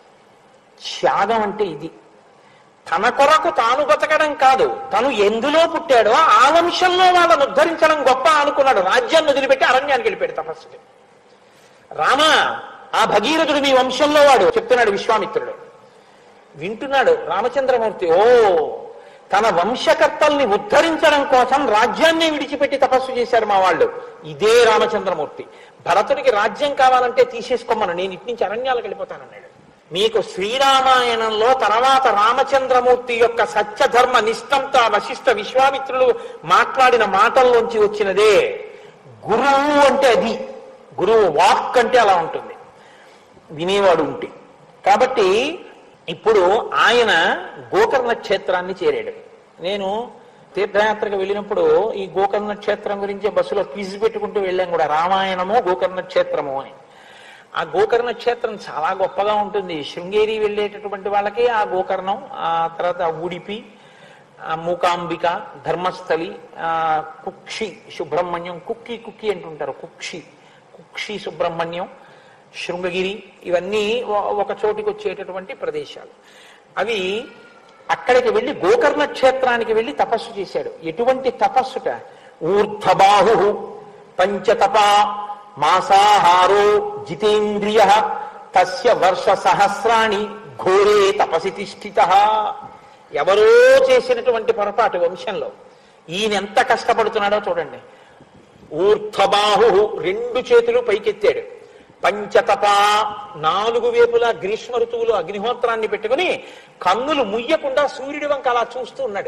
Speaker 1: త్యాగం అంటే ఇది. తన కొరకు తాను బతకడం కాదు, తను ఎందులో పుట్టాడో ఆ వంశంలో వాళ్ళను ఉద్ధరించడం గొప్ప అనుకున్నాడు. రాజ్యాన్ని వదిలిపెట్టి అరణ్యానికి వెళ్ళిపోయాడు తపస్సుకి. రామ, ఆ భగీరథుడు మీ వంశంలో వాడు చెప్తున్నాడు విశ్వామిత్రుడు. వింటున్నాడు రామచంద్రమూర్తి. ఓ, తన వంశకర్తల్ని ఉద్ధరించడం కోసం రాజ్యాన్ని విడిచిపెట్టి తపస్సు చేశారు మా వాళ్ళు. ఇదే రామచంద్రమూర్తి. భరతుడికి రాజ్యం కావాలంటే తీసేసుకోమను, నేను ఇటు నుంచి అరణ్యాలకు వెళ్ళిపోతానన్నాడు. మీకు శ్రీరామాయణంలో తర్వాత రామచంద్రమూర్తి యొక్క సత్యధర్మ నిష్టంతో వశిష్ఠ విశ్వామిత్రులు మాట్లాడిన మాటల్లోంచి వచ్చినదే. గురువు అంటే అది, గురువు వాక్ అంటే అలా ఉంటుంది, వినేవాడు ఉంటే. కాబట్టి ఇప్పుడు ఆయన గోకర్ణ క్షేత్రాన్ని చేరాడు. నేను తీర్థయాత్రకు వెళ్ళినప్పుడు ఈ గోకర్ణ క్షేత్రం గురించి బస్సులో క్విజ్ పెట్టుకుంటూ వెళ్ళాం కూడా, రామాయణము గోకర్ణ క్షేత్రము అని. ఆ గోకర్ణ క్షేత్రం చాలా గొప్పగా ఉంటుంది. శృంగేరి వెళ్ళేటటువంటి వాళ్ళకి ఆ గోకర్ణం, ఆ తర్వాత ఉడిపి, మూకాంబిక, ధర్మస్థలి, కుక్షి సుబ్రహ్మణ్యం, కుక్కి అంటుంటారు, కుక్షి సుబ్రహ్మణ్యం, శృంగగిరి, ఇవన్నీ ఒక చోటికి వచ్చేటటువంటి ప్రదేశాలు. అవి అక్కడికి వెళ్ళి గోకర్ణ క్షేత్రానికి వెళ్ళి తపస్సు చేశాడు. ఎటువంటి తపస్సుట? ఊర్ధ్వబాహు పంచతపా మాసాహారో జితేంద్రియ తస్య వర్ష సహస్రాణి ఘోరే తపసి తిష్ఠిత. ఎవరో చేసినటువంటి పొరపాటు వంశంలో. ఈయన ఎంత కష్టపడుతున్నాడో చూడండి. ఊర్ధ్వబాహు, 2 చేతులు పైకెత్తాడు. పంచతప, 4 వైపులా గ్రీష్మ ఋతువులో అగ్నిహోత్రాన్ని పెట్టుకుని కన్నులు ముయ్యకుండా సూర్యుడి వంక అలా చూస్తూ ఉన్నాడు.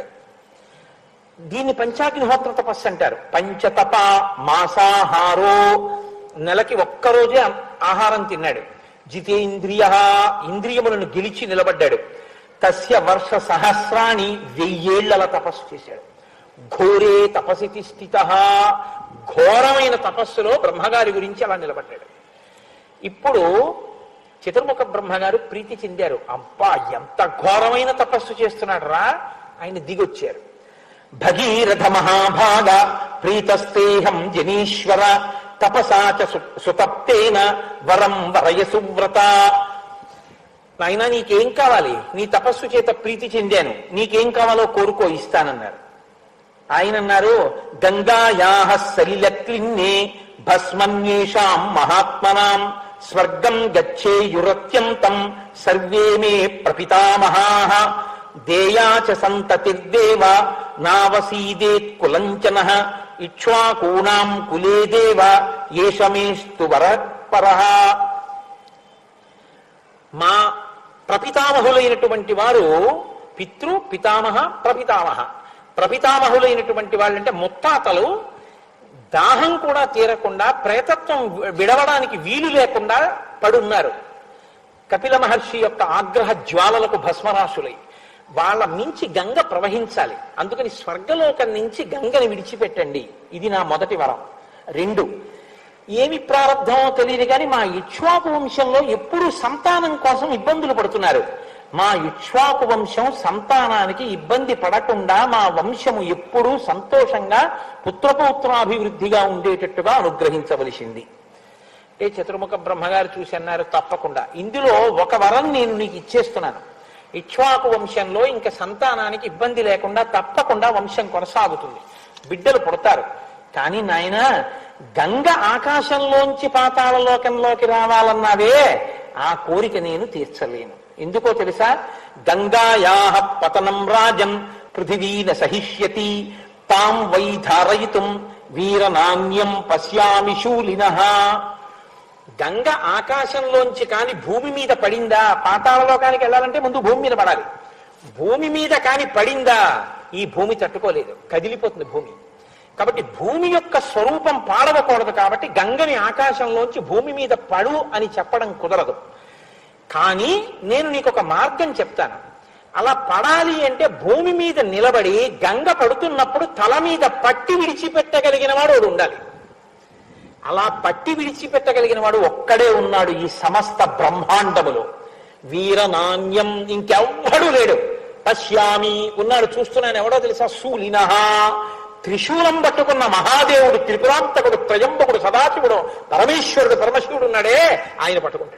Speaker 1: దీన్ని పంచాగ్నిహోత్ర తపస్సు అంటారు. పంచతప మాసాహారో, నెలకి ఒక్కరోజే ఆహారం తిన్నాడు. జితేంద్రియ, ఇంద్రియములను గెలిచి నిలబడ్డాడు. తస్య వర్ష సహస్రాన్ని 1000 ఏళ్ల తపస్సు చేశాడు. ఘోరే తపసితి స్థిత, ఘోరమైన తపస్సులో బ్రహ్మగారి గురించి అలా నిలబడ్డాడు. ఇప్పుడు చతుర్ముఖ బ్రహ్మగారు ప్రీతి చెందారు. అబ్బా ఎంత ఘోరమైన తపస్సు చేస్తున్నాడు రా, ఆయన దిగొచ్చారు. భగీరథ మహాభాగ ప్రీతస్తేహం జనీశ్వర తపసాచ సుతప్తేన వరం వరయ సువ్రత. నాయన నీకేం కావాలి? నీ తపస్సు చేత ప్రీతి చెందాను, నీకేం కావాలో కోరుకో ఇస్తానన్నారు. ఆయన అన్నారు, గంగాయాః సలిలక్లిన్నే భస్మన్యేషాం మహాత్మనాం స్వర్గం గచ్చేయురత్యంతం సర్వే మే ప్రపితామహాః దేయా చ సంతతిర్దేవ నావసీదేత్ కులంచనః ఇక్ష్వాకూణాం కులే దేవ ఏషమేస్తు వరపరః. మా ప్రపితామహులైనటువంటి వారు పితృ పితామహ ప్రపితామహ. ప్రపితామహులైనటువంటి వాళ్ళంటే ముత్తాతలు దాహం కూడా తీరకుండా ప్రేతత్వం విడవడానికి వీలు లేకుండా పడున్నారు. కపిల మహర్షి యొక్క ఆగ్రహ జ్వాలలకు భస్మరాశులై వాళ్ళ మించి గంగ ప్రవహించాలి. అందుకని స్వర్గలోకం నుంచి గంగని విడిచిపెట్టండి, ఇది నా మొదటి వరం. 2, ఏమి ప్రారంభమో తెలియదు కానీ మా ఇక్ష్వాకు వంశంలో ఎప్పుడూ సంతానం కోసం ఇబ్బందులు పడుతున్నారు. మా ఇక్ష్వాకు వంశం సంతానానికి ఇబ్బంది పడకుండా మా వంశము ఎప్పుడూ సంతోషంగా పుత్రపౌత్రాభివృద్ధిగా ఉండేటట్టుగా అనుగ్రహించవలసింది. అంటే చతుర్ముఖ బ్రహ్మగారు చూసి అన్నారు, తప్పకుండా ఇందులో ఒక వరం నేను నీకు ఇచ్చేస్తున్నాను. ఇక్ష్వాకు వంశంలో ఇంకా సంతానానికి ఇబ్బంది లేకుండా తప్పకుండా వంశం కొనసాగుతుంది, బిడ్డలు పుడతారు. కానీ నాయన గంగ ఆకాశంలోంచి పాతాళ లోకంలోకి రావాలన్నావే, ఆ కోరిక నేను తీర్చలేను. ఎందుకో తెలుసా? గంగాయాః పతనం రాజన్ పృథివీన సహిష్యతి తాం వై ధారయితుం వీరనాన్యం పశ్యామి శూలినః. గంగ ఆకాశంలోంచి కాని భూమి మీద పడిందా, పాతాళ లోకానికి వెళ్ళాలంటే ముందు భూమి మీద పడాలి. భూమి మీద కాని పడిందా, ఈ భూమి తట్టుకోలేదు, కదిలిపోతుంది భూమి. కాబట్టి భూమి యొక్క స్వరూపం పాడవకూడదు. కాబట్టి గంగని ఆకాశంలోంచి భూమి మీద పడు అని చెప్పడం కుదరదు. కానీ నేను నీకు ఒక మార్గం చెప్తాను. అలా పడాలి అంటే భూమి మీద నిలబడి గంగ పడుతున్నప్పుడు తల మీద పట్టి విడిచిపెట్టగలిగిన వాడు ఉండాలి. అలా పట్టి విడిచిపెట్టగలిగిన వాడు ఒక్కడే ఉన్నాడు ఈ సమస్త బ్రహ్మాండములో. వీరనాన్యం, ఇంకెవ్వడూ లేడు. పశ్యామి, ఉన్నాడు, చూస్తున్నాను. ఎవడో తెలుసా? శూలినః, త్రిశూలం పట్టుకున్న మహాదేవుడు, త్రిపురాంతకుడు, త్రయంబకుడు, సదాశివుడు, పరమేశ్వరుడు, పరమశివుడు ఉన్నాడే, ఆయన పట్టుకుంటాడు.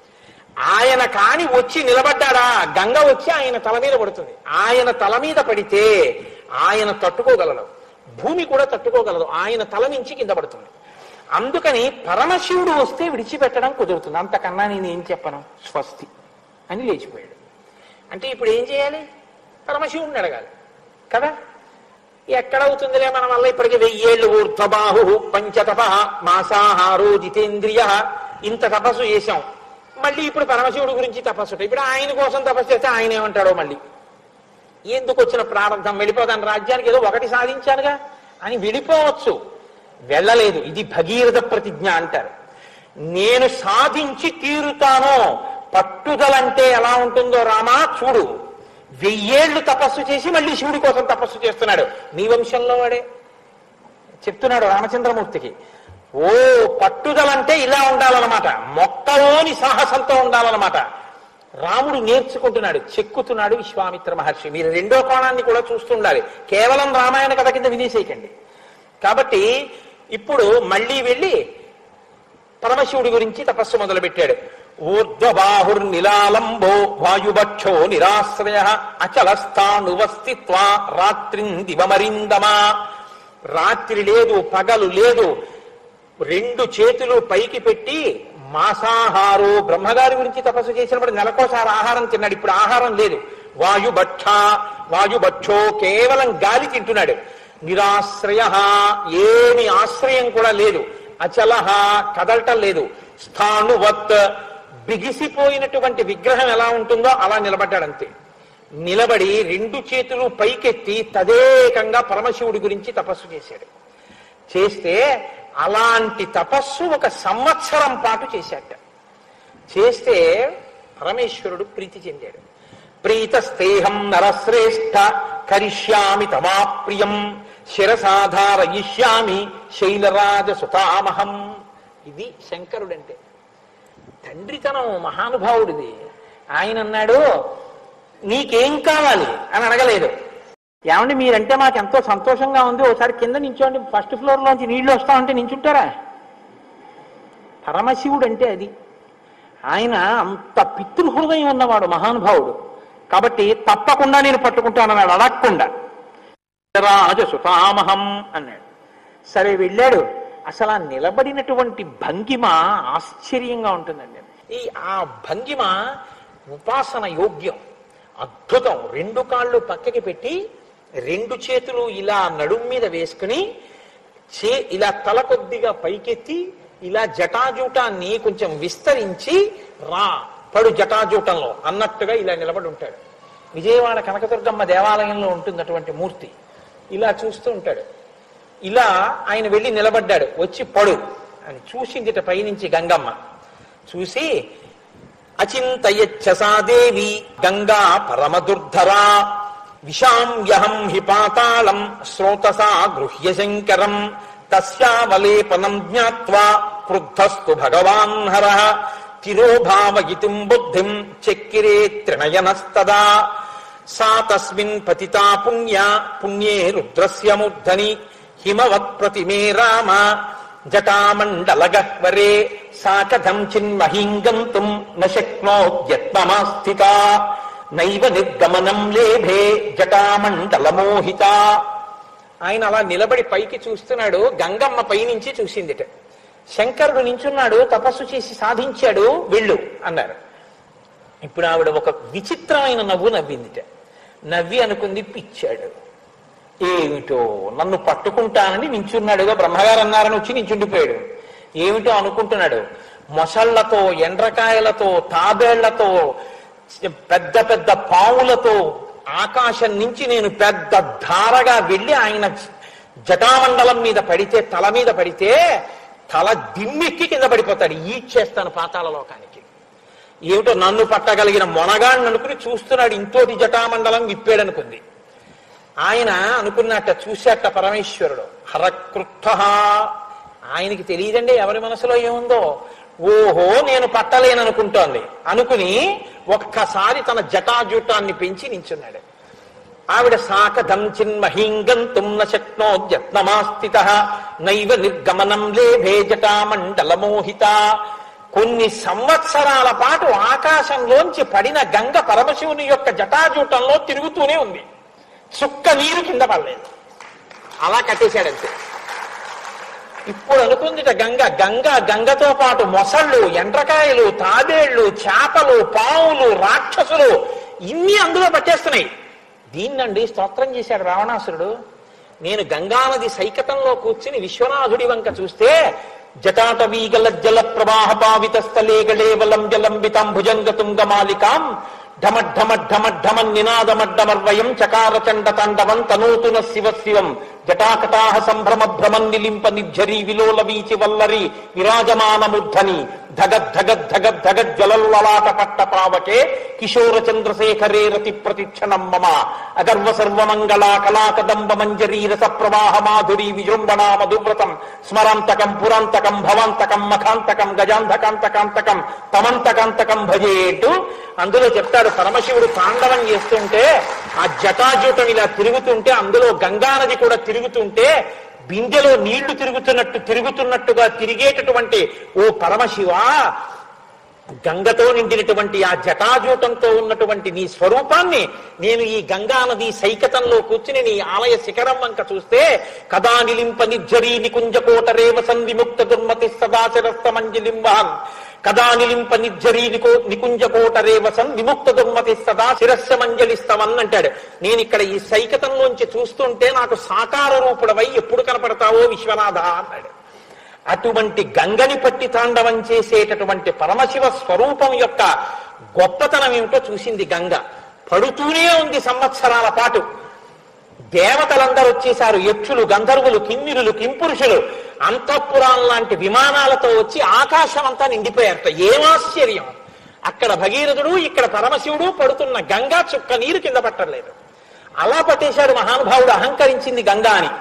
Speaker 1: ఆయన కాని వచ్చి నిలబడ్డాడా, గంగ వచ్చి ఆయన తల మీద పడుతుంది. ఆయన తల మీద పడితే ఆయన తట్టుకోగలడు, భూమి కూడా తట్టుకోగలదు. ఆయన తల నుంచి కింద పడుతుంది. అందుకని పరమశివుడు వస్తే విడిచిపెట్టడం కుదురుతుంది. అంతకన్నా నేను ఏం చెప్పను, స్వస్తి అని లేచిపోయాడు. అంటే ఇప్పుడు ఏం చేయాలి? పరమశివుడిని అడగాలి కదా. ఎక్కడవుతుందిలే మన వల్ల, ఇప్పటికి 1000 ఏళ్ళు ఊర్ధ్వబాహు పంచతప మాసాహారో జితేంద్రియ, ఇంత తపస్సు చేశాం. మళ్ళీ ఇప్పుడు పరమశివుడి గురించి తపస్సు. ఇప్పుడు ఆయన కోసం తపస్సు చేస్తే ఆయన ఏమంటాడో, మళ్ళీ ఎందుకు వచ్చిన ప్రారంభం, వెళ్ళిపోతాను రాజ్యానికి, ఏదో ఒకటి సాధించానుగా అని వెళ్ళిపోవచ్చు. వెళ్ళలేదు. ఇది భగీరథ ప్రతిజ్ఞ అంటారు. నేను సాధించి తీరుతాను. పట్టుదలంటే ఎలా ఉంటుందో రామా చూడు. 1000 ఏళ్ళు తపస్సు చేసి మళ్ళీ శివుడి కోసం తపస్సు చేస్తున్నాడు. నీ వంశంలో వాడే చెప్తున్నాడు రామచంద్రమూర్తికి. ఓ, పట్టుదలంటే ఇలా ఉండాలన్నమాట, మొక్కలోని సాహసంతో ఉండాలన్నమాట. రాముడు నేర్చుకుంటున్నాడు, చెక్కుతున్నాడు విశ్వామిత్ర మహర్షి. మీరు రెండో కోణాన్ని కూడా చూస్తుండాలి, కేవలం రామాయణ కథ కింద వినేసేయకండి. కాబట్టి ఇప్పుడు మళ్ళీ వెళ్ళి పరమశివుడి గురించి తపస్సు మొదలుపెట్టాడు. ఊర్ధ్వబాహుర్నిలాలంబో వాయుభక్షో నిరాశ్రయ అచలస్థానువస్థిత్వా రాత్రిం దివమరిందమా. రాత్రి లేదు, పగలు లేదు, 2 చేతులు పైకి పెట్టి మాసాహారో, బ్రహ్మగారి గురించి తపస్సు చేసినప్పుడు నెలకోసారి ఆహారం తిన్నాడు. ఇప్పుడు ఆహారం లేదు. వాయుభక్షో, కేవలం గాలి తింటున్నాడు. నిరాశ్రయ, ఏమి ఆశ్రయం కూడా లేదు. అచలహ, కదలటం లేదు. స్థానువత్, బిగిసిపోయినటువంటి విగ్రహం ఎలా ఉంటుందో అలా నిలబడ్డాడంతే. నిలబడి 2 చేతులు పైకెత్తి తదేకంగా పరమశివుడి గురించి తపస్సు చేశాడు. చేస్తే అలాంటి తపస్సు 1 సంవత్సరం పాటు చేశాట. చేస్తే పరమేశ్వరుడు ప్రీతి చెందాడు. ప్రీతస్తేహం నరశ్రేష్ఠ కరిష్యామి తమాప్రియం శిరసాధారయిష్యామి శైలరాజ సుతామహం. ఇది శంకరుడంటే. తండ్రితనం మహానుభావుడిది. ఆయన అన్నాడు, నీకేం కావాలి అని అడగలేదు. ఏమండి మీరంటే మాకు ఎంతో సంతోషంగా ఉంది, ఒకసారి కింద నించోండి, ఫస్ట్ ఫ్లోర్ లోంచి నీళ్లు వస్తామంటే నించుంటారా? పరమశివుడు అంటే అది. ఆయన అంత పితృహృదయం ఉన్నవాడు మహానుభావుడు. కాబట్టి తప్పకుండా నేను పట్టుకుంటానన్నాడు, అడగకుండా. రాజ సుతామహం అన్నాడు. సరే వెళ్ళాడు. అసలు ఆ నిలబడినటువంటి భంగిమ ఆశ్చర్యంగా ఉంటుందండి. ఆ భంగిమ ఉపాసన యోగ్యం, అద్భుతం. రెండు కాళ్ళు పక్కకి పెట్టి రెండు చేతులు ఇలా నడుం మీద వేసుకుని ఇలా తల కొద్దిగా పైకెత్తి ఇలా జటాజూటాన్ని కొంచెం విస్తరించి రా పడు జటాజూటంలో అన్నట్టుగా ఇలా నిలబడి ఉంటాడు. విజయవాడ కనకదుర్గమ్మ దేవాలయంలో ఉంటుంది అటువంటి మూర్తి. ఇలా చూస్తూ ఉంటాడు. ఇలా ఆయన వెళ్ళి నిలబడ్డాడు. వచ్చి పడు అని చూసిందిట పైనుంచి గంగమ్మ. చూసి అచింతయచ్చసాదేవి గంగా పరమదుర్ధరా విషాంయహం హి పాతాళం శ్రోతసా గృహ్య శంకరం తస్యావలేపనం జ్ఞాత్వా క్రుద్ధస్తు భగవాన్ హరః తిరోభావయితుం బుద్ధిం చక్కిరే త్రినయనస్తదా సా తస్మిన్ పతితా పుణ్యా పుణ్యే రుద్రస్య మూర్ధని హిమవత్ ప్రతిమే రామ జటామండలగహ్వరే సా కథం చిన్మహీం గంతుం న శక్నోద్యత్నమాస్థిత నైవ నిర్గమనం లేభే జటామండలమోహిత. ఆయన అలా నిలబడి పైకి చూస్తున్నాడు. గంగమ్మ పైనుంచి చూసిందిట. శంకరుడు నించున్నాడు, తపస్సు చేసి సాధించాడు, వెళ్ళు అన్నారు. ఇప్పుడు ఆవిడ ఒక విచిత్రమైన నవ్వు నవ్విందిట. నవ్వి అనుకుంది, పిచ్చాడు, ఏమిటో నన్ను పట్టుకుంటానని నించున్నాడుగా బ్రహ్మగారు అన్నారని వచ్చి నించుండిపోయాడు. ఏమిటో అనుకుంటున్నాడు. మొసళ్లతో, ఎండ్రకాయలతో, తాబేళ్లతో, పెద్ద పెద్ద పావులతో ఆకాశం నుంచి నేను పెద్ద ధారగా వెళ్ళి ఆయన జటామండలం మీద పడితే, తల మీద పడితే తల దిమ్మెక్కి కింద పడిపోతాడు. ఈడ్చేస్తాను పాతాళ లోకానికి. ఏమిటో నన్ను పట్టగలిగిన మొనగాడిని అనుకుని చూస్తున్నాడు. ఇంతోటి జటామండలం విప్పాడనుకుంది. ఆయన అనుకున్నట్ట, చూశాట పరమేశ్వరుడు. హరకృత్థ. ఆయనకి తెలియదండి ఎవరి మనసులో ఏముందో. ఓహో నేను పట్టలేననుకుంటోంది అనుకుని ఒక్కసారి తన జటాజూటాన్ని పెంచి నించున్నాడు. ఆవిడ సాకథం చిన్మహీంగంతుం న శక్నోద్యత్నమాస్థిత నైవ నిర్గమనం లేభే జటామండలమోహిత. కొన్ని సంవత్సరాల పాటు ఆకాశంలోంచి పడిన గంగ పరమశివుని యొక్క జటాజూటంలో తిరుగుతూనే ఉంది. చుక్క నీరు కింద పడలేదు. అలా కట్టేశాడంతే. ఇప్పుడు అనుకుందిట గంగతో పాటు మొసళ్ళు, ఎండ్రకాయలు, తాబేళ్లు, చేపలు, పావులు, రాక్షసులు ఇన్ని అందులో పట్టేస్తున్నాయి. దీన్నండి స్తోత్రం చేశాడు రావణాసురుడు. నేను గంగానది సైకతంలో కూర్చుని విశ్వనాథుడి వంక చూస్తే జటాటవీగలజ్జల ప్రవాహ పావిత స్థలే గళేవలం జలంబితం భుజంగతుంగమాలికాం ఢమఢమఢమఢమన్ నినాదమడ్డమర్వయం చకార చండ తాండవం తనూతున శివ శివం జటాకటాహ సంభ్రమ భ్రమన్ నిలింప నిర్ఝరీ విలోల వీచి వల్లరి విరాజమానమూర్ధని ధగద్ధగద్ధగద్ధగజ్వలలాట పట్ట పావకే కిశోర చంద్రశేఖరే రతి ప్రతిక్షణం మమ అగర్వ సర్వమంగళా కళాకదంబ మంజరీ రస ప్రవాహ మాధురీ విజృంభణా మధువ్రతం స్మరాంతకం పురాంతకం భవాంతకం మఖాంతకం గజాంధకాంతకాంతకం తమంతకాంతకం భజేటు. అందులో చెప్తాడు పరమశివుడు తాండవం చేస్తుంటే ఆ జటాజూటం ఇలా తిరుగుతుంటే అందులో గంగానది కూడా తిరుగుతుంటే బిందెలో నీళ్లు తిరుగుతున్నట్టుగా తిరిగేటటువంటి ఓ పరమశివ, గంగతో నిండినటువంటి ఆ జటాజూటంతో ఉన్నటువంటి నీ స్వరూపాన్ని నేను ఈ గంగానది సైకతంలో కూర్చుని నీ ఆలయ శిఖరం వంక చూస్తే కదా నిలింప నిర్ఝరీ నికుంజకోటరేవ సంవిముక్త దుర్మతి సదాశిరస్తమంజలింవహన్ కదా నిలింప నిర్ఝరీ నికుంజకోటరేవసన్ విముక్త దుర్మతి సదా శిరస్సమంజలిస్తవన్నంటాడు. నేను ఇక్కడ ఈ సైకతంలోంచి చూస్తుంటే నాకు సాకార రూపుడవై ఎప్పుడు కనపడతావో విశ్వనాథ అన్నాడు. అటువంటి గంగని పట్టి తాండవం చేసేటటువంటి పరమశివ స్వరూపం యొక్క గొప్పతనం ఏమిటో చూసింది గంగ. పడుతూనే ఉంది సంవత్సరాల పాటు. దేవతలందరూ వచ్చేశారు. యక్షులు, గంధర్వులు, కిన్నీరులు, కింపురుషులు అంతఃపురాల లాంటి విమానాలతో వచ్చి ఆకాశం అంతా నిండిపోయారట. ఏమాశ్చర్యం! అక్కడ భగీరథుడు, ఇక్కడ పరమశివుడు పడుతున్న గంగా చుక్క నీరు కింద పట్టలేదు. అలా పట్టేశాడు మహానుభావుడు, అహంకరించింది గంగా అని.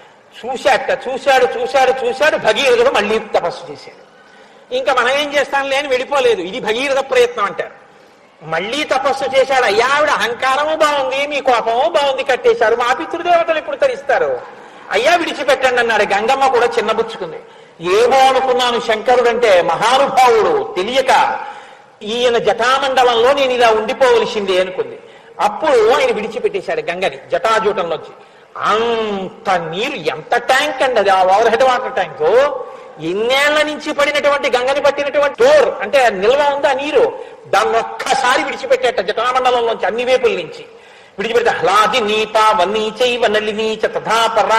Speaker 1: చూశాడు భగీరథుడు మళ్ళీ తపస్సు చేశాడు. ఇంకా మనం ఏం చేస్తాంలే అని వెళ్ళిపోలేదు. ఇది భగీరథ ప్రయత్నం అంటారు. మళ్ళీ తపస్సు చేశాడు. అయ్యా ఆవిడ అహంకారము బాగుంది, మీ కోపము బాగుంది, కట్టేశారు, మా పితృదేవతలు ఎప్పుడు తరిస్తారు, అయ్యా విడిచిపెట్టండి అన్నాడు. గంగమ్మ కూడా చిన్నబుచ్చుకుంది. ఏమో అనుకున్నాను శంకరుడంటే మహానుభావుడు, తెలియక ఈయన జటామండలంలో నేను ఇలా ఉండిపోవలసిందే అనుకుంది. అప్పుడు ఆయన విడిచిపెట్టేశాడు గంగని జటాజూటంలోంచి. అంత నీరు, ఎంత ట్యాంక్ అండి అది, ఆ ఓవర్ హెడ్ వాటర్ ట్యాంకు, ఎన్నేళ్ల నుంచి పడినటువంటి గంగని పట్టినటువంటి స్టోర్ అంటే నిల్వ ఉంది ఆ నీరు, దాన్ని ఒక్కసారి విడిచిపెట్టేట జటామండలంలోంచి అన్ని వైపుల నుంచి విడిచిపెడితే హ్లాది నీప వన్నీచైవ నళిని చ తథాపరా.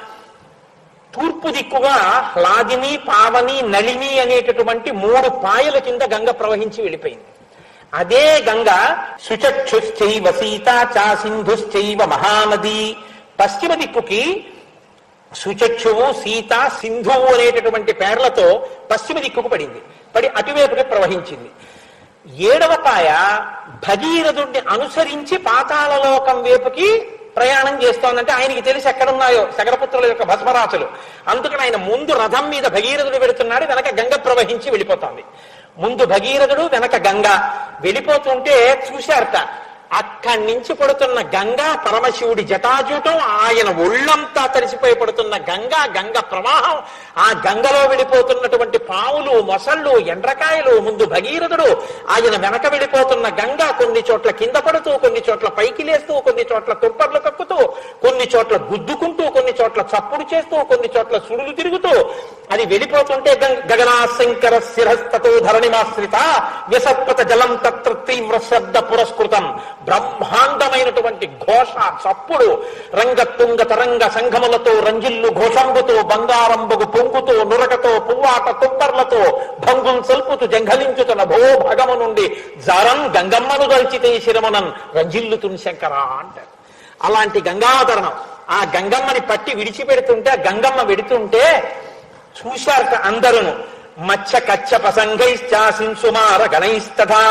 Speaker 1: తూర్పు దిక్కుగా హ్లాదిని, పావని, నళిని అనేటటువంటి 3 పాయల కింద గంగ ప్రవహించి వెళ్ళిపోయింది. అదే గంగ సుచక్షుశ్చైవ సీత చా సింధుశ్చైవ మహానది. పశ్చిమ దిక్కుకి సుచక్షువు, సీత, సింధువు అనేటటువంటి పేర్లతో పశ్చిమ దిక్కుకు పడింది. పడి అటువైపుకి ప్రవహించింది. 7వ పాయ భగీరథుడిని అనుసరించి పాతాళలోకం వైపుకి ప్రయాణం చేస్తోందంటే ఆయనకి తెలిసి ఎక్కడున్నాయో సగరపుత్రుల యొక్క భస్మరాశులు. అందుకని ఆయన ముందు రథం మీద భగీరథుడు వెళుతున్నాడు, వెనక గంగ ప్రవహించి వెళ్ళిపోతోంది. ముందు భగీరథుడు, వెనక గంగ వెళ్ళిపోతుంటే చూశారట. అక్కడి నుంచి పడుతున్న గంగా పరమశివుడి జటాజూటం, ఆయన ఒళ్ళంతా తడిసిపోయి పడుతున్న గంగ ప్రవాహం, ఆ గంగలో వెళ్ళిపోతున్నటువంటి పావులు, మొసళ్ళు, ఎండ్రకాయలు, ముందు భగీరథుడు, ఆయన వెనక వెళ్ళిపోతున్న గంగ కొన్ని చోట్ల కింద పడుతూ, కొన్ని చోట్ల పైకి లేస్తూ, కొన్ని చోట్ల తుంపర్లు కక్కుతూ, కొన్ని చోట్ల గుద్దుకుంటూ, కొన్ని చోట్ల చప్పుడు చేస్తూ, కొన్ని చోట్ల సుడులు తిరుగుతూ అది వెళ్ళిపోతుంటే గగనాశంకర శిరస్తతో ధరణిమాశ్రిత వ్యసత్పత జలం తత్ర తీవ్ర శబ్ద పురస్కృతం. బ్రహ్మాండమైనటువంటి ఘోష, చప్పుడు, రంగతుంగ తరంగ సంఘములతో రంజిల్లు ఘోషంబుతో, బంగారంబగు పొంగుతో, నురకతో, పువ్వాట తుంపర్లతో భంగుం సల్పుతూ జంఘలించుతున్న భో భగము నుండి జారం గంగమ్మను దల్చితే శిరమనన్ రంజిల్లుతున్ శంకర అంటారు. అలాంటి గంగావతరణం. ఆ గంగమ్మని పట్టి విడిచిపెడుతుంటే, గంగమ్మ వెడుతుంటే చూశారట అందరూ. మత్స్య కచ్చ పసంగైశ్చాసింసుమార గణైస్తథా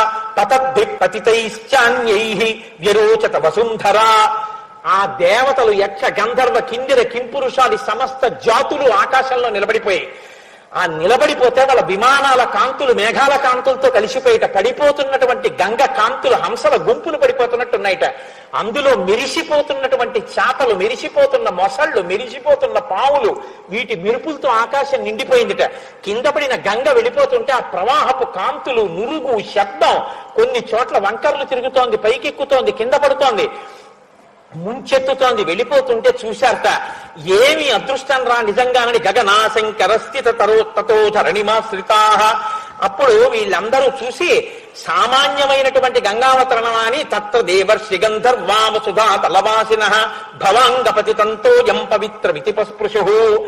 Speaker 1: పతద్భిపతితైశ్చాన్యైః వ్యరోచత వసుంధరా. ఆ దేవతలు, యక్ష, గంధర్వ, కిందిర, కింపురుషాది సమస్త జాతులు ఆకాశంలో నిలబడిపోయాయి. ఆ నిలబడిపోతే వాళ్ళ విమానాల కాంతులు మేఘాల కాంతులతో కలిసిపోయిట. పడిపోతున్నటువంటి గంగ కాంతులు హంసల గుంపులు పడిపోతున్నట్టున్నాయిట. అందులో మెరిసిపోతున్నటువంటి చేపలు, మెరిసిపోతున్న మొసళ్ళు, మెరిసిపోతున్న పావులు, వీటి మెరుపులతో ఆకాశం నిండిపోయిందిట. కింద పడిన గంగ వెళ్ళిపోతుంటే ఆ ప్రవాహపు కాంతులు, నురుగు, శబ్దం, కొన్ని చోట్ల వంకర్లు తిరుగుతోంది, పైకెక్కుతోంది, కింద పడుతోంది, ముంచెత్తుతోంది. వెళ్ళిపోతుంటే చూశారట. ఏమి అదృష్టం రా నిజంగానని గగనాశంకర స్థిత తతో ధరణిమాశ్రితా. అప్పుడు వీళ్ళందరూ చూసి సామాన్యమైనటువంటి గంగావతరణమా అని తత్ర దేవర్షి గంధర్వామ సుధా తలవాసిన భవాంగపతి తంతో యం పవిత్ర వితిపస్పృశు.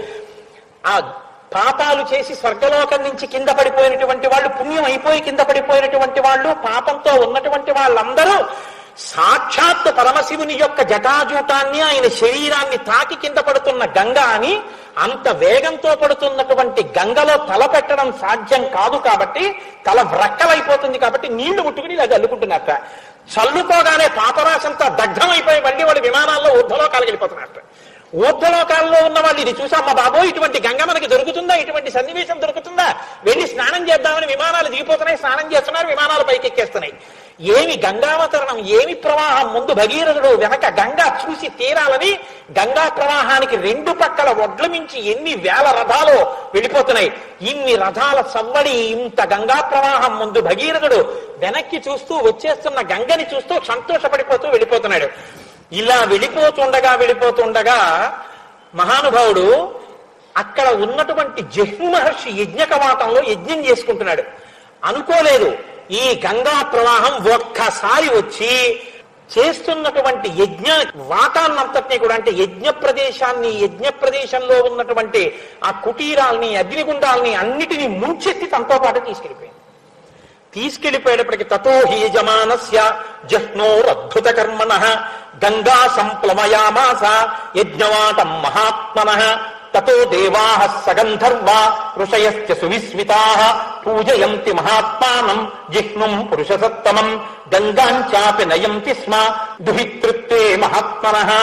Speaker 1: ఆ పాపాలు చేసి స్వర్గలోకం నుంచి కింద పడిపోయినటువంటి వాళ్ళు, పుణ్యం అయిపోయి కింద పడిపోయినటువంటి వాళ్ళు, పాపంతో ఉన్నటువంటి వాళ్ళందరూ సాక్షాత్ పరమశివుని యొక్క జటాజూటాన్ని, ఆయన శరీరాన్ని తాకి కింద పడుతున్న గంగ అని, అంత వేగంతో పడుతున్నటువంటి గంగలో తల పెట్టడం సాధ్యం కాదు కాబట్టి, తల వ్రక్కలైపోతుంది కాబట్టి నీళ్లు ముట్టుకుని ఇలా చల్లుకుంటున్నట్ట. చల్లుకోగానే పాపరాశంతా దగ్ధమైపోయి మళ్ళీ వాళ్ళు విమానాల్లో ఊర్ధ్వలోకాలకు వెళ్ళిపోతున్నట్ట. ఊర్ధ్వలోకాల్లో ఉన్న వాళ్ళు ఇది చూసి, అమ్మ బాబో ఇటువంటి గంగ మనకి దొరుకుతుందా, ఇటువంటి సన్నివేశం దొరుకుతుందా, వెళ్ళి స్నానం చేద్దామని విమానాలు దిగిపోతున్నాయి, స్నానం చేస్తున్నారు, విమానాలు పైకి ఎక్కేస్తున్నాయి. ఏమి గంగావతరణం, ఏమి ప్రవాహం. ముందు భగీరథుడు, వెనక గంగా చూసి తీరాలని గంగా ప్రవాహానికి 2 పక్కల ఒడ్ల మించి ఎన్ని వేల రథాలు వెళ్ళిపోతున్నాయి. ఇన్ని రథాల సవ్వడి, ఇంత గంగా ప్రవాహం. ముందు భగీరథుడు వెనక్కి చూస్తూ వచ్చేస్తున్న గంగని చూస్తూ సంతోషపడిపోతూ వెళ్ళిపోతున్నాడు. ఇలా వెళ్ళిపోతుండగా మహానుభావుడు అక్కడ ఉన్నటువంటి జహ్ను మహర్షి యజ్ఞ కవాటంలో యజ్ఞం చేసుకుంటున్నాడు. అనుకోలేదు ఈ గంగా ప్రవాహం ఒక్కసారి వచ్చి చేస్తున్నటువంటి యజ్ఞ వాటాన్నంతటినీ కూడా, అంటే యజ్ఞ ప్రదేశంలో ఉన్నటువంటి ఆ కుటీరాల్ని, అగ్నిగుండాల్ని అన్నిటినీ ముంచెత్తి తనతో పాటు తీసుకెళ్లిపోయేటప్పటికి తతో హి యజమానస్య జహ్నోరద్భుత కర్మణః గంగా సంప్లమయామాస యజ్ఞవాటం మహాత్మనః తతో దేవాః సగంధర్వా ఋషయశ్చ సువిస్మితాః పూజయంతి మహాత్మానం జిహ్నుం పురుషసత్తమం గంగాంచాపి నయంతి స్మ దుహితృత్వే మహాత్మనః.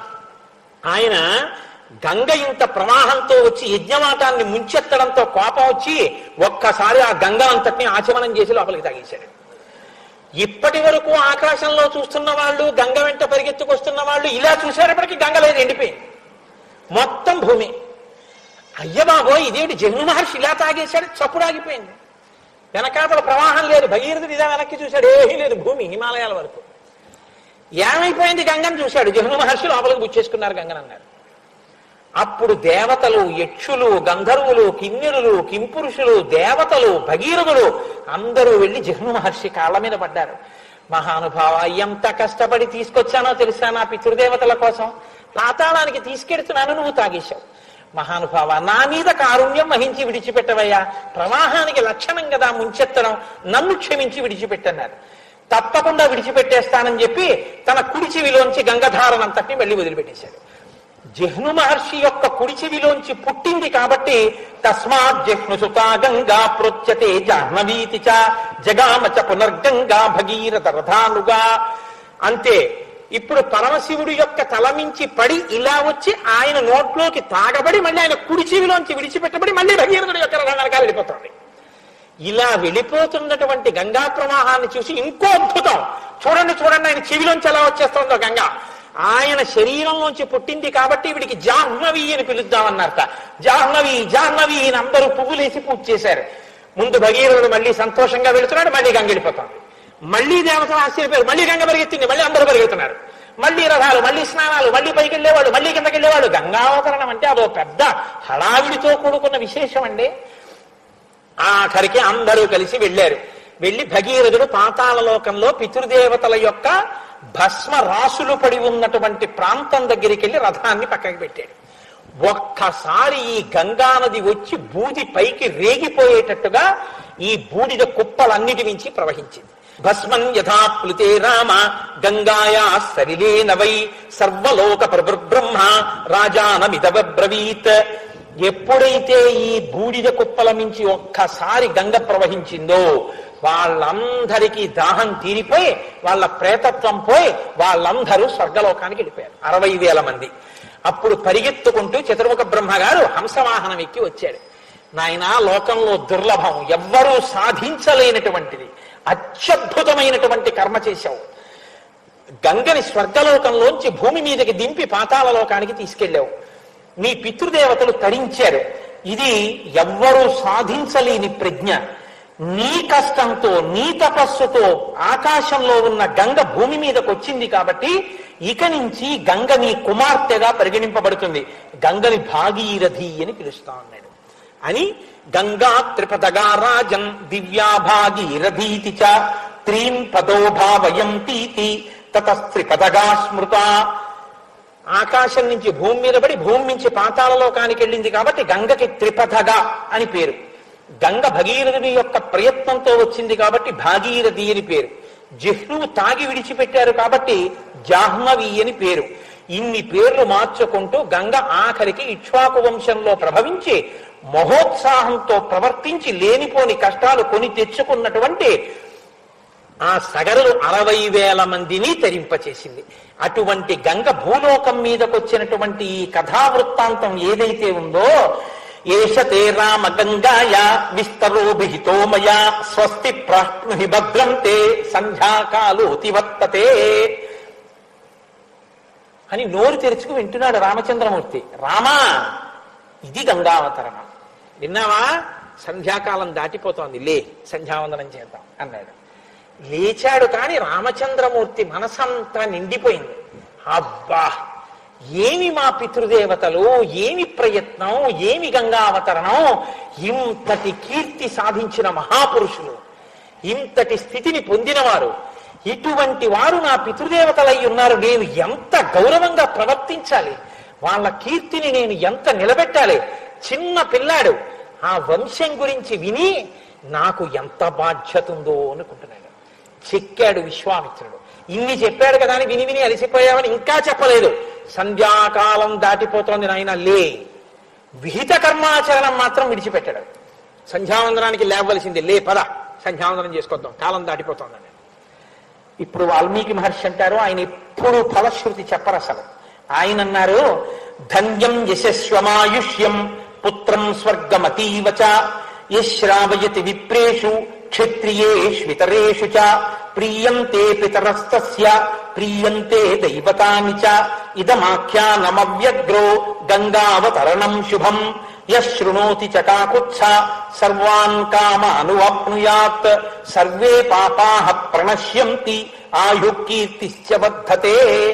Speaker 1: ఆయన గంగ ఇంత ప్రవాహంతో వచ్చి యజ్ఞవాటాన్ని ముంచెత్తడంతో కోపం వచ్చి ఒక్కసారి ఆ గంగ అంతటిని ఆచమనం చేసి లోపలికి తాగేశాడు. ఇప్పటి వరకు ఆకాశంలో చూస్తున్న వాళ్ళు, గంగ వెంట పరిగెత్తుకొస్తున్న వాళ్ళు ఇలా చూసేటప్పటికీ గంగ లేదు, ఎండిపోయింది మొత్తం భూమి. అయ్య బాబోయ్ ఇదేమిటి జహ్ను మహర్షి ఇలా తాగేశాడు, చప్పుడు ఆగిపోయింది. వెనకాతల ప్రవాహం లేదు. భగీరథుడు ఇలా వెనక్కి చూశాడు, ఏమీ లేదు భూమి హిమాలయాల వరకు. ఏమైపోయింది గంగను చూశాడు. జహ్ను మహర్షి లోపలికి గుచ్చేసుకున్నారు గంగను అన్నారు. అప్పుడు దేవతలు, యక్షులు, గంధర్వులు, కిన్నెరులు, కింపురుషులు, దేవతలు, భగీరథులు అందరూ వెళ్ళి జహ్ను మహర్షి కాళ్ళ మీద పడ్డారు. మహానుభావ, ఎంత కష్టపడి తీసుకొచ్చానో తెలుసా నా పితృదేవతల కోసం, పాతాళానికి తీసుకెడుతున్నాను, నువ్వు తాగేశావు. మహానుభావ, నా మీద కారుణ్యం వహించి విడిచిపెట్టవయ్యా, ప్రవాహానికి లక్షణం కదా ముంచెత్తడం, నన్ను క్షమించి విడిచిపెట్టన్నారు. తప్పకుండా విడిచిపెట్టేస్తానని చెప్పి తన కుడి చెవిలోంచి గంగధారనంతటిని మళ్ళీ వదిలిపెట్టేశాడు. జహ్ను మహర్షి యొక్క కుడి చెవిలోంచి పుట్టింది కాబట్టి తస్మాత్ జహ్నుసుతా గంగా ప్రోచ్యతే జాహ్నవీతి చ జగామచ పునర్గంగా భగీరథ రథానుగా. అంతే. ఇప్పుడు పరమశివుడు యొక్క తలమించి పడి ఇలా వచ్చి ఆయన నోట్లోకి తాగబడి మళ్ళీ ఆయన కుడి చెవిలోంచి విడిచిపెట్టబడి మళ్ళీ భగీరథుడు యొక్క రథానగా వెళ్ళిపోతుంది. ఇలా వెళ్ళిపోతున్నటువంటి గంగా ప్రవాహాన్ని చూసి ఇంకో అద్భుతం, చూడండి చూడండి ఆయన చెవిలోంచి ఎలా వచ్చేస్తుందో గంగ. ఆయన శరీరంలోంచి పుట్టింది కాబట్టి వీడికి జాహ్నవి అని పిలుద్దామన్నారట. జాహ్నవి జాహ్నవి అని అందరూ పువ్వులేసి పూజ చేశారు. ముందు భగీరథుడు మళ్ళీ సంతోషంగా వెళుతున్నాడు, మళ్ళీ గంగ వెళ్ళిపోతాడు. మళ్ళీ దేవతలు ఆశ్చర్యపోయారు, మళ్ళీ గంగ పరిగెత్తింది, మళ్ళీ అందరూ పరిగెత్తున్నారు. మళ్ళీ రథాలు, మళ్ళీ స్నానాలు, మళ్ళీ పైకి వెళ్ళేవాడు, మళ్ళీ కిందకి వెళ్ళేవాడు. గంగావతరణం అంటే అదో పెద్ద హడావిడితో కూడుకున్న విశేషం అండి. ఆఖరికి అందరూ కలిసి వెళ్ళారు. వెళ్ళి భగీరథుడు పాతాళ లోకంలో పితృదేవతల యొక్క భస్మ రాసులు పడి ఉన్నటువంటి ప్రాంతం దగ్గరికి వెళ్ళి రథాన్ని పక్కకి పెట్టాడు. ఒక్కసారి ఈ గంగానది వచ్చి బూది పైకి రేగిపోయేటట్టుగా ఈ బూడిద కుప్పలన్నిటి నుంచి ప్రవహించింది. భస్మన్ యథా ప్లుతే రామ గంగాయా సరిలే నవై సర్వలోక బ్రహ్మ రాజానమిదబ్రవీత్. ఎప్పుడైతే ఈ బూడిద కుప్పల నుంచి ఒక్కసారి గంగ ప్రవహించిందో వాళ్ళందరికీ దాహం తీరిపోయి వాళ్ళ ప్రేతత్వం పోయి వాళ్ళందరూ స్వర్గలోకానికి వెళ్ళిపోయారు, 60,000 మంది. అప్పుడు పరిగెత్తుకుంటూ చతుర్ముఖ బ్రహ్మగారు హంసవాహనం ఎక్కి వచ్చాడు. నాయనా, లోకంలో దుర్లభం, ఎవ్వరూ సాధించలేనటువంటిది, అత్యద్భుతమైనటువంటి కర్మ చేశావు. గంగని స్వర్గలోకంలోంచి భూమి మీదకి దింపి పాతాళ లోకానికి తీసుకెళ్ళావు. నీ పితృదేవతలు తరించారు. ఇది ఎవ్వరూ సాధించలేని ప్రజ్ఞ. నీ కష్టంతో, నీ తపస్సుతో ఆకాశంలో ఉన్న గంగ భూమి మీదకి వచ్చింది కాబట్టి ఇక నుంచి గంగ నీ కుమార్తెగా పరిగణింపబడుతుంది. గంగని భాగీరథి అని పిలుస్తా ఉన్నాడు. అని గంగా త్రిపదగా రాజన్ దివ్యా భాగీరథీతి చ త్రీం పదో భావయంతీతి తతస్త్రిపదగా స్మృత. ఆకాశం నుంచి భూమి మీద పడి భూమి నుంచి పాతాళ లోకానికి వెళ్ళింది కాబట్టి గంగకి త్రిపథగా అని పేరు. గంగ భగీరథుడి యొక్క ప్రయత్నంతో వచ్చింది కాబట్టి భాగీరథి అని పేరు. జిహ్నువు తాగి విడిచిపెట్టారు కాబట్టి జాహ్నవి అని పేరు. ఇన్ని పేర్లు మార్చుకుంటూ గంగ ఆఖరికి ఇక్ష్వాకు వంశంలో ప్రభవించి మహోత్సాహంతో ప్రవర్తించి లేనిపోని కష్టాలు కొని తెచ్చుకున్నటువంటి ఆ సగరులు 60,000 మందిని తరింపచేసింది. అటువంటి గంగ భూలోకం మీదకొచ్చినటువంటి ఈ కథావృత్తాంతం ఏదైతే ఉందో, ఏషతే రామ గంగాయా విస్తరో విహితో మయా స్వస్తి ప్రాప్నుహి భద్రంతే సంధ్యాకాలోతి వర్తతే అని నోరు తెరుచుకు వింటున్నాడు రామచంద్రమూర్తి. రామా, ఇది గంగావతరణం. విన్నావా? సంధ్యాకాలం దాటిపోతోంది, లే సంధ్యావందనం చేద్దాం అన్నాడు. లేచాడు. కానీ రామచంద్రమూర్తి మనసంతా నిండిపోయింది. అబ్బా, ఏమి మా పితృదేవతలు, ఏమి ప్రయత్నం, ఏమి గంగావతరణం! ఇంతటి కీర్తి సాధించిన మహాపురుషులు, ఇంతటి స్థితిని పొందినవారు, ఇటువంటి వారు నా పితృదేవతలై ఉన్నారు. నేను ఎంత గౌరవంగా ప్రవర్తించాలి, వాళ్ళ కీర్తిని నేను ఎంత నిలబెట్టాలి. చిన్న పిల్లాడు ఆ వంశం గురించి విని నాకు ఎంత బాధ్యత ఉందో అనుకుంటున్నాడు. చెక్కాడు విశ్వామిత్రుడు. ఇన్ని చెప్పాడు కదా అని విని విని అలసిపోయావని ఇంకా చెప్పలేదు. సంధ్యాకాలం దాటిపోతోంది నాయన, లే
Speaker 2: విహిత కర్మాచరణం మాత్రం విడిచిపెట్టడం. సంధ్యావందనానికి లేవలసింది, లే పద సంధ్యావందనం చేసుకొద్దాం, కాలం దాటిపోతుందని.
Speaker 1: ఇప్పుడు వాల్మీకి మహర్షి అంటారు, ఆయన ఎప్పుడు ఫలశ్రుతి చెప్పరు అసలు. ఆయన అన్నారు, ధన్యం యశస్వమాయుష్యం పుత్రం స్వర్గమతీవచ యశ్రావయతి విప్రేషు క్షత్రియేష్వితరేషు చ ప్రీయంతే పితరస్తస్య ప్రీయంతే దైవతాని చ ఇదమాఖ్యానమవ్యగ్రో గంగావతరణం శుభం యశృణోతి చ కాకుత్స సర్వాన్ కామానువాప్నుయాత్ సర్వే పాపాః ప్రణశ్యంతి ఆయు కీర్తిశ్చ వర్ధతే.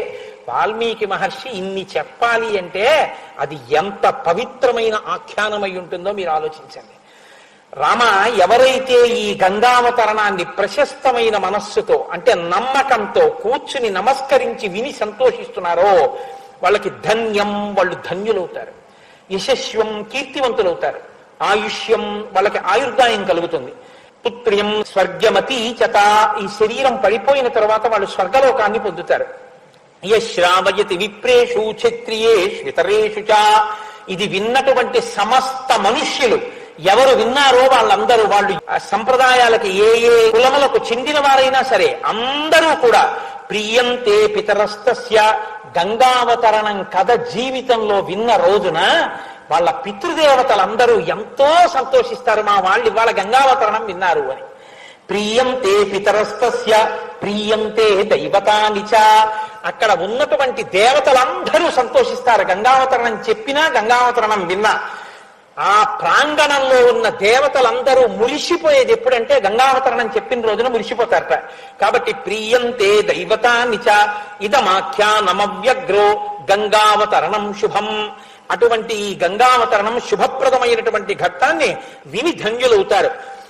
Speaker 1: వాల్మీకి మహర్షి ఇన్ని చెప్పాలి అంటే అది ఎంత పవిత్రమైన ఆఖ్యానమై ఉంటుందో మీరు ఆలోచించండి. రామ, ఎవరైతే ఈ గంగావతరణాన్ని ప్రశస్తమైన మనస్సుతో అంటే నమ్మకంతో కూర్చుని నమస్కరించి విని సంతోషిస్తున్నారో వాళ్ళకి ధన్యం, వాళ్ళు ధన్యులవుతారు. యశస్వం, కీర్తివంతులవుతారు. ఆయుష్యం, వాళ్ళకి ఆయుర్దాయం కలుగుతుంది. పుత్ర్యం స్వర్గమతి చత, ఈ శరీరం పడిపోయిన తర్వాత వాళ్ళు స్వర్గలోకాన్ని పొందుతారు. యశ్రావయతి విప్రేషు క్షత్రియేష్వితరేషు చ, ఇది విన్నటువంటి సమస్త మనుష్యులు ఎవరు విన్నారో వాళ్ళందరూ, వాళ్ళు సంప్రదాయాలకి ఏ ఏ కులములకు చెందిన వారైనా సరే అందరూ కూడా ప్రియంతే పితరస్తస్య, గంగావతరణం కథ జీవితంలో విన్న రోజున వాళ్ళ పితృదేవతలందరూ ఎంతో సంతోషిస్తారు, మా వాళ్ళు ఇవాళ గంగావతరణం విన్నారు అని. ప్రియంతే పితరస్తస్య ప్రియంతే దైవతాని చ, అక్కడ ఉన్నటువంటి దేవతలందరూ సంతోషిస్తారు గంగావతరణం చెప్పినా గంగావతరణం విన్నా. ఆ ప్రాంగణంలో ఉన్న దేవతలందరూ మురిసిపోయేది ఎప్పుడంటే గంగావతరణం చెప్పిన రోజున మురిసిపోతారట. కాబట్టి ప్రియంతే దైవతాని చ ఇదమాఖ్యానమవ్యగ్రో గంగావతరణం శుభం. అటువంటి ఈ గంగావతరణం శుభప్రదమైనటువంటి ఘట్టాన్ని విని ధన్యులవుతారు.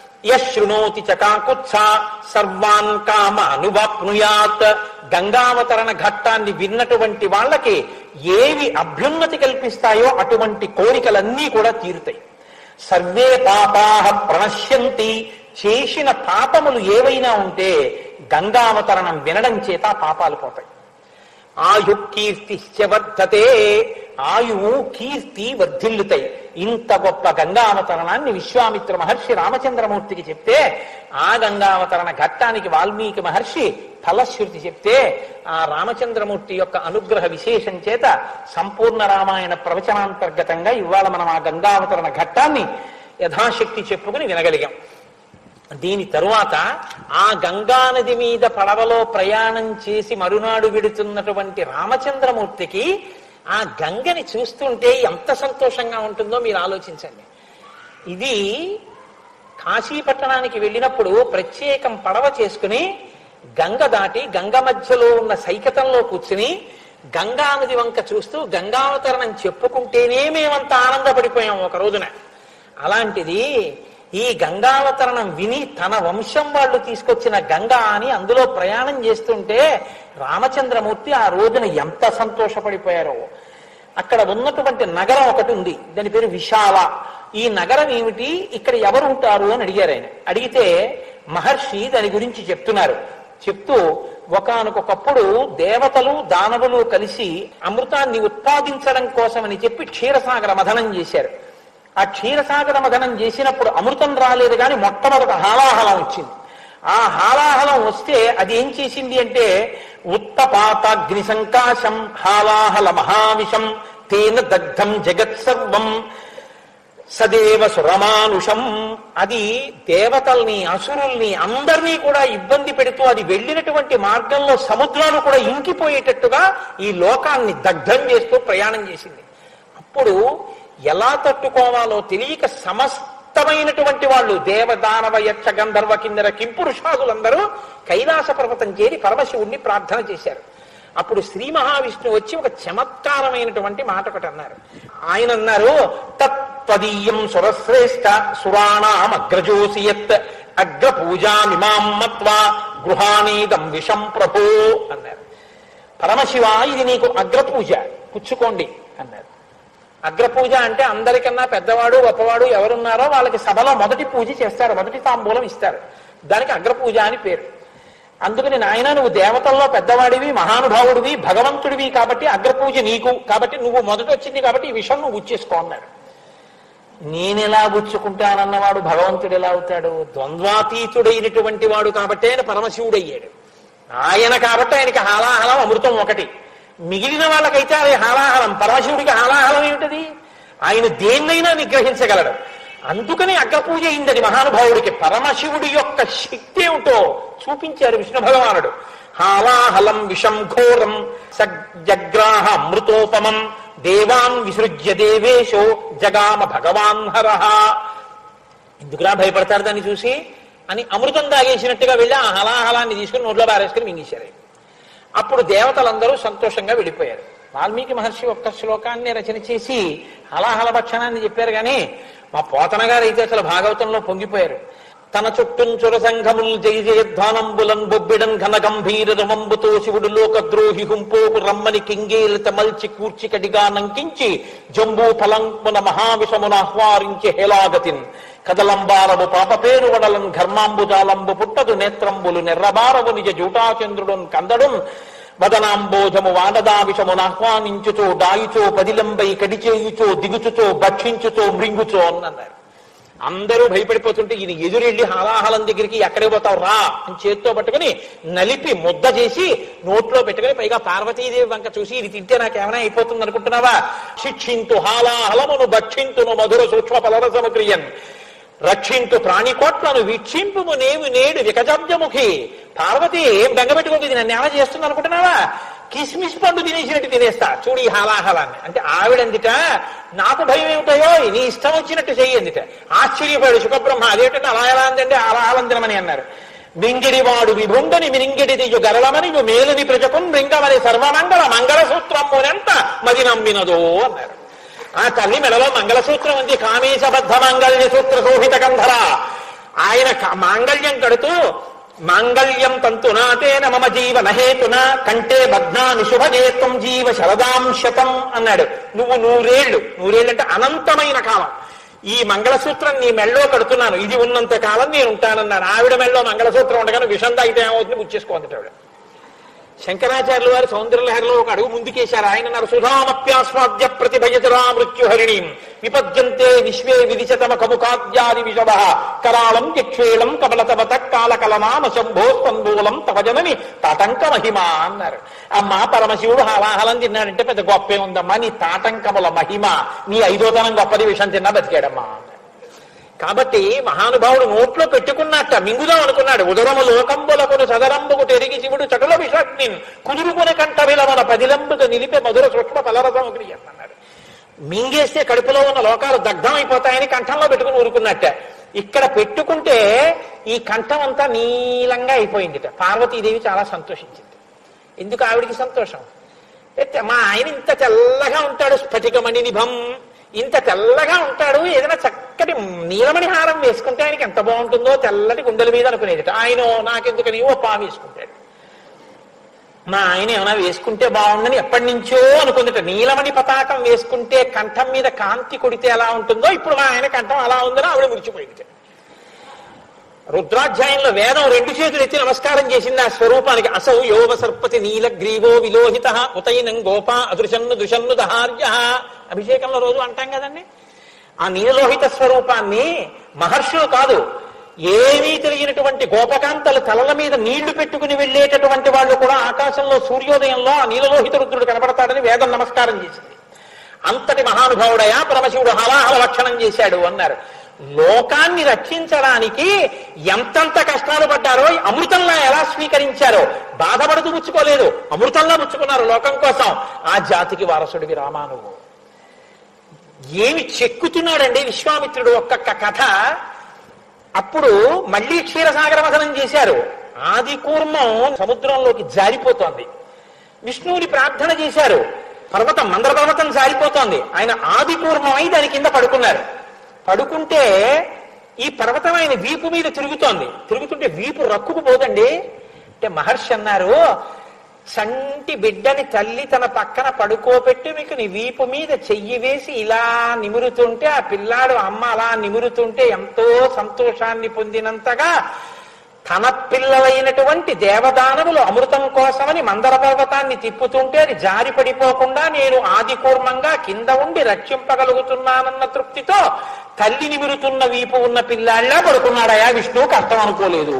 Speaker 1: యశృణోతి చ కాకుత్స సర్వాన్ కామ అనువాప్నుయాత్, గంగావతరణ ఘట్టాన్ని విన్నటువంటి వాళ్ళకి ఏవి అభ్యున్నతి కల్పిస్తాయో అటువంటి కోరికలన్నీ కూడా తీరుతాయి. సర్వే పాపాః ప్రణశ్యంతి, చేసిన పాపములు ఏవైనా ఉంటే గంగావతరణం వినడం చేత పాపాలు పోతాయి. ఆయు కీర్తిశ్చ వర్ధతే, ఆయువు కీర్తి వర్ధిల్లుతాయి. ఇంత గొప్ప గంగావతరణాన్ని విశ్వామిత్ర మహర్షి రామచంద్రమూర్తికి చెప్తే, ఆ గంగావతరణ ఘట్టానికి వాల్మీకి మహర్షి ఫలశ్రుతి చెప్తే, ఆ రామచంద్రమూర్తి యొక్క అనుగ్రహ విశేషం చేత సంపూర్ణ రామాయణ ప్రవచనాంతర్గతంగా ఇవాళ మనం ఆ గంగావతరణ ఘట్టాన్ని యథాశక్తి చెప్పుకుని వినగలిగాం. దీని తరువాత ఆ గంగానది మీద పడవలో ప్రయాణం చేసి మరునాడు విడుతున్నటువంటి రామచంద్రమూర్తికి ఆ గంగని చూస్తుంటే ఎంత సంతోషంగా ఉంటుందో మీరు ఆలోచించండి. ఇది కాశీపట్టణానికి వెళ్ళినప్పుడు ప్రత్యేకం పడవ చేసుకుని గంగ దాటి గంగ మధ్యలో ఉన్న సైకతంలో కూర్చుని గంగానది వంక చూస్తూ గంగావతరణం చెప్పుకుంటేనే మేమంత ఆనందపడిపోయాం ఒక రోజున. అలాంటిది ఈ గంగావతరణం విని తన వంశం వాళ్ళు తీసుకొచ్చిన గంగా అని అందులో ప్రయాణం చేస్తుంటే రామచంద్రమూర్తి ఆ రోజున ఎంత సంతోషపడిపోయారో. అక్కడ ఉన్నటువంటి నగరం ఒకటి ఉంది, దాని పేరు విశాల. ఈ నగరం ఏమిటి, ఇక్కడ ఎవరు ఉంటారు అని అడిగారు ఆయన. అడిగితే మహర్షి దాని గురించి చెప్తున్నారు. చెప్తూ ఒకానొకప్పుడు దేవతలు దానవులు కలిసి అమృతాన్ని ఉత్పాదించడం కోసమని చెప్పి క్షీరసాగర మథనం చేశారు. ఆ క్షీరసాగర మథనం చేసినప్పుడు అమృతం రాలేదు కానీ మొట్టమొదట హాలాహలం వచ్చింది. ఆ హాలాహలం వస్తే అది ఏం చేసింది అంటే ఉత్తపాతాగ్ని సంకాశం హాలాహల మహావిషం తేన దగ్ధం జగత్ సర్వం సదేవ సురమానుషం. అది దేవతల్ని అసురుల్ని అందరినీ కూడా ఇబ్బంది పెడుతూ అది వెళ్ళినటువంటి మార్గంలో సముద్రాలు కూడా ఇంకిపోయేటట్టుగా ఈ లోకాన్ని దగ్ధం చేస్తూ ప్రయాణం చేసింది. అప్పుడు ఎలా తట్టుకోవాలో తెలియక సమస్తమైనటువంటి వాళ్ళు దేవదానవ యక్ష గంధర్వ కిన్నెర కింపురుషాదులందరూ కైలాస పర్వతం చేరి పరమశివుణ్ణి ప్రార్థన చేశారు. అప్పుడు శ్రీ మహావిష్ణువు వచ్చి ఒక చమత్కారమైనటువంటి మాట ఒకటి అన్నారు. ఆయన అన్నారు, తత్వదీయం సురశ్రేష్ఠ సురాణామగ్రజోసియత్ అగ్రపూజామిమాం మత్వా గృహాణీదం విషం ప్రభో అన్నారు. పరమశివ, ఇది నీకు అగ్రపూజ, పుచ్చుకోండి అన్నారు. అగ్రపూజ అంటే అందరికన్నా పెద్దవాడు గొప్పవాడు ఎవరున్నారో వాళ్ళకి సభలో మొదటి పూజ చేస్తారు, మొదటి తాంబూలం ఇస్తారు. దానికి అగ్రపూజ అని పేరు. అందుకని నాయన, నువ్వు దేవతల్లో పెద్దవాడివి, మహానుభావుడివి, భగవంతుడివి కాబట్టి అగ్రపూజ నీకు, కాబట్టి నువ్వు మొదట వచ్చింది కాబట్టి ఈ విషయం నువ్వు ఉచ్చేసుకో అన్నాడు.
Speaker 2: నేనెలా పుచ్చుకుంటానన్నవాడు భగవంతుడు ఎలా అవుతాడు? ద్వంద్వాతీతుడైనటువంటి వాడు కాబట్టి ఆయన పరమశివుడయ్యాడు. ఆయన కాబట్టి ఆయనకి హాలాహలం అమృతం ఒకటి. మిగిలిన వాళ్ళకైతే అది హాలాహలం. పరమశివుడికి హాలాహలం ఏమిటది? ఆయన దేన్నైనా నిగ్రహించగలడు. అందుకని అగ్రపూజ అయింది మహానుభావుడికి. పరమశివుడి యొక్క శక్తి ఏమిటో చూపించారు విష్ణు భగవానుడు. హాలాహలం విషం ఘోరం సగ్రాహ అమృతోపమం దేవాన్ విసృజ్య దేవేశో జగామ భగవాన్ హరహ. ఎందుకులా భయపడతారు దాన్ని చూసి అని అమృతం తాగేసినట్టుగా వెళ్ళి ఆ హలాహలాన్ని తీసుకుని నోట్లో బారేసుకుని మింగేశారు. అప్పుడు దేవతలందరూ సంతోషంగా వెళ్ళిపోయారు. వాల్మీకి మహర్షి ఒక్క శ్లోకాన్ని రచన చేసి హలాహల భక్షణాన్ని చెప్పారు. కానీ మా పోతన గారు అయితే అసలు భాగవతంలో పొంగిపోయారు. తన చుట్టూన్ చురసంఘముల్ జయ జయధ్వానంబులన్ బొబ్బిడన్ ఘన గంభీర రమంబుతో శివుడు లోకద్రోహి హుంపోపు రమ్మని కింగేలిత మల్చి కూర్చి కడిగా నంకించి జంబూ ఫలంమున మహావిషమున ఆహ్వారించి హేలాగతిన్ కదలంబారము పాపపేరు వడలన్ ఘర్మాంబుజాలంబు పుట్టదు నేత్రంబులు నెర్రబారవు నిజ జూటాచంద్రుడున్ కందడున్ వదనాంబోజము వానదావిషమును ఆహ్వానించుచో డాయుచో పదిలంబై కడిచేయుచో దిగుచుచో భక్షించుచో మృంగుచో అన్నారు. అందరూ భయపడిపోతుంటే ఈయన ఎదురెళ్ళి హాలాహలం దగ్గరికి ఎక్కడికి పోతావు రా అని చేత్తో పట్టుకుని నలిపి ముద్ద చేసి నోట్లో పెట్టుకుని పైగా పార్వతీదేవి వంక చూసి ఇది తింటే నాకేమైనా అయిపోతుంది అనుకుంటున్నావా? శిక్షింతు హాలాహలమును భక్షింతును మధుర సూక్ష్మ ఫలరసముక్రియన్ రక్షింతు ప్రాణికోట్లను వీక్షింపుము నేము నేడు వికజబ్జముఖి. పార్వతి ఏం బెంగపెట్టుకోక ఇది నన్ను ఏమైనా చేస్తుంది అనుకుంటున్నావా? కిస్మిస్ పండు తినేసినట్టు తినేస్తా చూడు ఈ హాలాహలాన్ని అంటే ఆవిడందిట నాకు భయం ఏమిటాయో నీ ఇష్టం వచ్చినట్టు చెయ్యందిట. ఆశ్చర్యపోయాడు శుకబ్రహ్మ. అదేంటంటే అలా ఎలా అందండి హాలాహలం తినమని అన్నారు. మింగిడివాడు విభుండని మిరింగిడి దిజు గరళమని మేలుని ప్రజకున్ మృంగమని సర్వమంగళ మంగళసూత్రమునంత మది నమ్మినదో అన్నారు. ఆ తల్లి మెడలో మంగళసూత్రం ఉంది. కామేశబద్ధ మాంగళ్య సూత్ర శోభిత కంధర. ఆయన మాంగళ్యం కడుతూ మాంగళ్యం తంతునాతేన మమ జీవన హేతున కంటే బధ్నాని శుభజేత్వం జీవ శరదాం శతం అన్నాడు. నువ్వు నూరేళ్లు అంటే అనంతమైన కాలం ఈ మంగళసూత్రం నీ మెళ్ళో కడుతున్నాను, ఇది ఉన్నంత కాలం నేను ఉంటానన్నాడు. ఆవిడ మెళ్ళో మంగళసూత్రం ఉండగానే విషం తాగితే ఏమవుతుంది గుర్చేసుకోండి. ఆవిడ శంకరాచార్యులు వారి సౌందర్యలహరిలో ఒక అడుగు ముందుకేశారు. ఆయన అన్నారు సుధామప్యాస్వాద్య ప్రతిభయజరా మృత్యుహరిణీం విపద్యంతే విశ్వే విదిశతమ కముకాద్యాది విషవ కరాళం యక్షేళం కబలతవత కాలకలనామ శంభో స్పందూలం తవజనని తాటంక మహిమ అన్నారు. అమ్మా పరమశివుడు హాలాహలం తిన్నాడంటే పెద్ద గొప్పే ఉందమ్మా, నీ తాటంకముల మహిమ, నీ ఐదోతనం గొప్పది విషం తిన్నా బతికాడమ్మా. కాబట్టి మహానుభావుడు నోట్లో పెట్టుకున్నట్ట మింగుదాం అనుకున్నాడు. ఉదరము లోకంబులకును సదరంబుకు తెరిగి శివుడు చటుల విషాగ్ని కుదురుకుని కంట విలవన పదిలంబుకు నిలిపే మధుర సూక్ష్మ ఫలరసముగ్రి అన్నాడు. మింగేస్తే కడుపులో ఉన్న లోకాలు దగ్ధమైపోతాయని కంఠంలో పెట్టుకుని ఊరుకున్నట్ట. ఇక్కడ పెట్టుకుంటే ఈ కంఠం అంతా నీలంగా అయిపోయిందిట. పార్వతీదేవి చాలా సంతోషించింది. ఎందుకు ఆవిడికి సంతోషం? మా ఆయన ఇంత తెల్లగా ఉంటాడు, స్ఫటికమణి నిభం, ఇంత తెల్లగా ఉంటాడు, ఏదైనా చక్కటి నీలమణి హారం వేసుకుంటే ఆయనకి ఎంత బాగుంటుందో తెల్లటి గుండెల మీద అనుకునేది. ఆయన నాకెందుకని ఓ పా వేసుకుంటాడు. మా ఆయన ఏమైనా వేసుకుంటే బాగుందని ఎప్పటి నుంచో అనుకుందిట. నీలమణి పతాకం వేసుకుంటే కంఠం మీద కాంతి కొడితే ఎలా ఉంటుందో ఇప్పుడు మా ఆయన కంఠం అలా ఉందని ఆవిడ మురిచిపోయింది. రుద్రాధ్యాయంలో వేదం 2 చేతులు ఎత్తి నమస్కారం చేసింది ఆ స్వరూపానికి. అసౌ యోవ సర్పతి నీలగ్రీవో విలోహిత ఉతైనం గోపా అదృశన్ను దుషన్ను దహార్య. అభిషేకంలో రోజు అంటాం కదండి. ఆ నీలలోహిత స్వరూపాన్ని మహర్షులు కాదు, ఏమీ తెలియనటువంటి గోపకాంతలు తలల మీద నీళ్లు పెట్టుకుని వెళ్ళేటటువంటి వాళ్ళు కూడా ఆకాశంలో సూర్యోదయంలో ఆ నీలలోహిత రుద్రుడు కనబడతాడని వేదం నమస్కారం చేసింది. అంతటి మహానుభావుడయా పరమశివుడు హలాహల లక్షణం చేశాడు అన్నారు. లోకాన్ని రక్షించడానికి ఎంతంత కష్టాలు పడ్డారో, అమృతంలా ఎలా స్వీకరించారో, బాధపడుతూ పుచ్చుకోలేదు, అమృతంలా పుచ్చుకున్నారు లోకం కోసం. ఆ జాతికి వారసుడివి రామానువు. ఏమి చెక్కుతున్నాడండి విశ్వామిత్రుడు ఒక్కొక్క కథ. అప్పుడు మళ్లీ క్షీరసాగర మథనం చేశారు. ఆది కూర్మం సముద్రంలోకి జారిపోతోంది. విష్ణువుని ప్రార్థన చేశారు. పర్వతం మందర పర్వతం జారిపోతోంది. ఆయన ఆది కూర్మమై దాని కింద పడుకున్నారు. పడుకుంటే ఈ పర్వతం ఆయన వీపు మీద తిరుగుతుంటే వీపు రక్కుకు పోదండి. అంటే మహర్షి అన్నారు, చంటి బిడ్డని తల్లి తన పక్కన పడుకోబెట్టి మీకు నీ వీపు మీద చెయ్యి వేసి ఇలా నిమురుతుంటే ఆ పిల్లాడు అమ్మ అలా నిమురుతుంటే ఎంతో సంతోషాన్ని పొందినంతగా తన పిల్లలైనటువంటి దేవదానవులు అమృతం కోసమని మందర పర్వతాన్ని తిప్పుతుంటే అది జారి పడిపోకుండా నేను ఆది కూర్మంగా కింద ఉండి రక్షింపగలుగుతున్నానన్న తృప్తితో తల్లి నిమిరుతున్న వీపు ఉన్న పిల్లాళ్ళ పడుకున్నాడయా విష్ణువు కష్టం అనుకోలేదు.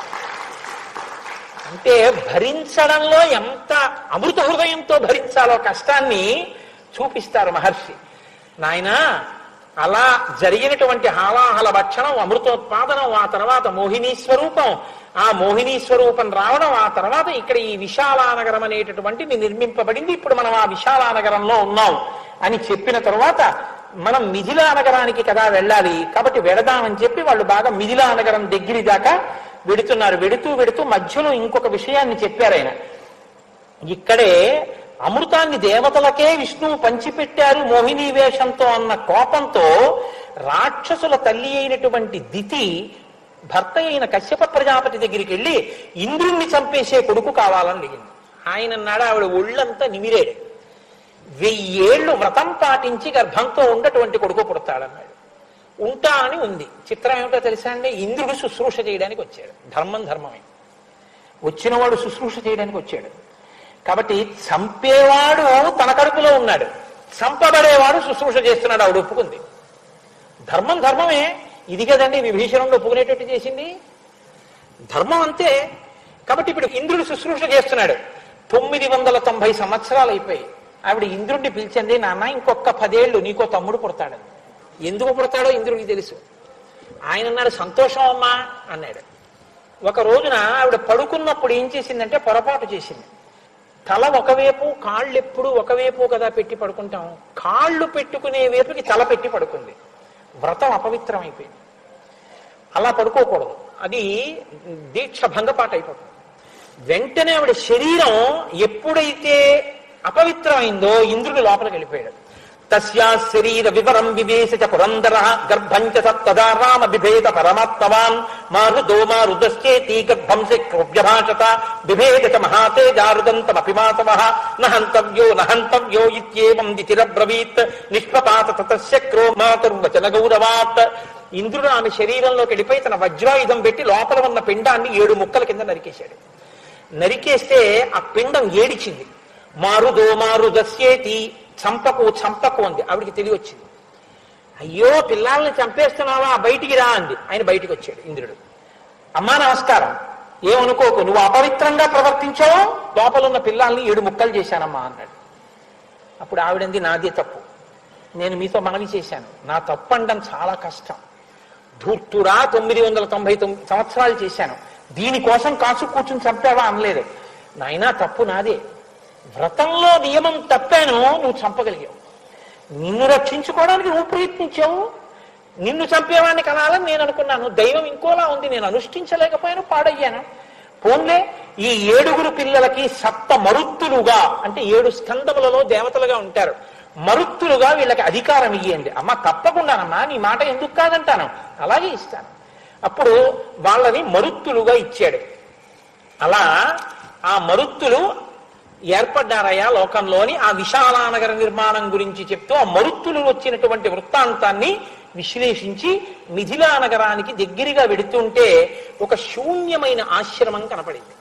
Speaker 2: అంటే భరించడంలో ఎంత అమృత హృదయంతో భరించాలో కష్టాన్ని చూపిస్తారు మహర్షి. నాయనా అలా జరిగినటువంటి హాలాహల భక్షణం, అమృతోత్పాదనం, ఆ తర్వాత మోహినీ స్వరూపం, ఆ మోహినీ స్వరూపం రావడం, ఆ తర్వాత ఇక్కడ ఈ విశాలానగరం అనేటటువంటిది నిర్మింపబడింది. ఇప్పుడు మనం ఆ విశాలానగరంలో ఉన్నాం అని చెప్పిన తర్వాత మనం మిథిలా నగరానికి కదా వెళ్ళాలి, కాబట్టి వెడదామని చెప్పి వాళ్ళు బాగా మిథిలా నగరం దగ్గరి దాకా వెడుతున్నారు. వెడుతూ మధ్యలో ఇంకొక విషయాన్ని చెప్పారు ఆయన. ఇక్కడే అమృతాన్ని దేవతలకే విష్ణువు పంచిపెట్టారు మోహినీ వేషంతో అన్న కోపంతో రాక్షసుల తల్లి అయినటువంటి దితి భర్త అయిన కశ్యప ప్రజాపతి దగ్గరికి వెళ్ళి ఇంద్రుణ్ణి చంపేసే కొడుకు కావాలని అడిగింది. ఆయన అన్నాడు ఆవిడ ఒళ్ళంతా నిమిరేడు, 1000 ఏళ్లు వ్రతం పాటించి గర్భంతో ఉన్నటువంటి కొడుకు పుడతాడన్నాడు. ఉంటా అని ఉంది. చిత్రం ఏమిటో తెలుసా అండి, ఇంద్రుడు శుశ్రూష చేయడానికి వచ్చాడు. ధర్మమే వచ్చినవాడు శుశ్రూష చేయడానికి వచ్చాడు. కాబట్టి చంపేవాడు తన కడుపులో ఉన్నాడు, చంపబడేవాడు శుశ్రూష చేస్తున్నాడు. ఆవిడ ఒప్పుకుంది. ధర్మమే. ఇది కదండి విభీషణుడు ఒప్పుకునేటట్టు చేసింది. ధర్మం అంతే. కాబట్టి ఇప్పుడు ఇంద్రుడు శుశ్రూష చేస్తున్నాడు. 990 సంవత్సరాలు అయిపోయి ఆవిడ ఇంద్రుడిని పిలిచింది, నాన్న ఇంకొక 10 ఏళ్ళు నీకో తమ్ముడు పుడతాడని. ఎందుకు పుడతాడో ఇంద్రుడికి తెలుసు. ఆయన అన్నాడు సంతోషం అమ్మా అన్నాడు. ఒక రోజున ఆవిడ పడుకున్నప్పుడు ఏం చేసిందంటే పొరపాటు చేసింది. తల ఒకవైపు, కాళ్ళు ఎప్పుడు ఒకవైపు కదా పెట్టి పడుకుంటాం, కాళ్ళు పెట్టుకునే వైపుకి తల పెట్టి పడుకుంది. వ్రతం అపవిత్రం అయిపోయింది. అలా పడుకోకూడదు, అది దీక్ష భంగపాటు అయిపోతుంది. వెంటనే ఆవిడ శరీరం ఎప్పుడైతే అపవిత్రమైందో ఇంద్రుడు లోపలికి వెళ్ళిపోయాడు. తస్యా శరీర వివరం వివేశ చ పురందర గర్భంచ సప్తదా రామ బిభేద పరమాత్మవాన్ మారుదో మారుదశ్చేతి గర్భం శక్రోభ్యభాషత బిభేద చ మహాతేజారుదంతమపి మాతవః నహంతవ్యో ఇత్యేవం దితిరబ్రవీత్ నిష్పపాత తతశక్రో మాతుర్వచన గౌరవాత్. ఇంద్రుడు ఆమె శరీరంలోకి వెళ్ళిపోయి తన వజ్రాయుధం పెట్టి లోపల ఉన్న పిండాన్ని 7 ముక్కల కింద నరికేశాడు. నరికేస్తే ఆ పిండం ఏడిచింది. మారుదో మారుదశ్యేతి, చంపకు అంది. ఆవిడికి తెలియొచ్చింది. అయ్యో పిల్లల్ని చంపేస్తున్నావా, బయటికి రా అంది. ఆయన బయటికి వచ్చాడు ఇంద్రుడు. అమ్మా నమస్కారం, ఏమనుకోకు, నువ్వు అపవిత్రంగా ప్రవర్తించావో లోపల ఉన్న పిల్లల్ని 7 ముక్కలు చేశానమ్మా అన్నాడు. అప్పుడు ఆవిడంది నాదే తప్పు, నేను మీతో మనవి చేశాను, నా తప్పు అనడం చాలా కష్టం. ధూర్తురా 999 సంవత్సరాలు చేశాను, దీనికోసం కాసు కూర్చుని చంపావా అనలేదు. నాయనా తప్పు నాదే, వ్రతంలో నియమం తప్పాను, నువ్వు చంపగలిగావు. నిన్ను రక్షించుకోవడానికి నువ్వు ప్రయత్నించావు, నిన్ను చంపేవాడిని కనాలని నేను అనుకున్నాను. దైవం ఇంకోలా ఉంది, నేను అనుష్ఠించలేకపోయాను, పాడయ్యాను. పోన్లే, ఈ 7 పిల్లలకి 7 మరుత్తులుగా, అంటే 7 స్కందములలో దేవతలుగా ఉంటారు, మరుత్తులుగా వీళ్ళకి అధికారం ఇయ్యండి. అమ్మ తప్పకుండానమ్మా, నీ మాట ఎందుకు కాదంటాను, అలాగే ఇస్తాను. అప్పుడు వాళ్ళని మరుత్తులుగా ఇచ్చాడు. అలా ఆ మరుత్తులు ఏర్పడ్డారయ్యా లోకంలోని. ఆ విశాలానగర నిర్మాణం గురించి చెప్తూ ఆ మరుత్తులు వచ్చినటువంటి వృత్తాంతాన్ని విశ్లేషించి మిథిలా నగరానికి దగ్గరగా వెడుతుంటే ఒక శూన్యమైన ఆశ్రమం కనపడింది.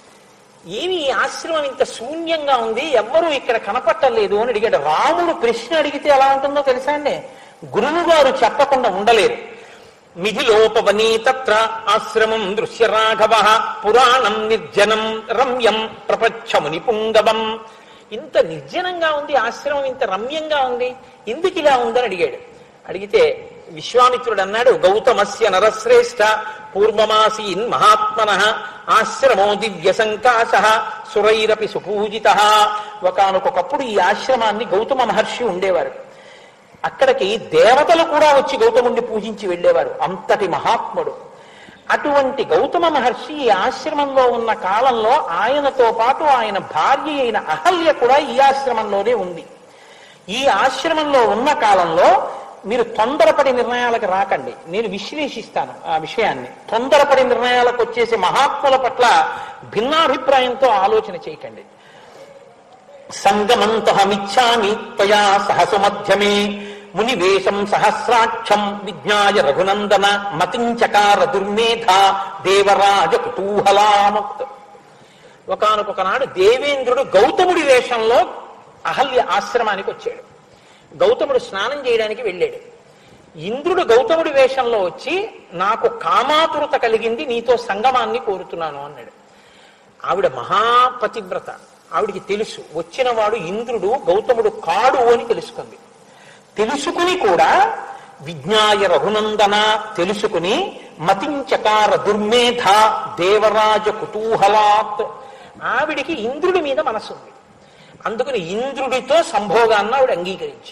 Speaker 2: ఏమి ఈ ఆశ్రమం ఇంత శూన్యంగా ఉంది, ఎవ్వరూ ఇక్కడ కనపట్టలేదు అని అడిగాడు. రాముడు ప్రశ్న అడిగితే ఎలా ఉంటుందో తెలుసా అండి, గురువు గారు చెప్పకుండా ఉండలేరు. మిథిలోపవనీ తత్ర ఆశ్రమం దృశ్య రాఘవ పురాణం నిర్జనం రమ్యం ప్రపచ్చముని పుంగవం. ఇంత నిర్జనంగా ఉంది ఆశ్రమం, ఇంత రమ్యంగా ఉంది, ఎందుకు ఇలా ఉందని అడిగాడు. అడిగితే విశ్వామిత్రుడు అన్నాడు, గౌతమస్య నరశ్రేష్ఠ పూర్వమాసీన్ మహాత్మనః ఆశ్రమో దివ్య సంకాశ సురైరపి సుపూజిత. ఒకానొకప్పుడు ఈ ఆశ్రమాన్ని గౌతమ మహర్షి ఉండేవారు. అక్కడికి దేవతలు కూడా వచ్చి గౌతముడిని పూజించి వెళ్ళేవారు, అంతటి మహాత్ముడు. అటువంటి గౌతమ మహర్షి ఈ ఆశ్రమంలో ఉన్న కాలంలో ఆయనతో పాటు ఆయన భార్య అయిన అహల్య కూడా ఈ ఆశ్రమంలోనే ఉంది. ఈ ఆశ్రమంలో ఉన్న కాలంలో మీరు తొందరపడి నిర్ణయాలకు రాకండి, నేను విశ్లేషిస్తాను ఆ విషయాన్ని. తొందరపడి నిర్ణయాలకు వచ్చేసి మహాత్ముల పట్ల భిన్నాభిప్రాయంతో ఆలోచన చేయకండి. సంగమంతహమిచ్చామి త్వయా సహసు మధ్యమే మునివేశం సహస్రాక్షం విజ్ఞాయ రఘునందన మతించకార దుర్మేధ దేవరాజ కుతూహలాముక్త. ఒకానొకనాడు దేవేంద్రుడు గౌతముడి వేషంలో అహల్య ఆశ్రమానికి వచ్చాడు. గౌతముడు స్నానం చేయడానికి వెళ్ళాడు. ఇంద్రుడు గౌతముడి వేషంలో వచ్చి నాకు కామాతురత కలిగింది, నీతో సంగమాన్ని కోరుతున్నాను అన్నాడు. ఆవిడ మహాపతివ్రత, ఆవిడికి తెలుసు వచ్చిన వాడు ఇంద్రుడు గౌతముడు కాడు అని తెలుసుకుంది. తెలుసుకుని కూడా విజ్ఞాయ రఘునందన తెలుసుకుని మతించకార దుర్మేధ దేవరాజ కుతూహలాత్, ఆవిడికి ఇంద్రుడి మీద మనసుంది. అందుకని ఇంద్రుడితో సంభోగాన్ని ఆవిడ అంగీకరించి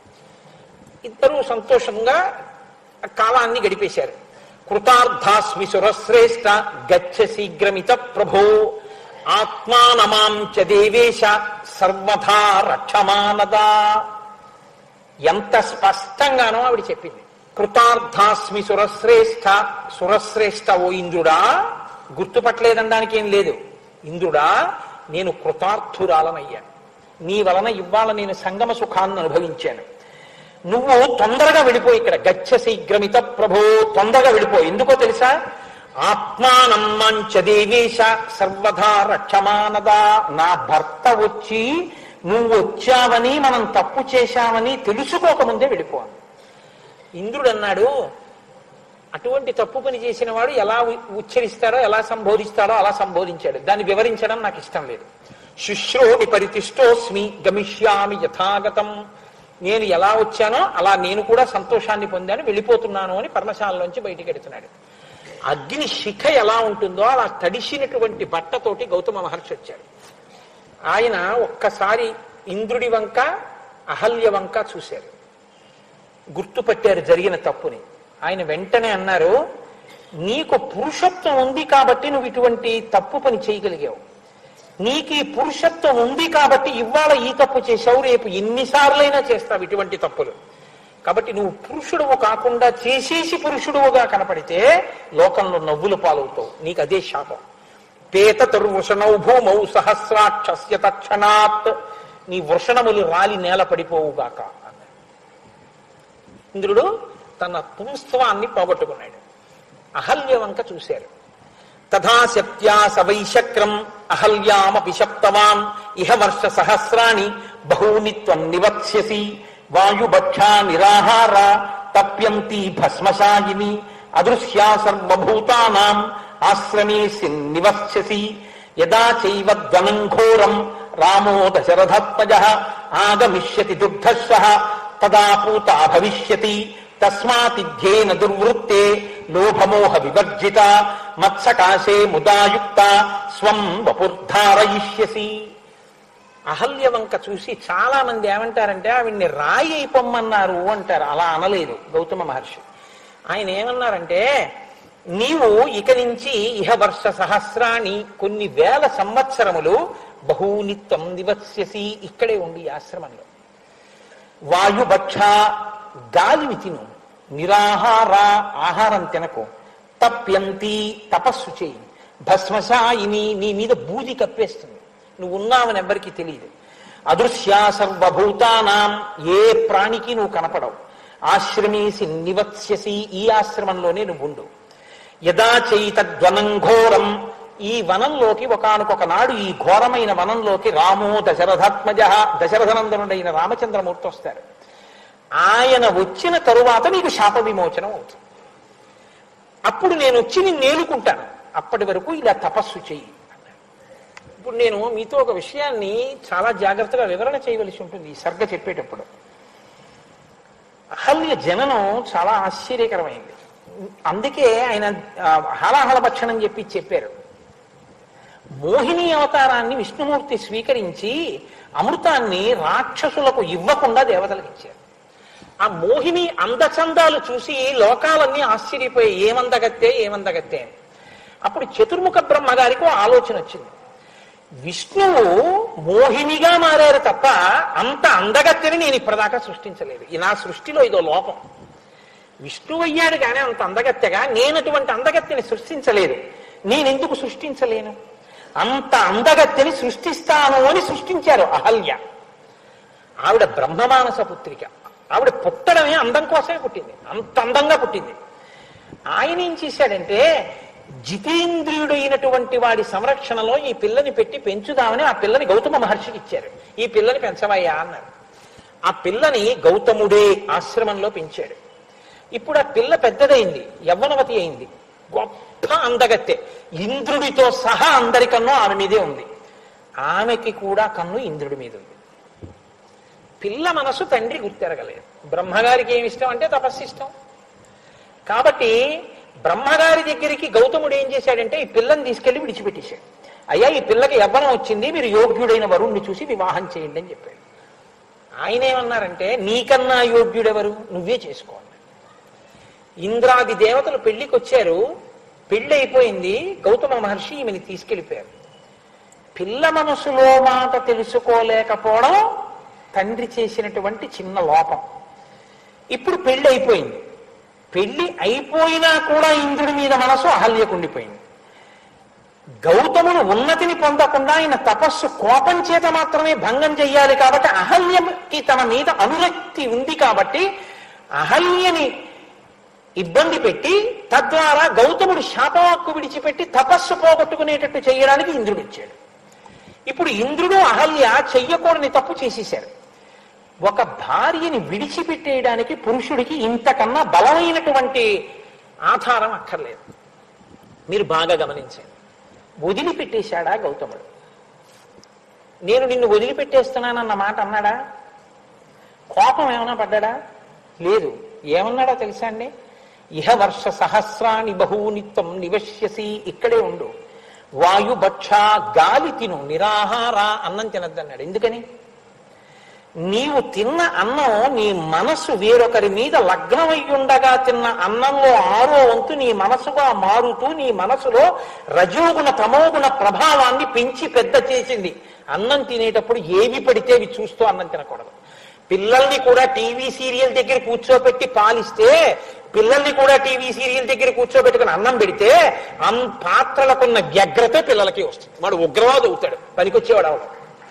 Speaker 2: ఇద్దరూ సంతోషంగా కాలాన్ని గడిపేశారు. కృతార్థాస్మి సురశ్రేష్ఠ గచ్చ శీఘ్రమిత ప్రభో ఆత్మానమాం చ దేవేశ సర్వథా రక్షమానదా. ఎంత స్పష్టంగానో ఆవిడ చెప్పింది. కృతార్థాస్మి సురశ్రేష్ఠ, సురశ్రేష్ఠ ఓ ఇంద్రుడా, గుర్తుపట్టలేదనడానికి ఏం లేదు. ఇంద్రుడా, నేను కృతార్థురాలనయ్యాను, నీ వలన ఇవాళ నేను సంగమ సుఖాన్ని అనుభవించాను. నువ్వు తొందరగా వెళ్ళిపో, ఇక్కడ గచ్చ శీఘ్రమిత ప్రభో, తొందరగా వెళ్ళిపో. ఎందుకో తెలుసా? ఆత్మానమ్మంచ దేవేశ సర్వథా రక్షమానదా. నా భర్త వచ్చి నువ్వు వచ్చావని మనం తప్పు చేశామని తెలుసుకోకముందే వెళ్ళిపోవాలి. ఇంద్రుడు అన్నాడు, అటువంటి తప్పు పని చేసిన వాడు ఎలా ఉచ్చరిస్తాడో ఎలా సంబోధిస్తాడో అలా సంబోధించాడు. దాన్ని వివరించడం నాకు ఇష్టం లేదు. శుశ్రోడి పరితిష్టోస్మి గమిష్యామి యథాగతం. నేను ఎలా వచ్చానో అలా నేను కూడా సంతోషాన్ని పొందాను, వెళ్ళిపోతున్నాను అని పర్ణశాలలోంచి బయటికి వెడుతున్నాడు. అగ్ని శిఖ ఎలా ఉంటుందో అలా తడిసినటువంటి బట్టతోటి గౌతమ మహర్షి వచ్చాడు. ఆయన ఒక్కసారి ఇంద్రుడి వంక అహల్య వంక చూశారు, గుర్తుపట్టారు జరిగిన తప్పుని. ఆయన వెంటనే అన్నారు, నీకు పురుషత్వం ఉంది కాబట్టి నువ్వు ఇటువంటి తప్పు పని చేయగలిగావు. నీకు ఈ పురుషత్వం ఉంది కాబట్టి ఇవాళ ఈ తప్పు చేశావు, రేపు ఎన్నిసార్లైనా చేస్తావు ఇటువంటి తప్పులు. కాబట్టి నువ్వు పురుషుడువు కాకుండా చేసేసి పురుషుడువుగా కనపడితే లోకంలో నవ్వులు పాలవుతావు. నీకు అదే శాపం. పేత తరువృషణౌ భూమౌ సహస్రాక్షస్య తక్షణాత్. నీ వృషణములు రాలి నేల పడిపోవుగాక అన్నాడు. ఇంద్రుడు తన పుంస్త్వాన్ని పోగొట్టుకున్నాడు. అహల్య వంక చూశారు. తథా శక్త్యా సవైశక్రం అహల్యామపి శప్తవాన్ ఇహ వర్ష సహస్రాణి బహూని త్వం నివత్స్యసి వాయుభక్షా నిరాహార తప్యంతి భస్మశాయిని అదృశ్యా సర్వభూతానాం ఆశ్రమేసి నివత్స్యసి యదా చైవ ధ్వనం ఘోరం రామో దశరథాత్మజః ఆగమిష్యతి దుర్ధర్షః తదా పూతా భవిష్యతి తస్మాతిధ్యేన దుర్వృత్తే లోభమోహ వివర్జిత మత్సకాశే ముదాయుక్త స్వం వపుర్ధారయిష్యసి. అహల్య వంక చూసి చాలా మంది ఏమంటారంటే ఆవిడ్ని రాయి అయిపోమ్మన్నారు అంటారు. అలా అనలేదు గౌతమ మహర్షి. ఆయన ఏమన్నారంటే, నీవు ఇక నుంచి ఇహ వర్ష సహస్రాన్ని కొన్ని వేల సంవత్సరములు బహూనిత్వం నివత్స్యసి, ఇక్కడే ఉండి ఆశ్రమంలో. వాయుభక్ష గాలిని తిను, నిరాహార ఆహారం తినకు, తప్యంతి తపస్సు చేయి, భస్మశాయిని నీ మీద బూది కప్పేస్తుంది, నువ్వు ఉన్నావని ఎవ్వరికీ తెలియదు. అదృశ్యా సర్వభూతానాం ఏ ప్రాణికి నువ్వు కనపడవు. ఆశ్రమేసి నివత్స్యసి ఈ ఆశ్రమంలోనే నువ్వు ఉండు. యదా చైతద్వనం ఘోరం ఈ వనంలోకి ఒకానొక నాడు ఈ ఘోరమైన వనంలోకి రామో దశరథాత్మజ దశరథనందనుడైన రామచంద్రమూర్తి వస్తారు. ఆయన వచ్చిన తరువాత నీకు శాప విమోచనం అవుతుంది. అప్పుడు నేను వచ్చి నిన్ను నేలుకుంటాను. అప్పటి వరకు ఇలా తపస్సు చెయ్యి. ఇప్పుడు నేను మీతో ఒక విషయాన్ని చాలా జాగ్రత్తగా వివరణ చేయవలసి ఉంటుంది ఈ సర్గ చెప్పేటప్పుడు. అహల్య జననం చాలా ఆశ్చర్యకరమైంది. అందుకే ఆయన హాలాహల భక్షణం చెప్పారు. మోహిని అవతారాన్ని విష్ణుమూర్తి స్వీకరించి అమృతాన్ని రాక్షసులకు ఇవ్వకుండా దేవతలకు ఇచ్చారు. ఆ మోహిని అందచందాలు చూసి లోకాలన్నీ ఆశ్చర్యపోయాయి, ఏమందగత్తే ఏమందగత్తే అని. అప్పుడు చతుర్ముఖ బ్రహ్మగారికి ఆలోచన వచ్చింది. విష్ణువు మోహినిగా మారారు తప్ప అంత అందగత్తెని నేను ఇప్పటిదాకా సృష్టించలేదు. నా సృష్టిలో ఇదో లోపం. విష్ణువు అయ్యాడు కానీ అంత అందగత్తెగా నేను అటువంటి అందగత్తెని సృష్టించలేదు. నేనెందుకు సృష్టించలేను? అంత అందగత్తెని సృష్టిస్తాను అని సృష్టించారు అహల్య. ఆవిడ బ్రహ్మమానస పుత్రిక. ఆవిడ పుట్టడమే అందం కోసమే పుట్టింది, అంత అందంగా పుట్టింది. ఆయన ఏం చేశాడంటే జితేంద్రియుడు అయినటువంటి వాడి సంరక్షణలో ఈ పిల్లని పెట్టి పెంచుదామని ఆ పిల్లని గౌతమ మహర్షికి ఇచ్చారు. ఈ పిల్లని పెంచవయ్యా అన్నారు. ఆ పిల్లని గౌతముడే ఆశ్రమంలో పెంచాడు. ఇప్పుడు ఆ పిల్ల పెద్దదైంది, యవ్వనవతి అయింది, గొప్ప అందగత్తె. ఇంద్రుడితో సహా అందరికన్నా ఆమె మీదే ఉంది. ఆమెకి కూడా కన్ను ఇంద్రుడి మీద ఉంది. పిల్ల మనసు తండ్రి గుర్తెరగలేదు. బ్రహ్మగారికి ఏమి ఇష్టం అంటే తపస్సు ఇష్టం. కాబట్టి బ్రహ్మగారి దగ్గరికి గౌతముడు ఏం చేశాడంటే ఈ పిల్లని తీసుకెళ్లి విడిచిపెట్టేశాడు. అయ్యా, ఈ పిల్లకి యవ్వనం వచ్చింది, మీరు యోగ్యుడైన వరుణ్ణి చూసి వివాహం చేయండి అని చెప్పాడు. ఆయన ఏమన్నారంటే నీకన్నా యోగ్యుడెవరు, నువ్వే చేసుకో. ఇంద్రాది దేవతలు పెళ్లికి వచ్చారు, పెళ్లి అయిపోయింది. గౌతమ మహర్షి ఈమెని తీసుకెళ్లిపోయారు. పిల్ల మనసులో మాట తెలుసుకోలేకపోవడం తండ్రి చేసినటువంటి చిన్న లోపం. ఇప్పుడు పెళ్లి అయిపోయింది. పెళ్లి అయిపోయినా కూడా ఇంద్రుడి మీద మనసు అహల్యకుండిపోయింది. గౌతముడు ఉన్నతిని పొందకుండా ఆయన తపస్సు కోపం చేత మాత్రమే భంగం చెయ్యాలి. కాబట్టి అహల్యకి తన మీద అనురక్తి ఉంది కాబట్టి అహల్యని ఇబ్బంది పెట్టి తద్వారా గౌతముడు శాపవాక్కు విడిచిపెట్టి తపస్సు పోగొట్టుకునేటట్టు చేయడానికి ఇంద్రుడు ఇచ్చాడు. ఇప్పుడు ఇంద్రుడు అహల్య చెయ్యకూడని తప్పు చేసేశారు. ఒక భార్యని విడిచిపెట్టేయడానికి పురుషుడికి ఇంతకన్నా బలమైనటువంటి ఆధారం అక్కర్లేదు. మీరు బాగా గమనించండి. వదిలిపెట్టేశాడా గౌతముడు? నేను నిన్ను వదిలిపెట్టేస్తున్నానన్న మాట అన్నాడా? కోపం ఏమైనా పడ్డాడా? లేదు. ఏమన్నాడా తెలుసా అండి? ఇహ వర్ష సహస్రాన్ని బహూనిత్వం నివశ్యసి, ఇక్కడే ఉండు, వాయుభక్ష గాలి తిను, నిరాహార అన్నం తినద్దన్నాడు. ఎందుకని? నీవు తిన్న అన్నం నీ మనసు వేరొకరి మీద లగ్నమై ఉండగా తిన్న అన్నంలో 6వ వంతు నీ మనసుగా మారుతూ నీ మనసులో రజోగుణ తమోగుణ ప్రభావాన్ని పెంచి పెద్ద చేసింది. అన్నం తినేటప్పుడు ఏవి పడితే అవి చూస్తూ అన్నం తినకూడదు. పిల్లల్ని కూడా టీవీ సీరియల్ దగ్గర కూర్చోబెట్టి పాలిస్తే, పిల్లల్ని కూడా టీవీ సీరియల్ దగ్గర కూర్చోబెట్టుకుని అన్నం పెడితే పాత్రలకున్న వ్యగ్రత పిల్లలకి వస్తుంది. వాడు ఉగ్రవాదు అవుతాడు, పనికొచ్చేవాడు అవడం.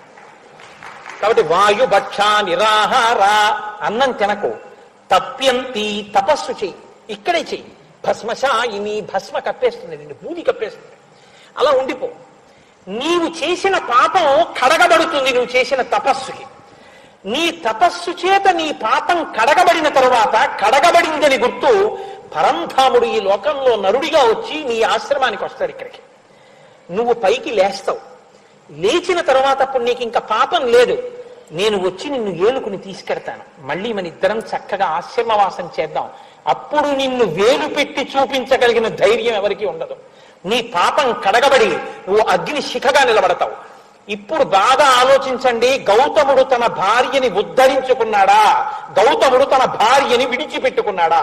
Speaker 2: కాబట్టి వాయుభక్ష నిరాహార, అన్నం తినకు. తప్యంతి, తపస్సు చెయ్యి, ఇక్కడే చెయ్యి. భస్మశాయిని, భస్మ కప్పేస్తుంది నిన్ను, బూది కప్పేస్తుంది. అలా ఉండిపో. నీవు చేసిన పాపం కడగబడుతుంది నువ్వు చేసిన తపస్సుకి. నీ తపస్సు చేత నీ పాపం కడగబడిన తరువాత, కడగబడిందని గుర్తు పరంధాముడు ఈ లోకంలో నరుడిగా వచ్చి నీ ఆశ్రమానికి వస్తాడు. ఇక్కడికి నువ్వు పైకి లేస్తావు. లేచిన తర్వాత అప్పుడు నీకు ఇంకా పాపం లేదు. నేను వచ్చి నిన్ను ఏలుకుని తీసుకెడతాను. మళ్ళీ మన ఇద్దరం చక్కగా ఆశ్రమవాసం చేద్దాం. అప్పుడు నిన్ను వేలు పెట్టి చూపించగలిగిన ధైర్యం ఎవరికీ ఉండదు. నీ పాపం కడగబడి నువ్వు అగ్ని శిఖగా నిలబడతావు. ఇప్పుడు బాగా ఆలోచించండి. గౌతముడు తన భార్యని ఉద్ధరించుకున్నాడా? గౌతముడు తన భార్యని విడిచిపెట్టుకున్నాడా?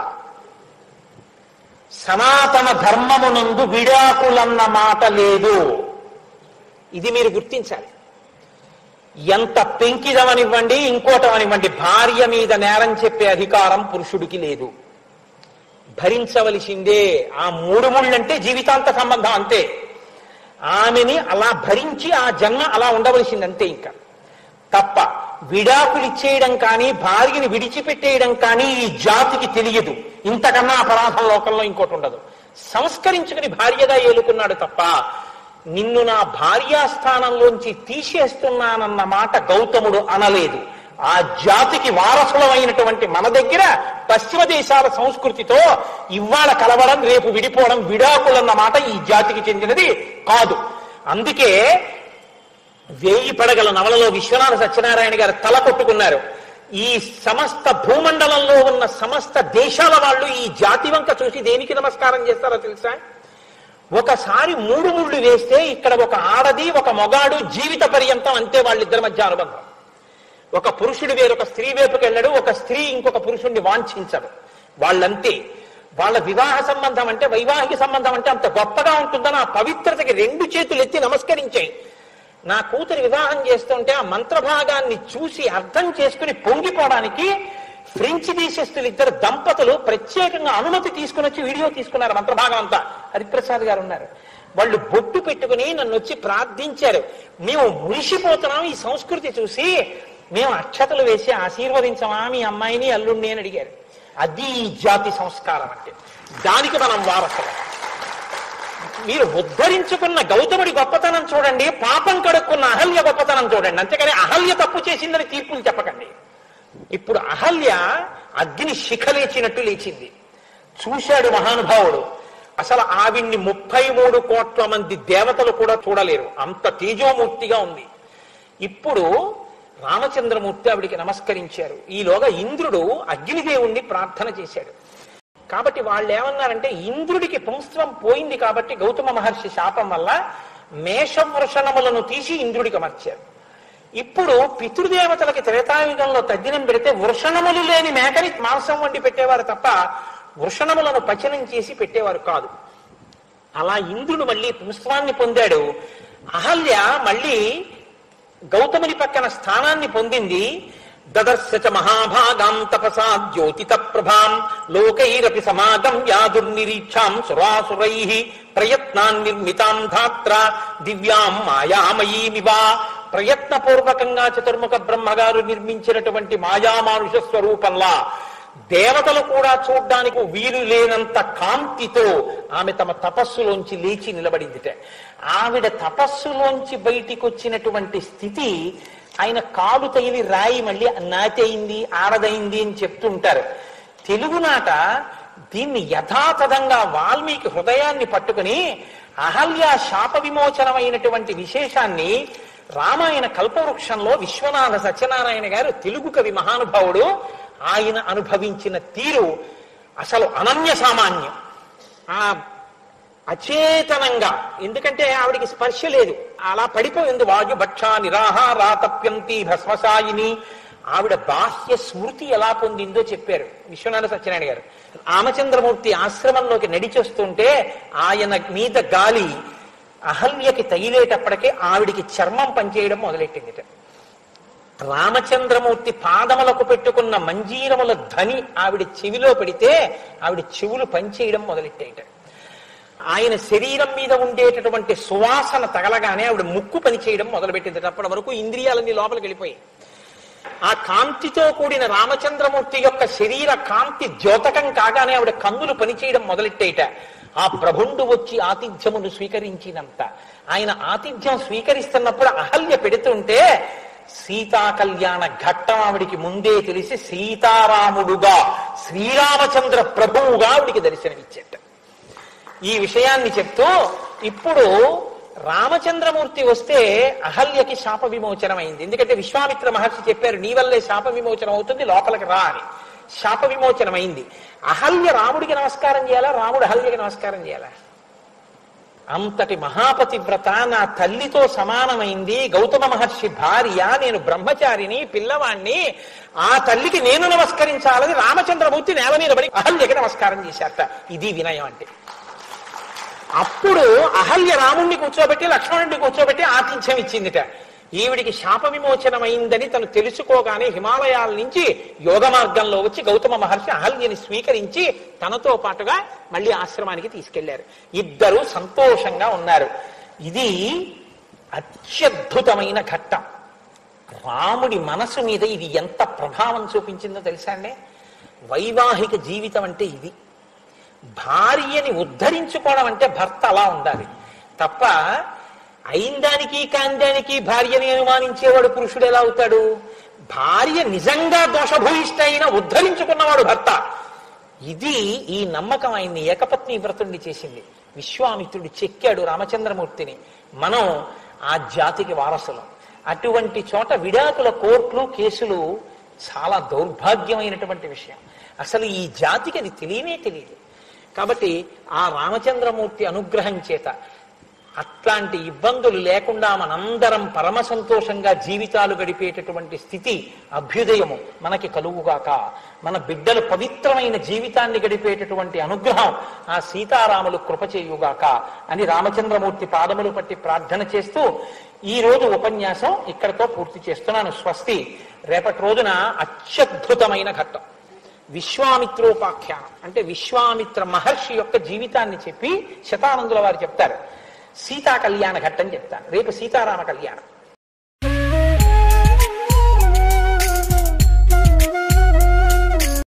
Speaker 2: సనాతన ధర్మమునందు విడాకులన్న మాట లేదు. ఇది మీరు గుర్తించాలి. ఎంత పెంకిదమనివ్వండి, ఇంకోటమనివ్వండి, భార్య మీద నేరం చెప్పే అధికారం పురుషుడికి లేదు. భరించవలసిందే. ఆ 3 ముళ్ళంటే జీవితాంత సంబంధం, అంతే. ఆమెని అలా భరించి ఆ జన్మ అలా ఉండవలసింది, అంతే. ఇంకా తప్ప విడాకులు ఇచ్చేయడం కానీ భార్యని విడిచిపెట్టేయడం కానీ ఈ జాతికి తెలియదు. ఇంతకన్నా అపరాధం లోకంలో ఇంకోటి ఉండదు. సంస్కరించుకుని భార్యగా ఏలుకున్నాడు తప్ప నిన్ను నా భార్యాస్థానంలోంచి తీసేస్తున్నానన్న మాట గౌతముడు అనలేదు. ఆ జాతికి వారసులమైనటువంటి మన దగ్గర పశ్చిమ దేశాల సంస్కృతితో ఇవాళ కలవడం, రేపు విడిపోవడం, విడాకులన్న మాట ఈ జాతికి చెందినది కాదు. అందుకే 1000 పడగల నవలలో విశ్వనాథ సత్యనారాయణ గారు తల కొట్టుకున్నారు. ఈ సమస్త భూమండలంలో ఉన్న సమస్త దేశాల వాళ్ళు ఈ జాతి వంక చూసి దేనికి నమస్కారం చేస్తారో తెలుసా? ఒకసారి 3 ముళ్ళు వేస్తే ఇక్కడ ఒక ఆడది ఒక మొగాడు జీవిత పర్యంతం, అంతే వాళ్ళిద్దరి మధ్య అనుబంధం. ఒక పురుషుడు వేరొక స్త్రీ వైపుకి వెళ్ళడు, ఒక స్త్రీ ఇంకొక పురుషుడిని వాంఛించడు. వాళ్ళంతే. వాళ్ళ వివాహ సంబంధం అంటే, వైవాహిక సంబంధం అంటే అంత గొప్పగా ఉంటుందని ఆ పవిత్రతకి 2 చేతులు ఎత్తి నమస్కరించాయి. నా కూతురు వివాహం చేస్తుంటే ఆ మంత్రభాగాన్ని చూసి అర్థం చేసుకుని పొంగిపోవడానికి ఫ్రెంచ్ దేశస్తులు 2 దంపతులు ప్రత్యేకంగా అనుమతి తీసుకుని వచ్చి వీడియో తీసుకున్నారు. మంత్రభాగం అంతా హరిప్రసాద్ గారు ఉన్నారు. వాళ్ళు బొట్టు పెట్టుకుని నన్ను వచ్చి ప్రార్థించారు. మేము మురిసిపోతున్నాం ఈ సంస్కృతి చూసి. మేము అక్షతలు వేసి ఆశీర్వదించమా మీ అమ్మాయిని అల్లుణ్ణి అని అడిగారు. అది ఈ జాతి సంస్కారం అంటే. దానికి మనం వారసులం. మీరు ఉద్ధరించుకున్న గౌతముడి గొప్పతనం చూడండి, పాపం కడుక్కున్న అహల్య గొప్పతనం చూడండి. అంతేకాని అహల్య తప్పు చేసిందని తీర్పులు చెప్పకండి. ఇప్పుడు అహల్య అగ్ని శిఖ లేచినట్టు లేచింది. చూశాడు మహానుభావుడు. అసలు ఆవిడ్ని 33 కోట్ల మంది దేవతలు కూడా చూడలేరు, అంత తేజోమూర్తిగా ఉంది. ఇప్పుడు రామచంద్రమూర్తి ఆవిడికి నమస్కరించారు. ఈలోగా ఇంద్రుడు అగ్నిదేవుణ్ణి ప్రార్థన చేశాడు. కాబట్టి వాళ్ళు ఏమన్నారంటే, ఇంద్రుడికి పుంస్త్వం పోయింది కాబట్టి గౌతమ మహర్షి శాపం వల్ల మేషవృషణములను తీసి ఇంద్రుడికి అమర్చారు. ఇప్పుడు పితృదేవతలకి త్రేతాయుగంలో తద్దినం పెడితే వృషణములు లేని మేకని మాంసం వండి పెట్టేవారు తప్ప వృషణములను పచనం చేసి పెట్టేవారు కాదు. అలా ఇంద్రుడు మళ్ళీ పుంస్త్వాన్ని పొందాడు. అహల్య మళ్ళీ గౌతముని పక్కన స్థానాన్ని పొందింది. దదర్శచ మహాభాగాం తపసా జ్యోతిత ప్రభాం లోకైరపి సమాగమ్య దుర్నిరీక్షాం సురాసురైః ప్రయత్నాన్ నిర్మితాం ధాత్ర దివ్యాం మాయామయీమివా. ప్రయత్నపూర్వకంగా చతుర్ముఖ బ్రహ్మగారు నిర్మించినటువంటి మాయామానుష స్వరూపంలా దేవతలు కూడా చూడ్డానికి వీలు లేనంత కాంతితో ఆమె తమ తపస్సులోంచి లేచి నిలబడిందిట. ఆవిడ తపస్సులోంచి బయటికి వచ్చినటువంటి స్థితి, ఆయన కాలు తగిలి రాయి మళ్ళీ నాతయింది ఆడదైంది అని చెప్తుంటారు. తెలుగునాట దీన్ని యథాతథంగా వాల్మీకి హృదయాన్ని పట్టుకుని అహల్య శాప విమోచనమైనటువంటి విశేషాన్ని రామాయణ కల్పవృక్షంలో విశ్వనాథ సత్యనారాయణ గారు తెలుగు కవి మహానుభావుడు, ఆయన అనుభవించిన తీరు అసలు అనన్య సామాన్యం. ఆ అచేతనంగా, ఎందుకంటే ఆవిడికి స్పర్శ లేదు, అలా పడిపోయింది. వాయుభక్షా నిరాహారాతప్యంతి భస్మసాయిని. ఆవిడ బాహ్య స్మృతి ఎలా పొందిందో చెప్పారు విశ్వనాథ సత్యనారాయణ గారు. రామచంద్రమూర్తి ఆశ్రమంలోకి నడిచొస్తుంటే ఆయన మీద గాలి అహల్యకి తగిలేటప్పటికే ఆవిడికి చర్మం పనిచేయడం మొదలెట్టిందిట. రామచంద్రమూర్తి పాదములకు పెట్టుకున్న మంజీరముల ధ్వని ఆవిడ చెవిలో పెడితే ఆవిడ చెవులు పనిచేయడం మొదలెట్టాయిట. ఆయన శరీరం మీద ఉండేటటువంటి సువాసన తగలగానే ఆవిడ ముక్కు పనిచేయడం మొదలుపెట్టింది. అప్పటి వరకు ఇంద్రియాలన్నీ లోపలికి వెళ్ళిపోయి ఆ కాంతితో కూడిన రామచంద్రమూర్తి యొక్క శరీర కాంతి ద్యోతకం కాగానే ఆవిడ కన్నులు పనిచేయడం మొదలెట్టేట. ఆ ప్రభుండు వచ్చి ఆతిథ్యమును స్వీకరించినంత, ఆయన ఆతిథ్యం స్వీకరిస్తున్నప్పుడు అహల్య పెడుతుంటే సీతా కళ్యాణ ఘట్టం ఆవిడికి ముందే తెలిసి సీతారాముడుగా శ్రీరామచంద్ర ప్రభువుగా ఆవిడికి దర్శనమిచ్చేట. ఈ విషయాన్ని చెప్తూ ఇప్పుడు రామచంద్రమూర్తి వస్తే అహల్యకి శాప విమోచనమైంది. ఎందుకంటే విశ్వామిత్ర మహర్షి చెప్పారు, నీ వల్లే శాప విమోచనం అవుతుంది, లోపలికి రా అని. శాప విమోచనమైంది. అహల్య రాముడికి నమస్కారం చేయాలా, రాముడు అహల్యకి నమస్కారం చేయాలా? అంతటి మహాపతివ్రత, నా తల్లితో సమానమైంది, గౌతమ మహర్షి భార్య, నేను బ్రహ్మచారిని, పిల్లవాణ్ణి, ఆ తల్లికి నేను నమస్కరించాలని రామచంద్రమూర్తి నేల మీద పడి అహల్యకి నమస్కారం చేశారట. ఇది వినయం అంటే. అప్పుడు అహల్య రాముణ్ణి కూర్చోబెట్టి లక్ష్మణుడిని కూర్చోబెట్టి ఆతిథ్యం ఇచ్చిందిట. ఈవిడికి శాప విమోచనమైందని తను తెలుసుకోగానే హిమాలయాల నుంచి యోగ మార్గంలో వచ్చి గౌతమ మహర్షి అహల్యని స్వీకరించి తనతో పాటుగా మళ్ళీ ఆశ్రమానికి తీసుకెళ్లారు. ఇద్దరు సంతోషంగా ఉన్నారు. ఇది అత్యద్భుతమైన ఘట్టం. రాముడి మనసు మీద ఇది ఎంత ప్రభావం చూపించిందో తెలుసా అండి? వైవాహిక జీవితం అంటే ఇది. భార్యని ఉద్ధరించుకోవడం అంటే భర్త అలా ఉండాలి తప్ప అయిందానికి కాందానికి భార్యని అనుమానించేవాడు పురుషుడు ఎలా అవుతాడు? భార్య నిజంగా దోషభూయిష్ట అయినా ఉద్ధరించుకున్నవాడు భర్త. ఇది ఈ నమ్మకం ఆయన్ని ఏకపత్ని వ్రతుణ్ణి చేసింది. విశ్వామిత్రుడు చెక్కాడు రామచంద్రమూర్తిని. మనం ఆ జాతికి వారసులం. అటువంటి చోట విడాకుల కోర్టులు కేసులు చాలా దౌర్భాగ్యమైనటువంటి విషయం. అసలు ఈ జాతికి అది తెలియనే తెలియదు. కాబట్టి ఆ రామచంద్రమూర్తి అనుగ్రహం చేత అట్లాంటి ఇబ్బందులు లేకుండా మనందరం పరమ సంతోషంగా జీవితాలు గడిపేటటువంటి స్థితి, అభ్యుదయము మనకి కలుగుగాక. మన బిడ్డలు పవిత్రమైన జీవితాన్ని గడిపేటటువంటి అనుగ్రహం ఆ సీతారాములు కృప చేయుగాక అని రామచంద్రమూర్తి పాదములు పట్టి ప్రార్థన చేస్తూ ఈ రోజు ఉపన్యాసం ఇక్కడితో పూర్తి చేస్తున్నాను. స్వస్తి. రేపటి రోజున అత్యద్భుతమైన ఘట్టం విశ్వామిత్రోపాఖ్యానం. అంటే విశ్వామిత్ర మహర్షి యొక్క జీవితాన్ని చెప్పి శతానందుల వారు చెప్తారు. సీతా కళ్యాణ ఘట్టం చెప్తాను. రేపు సీతారామ కళ్యాణం.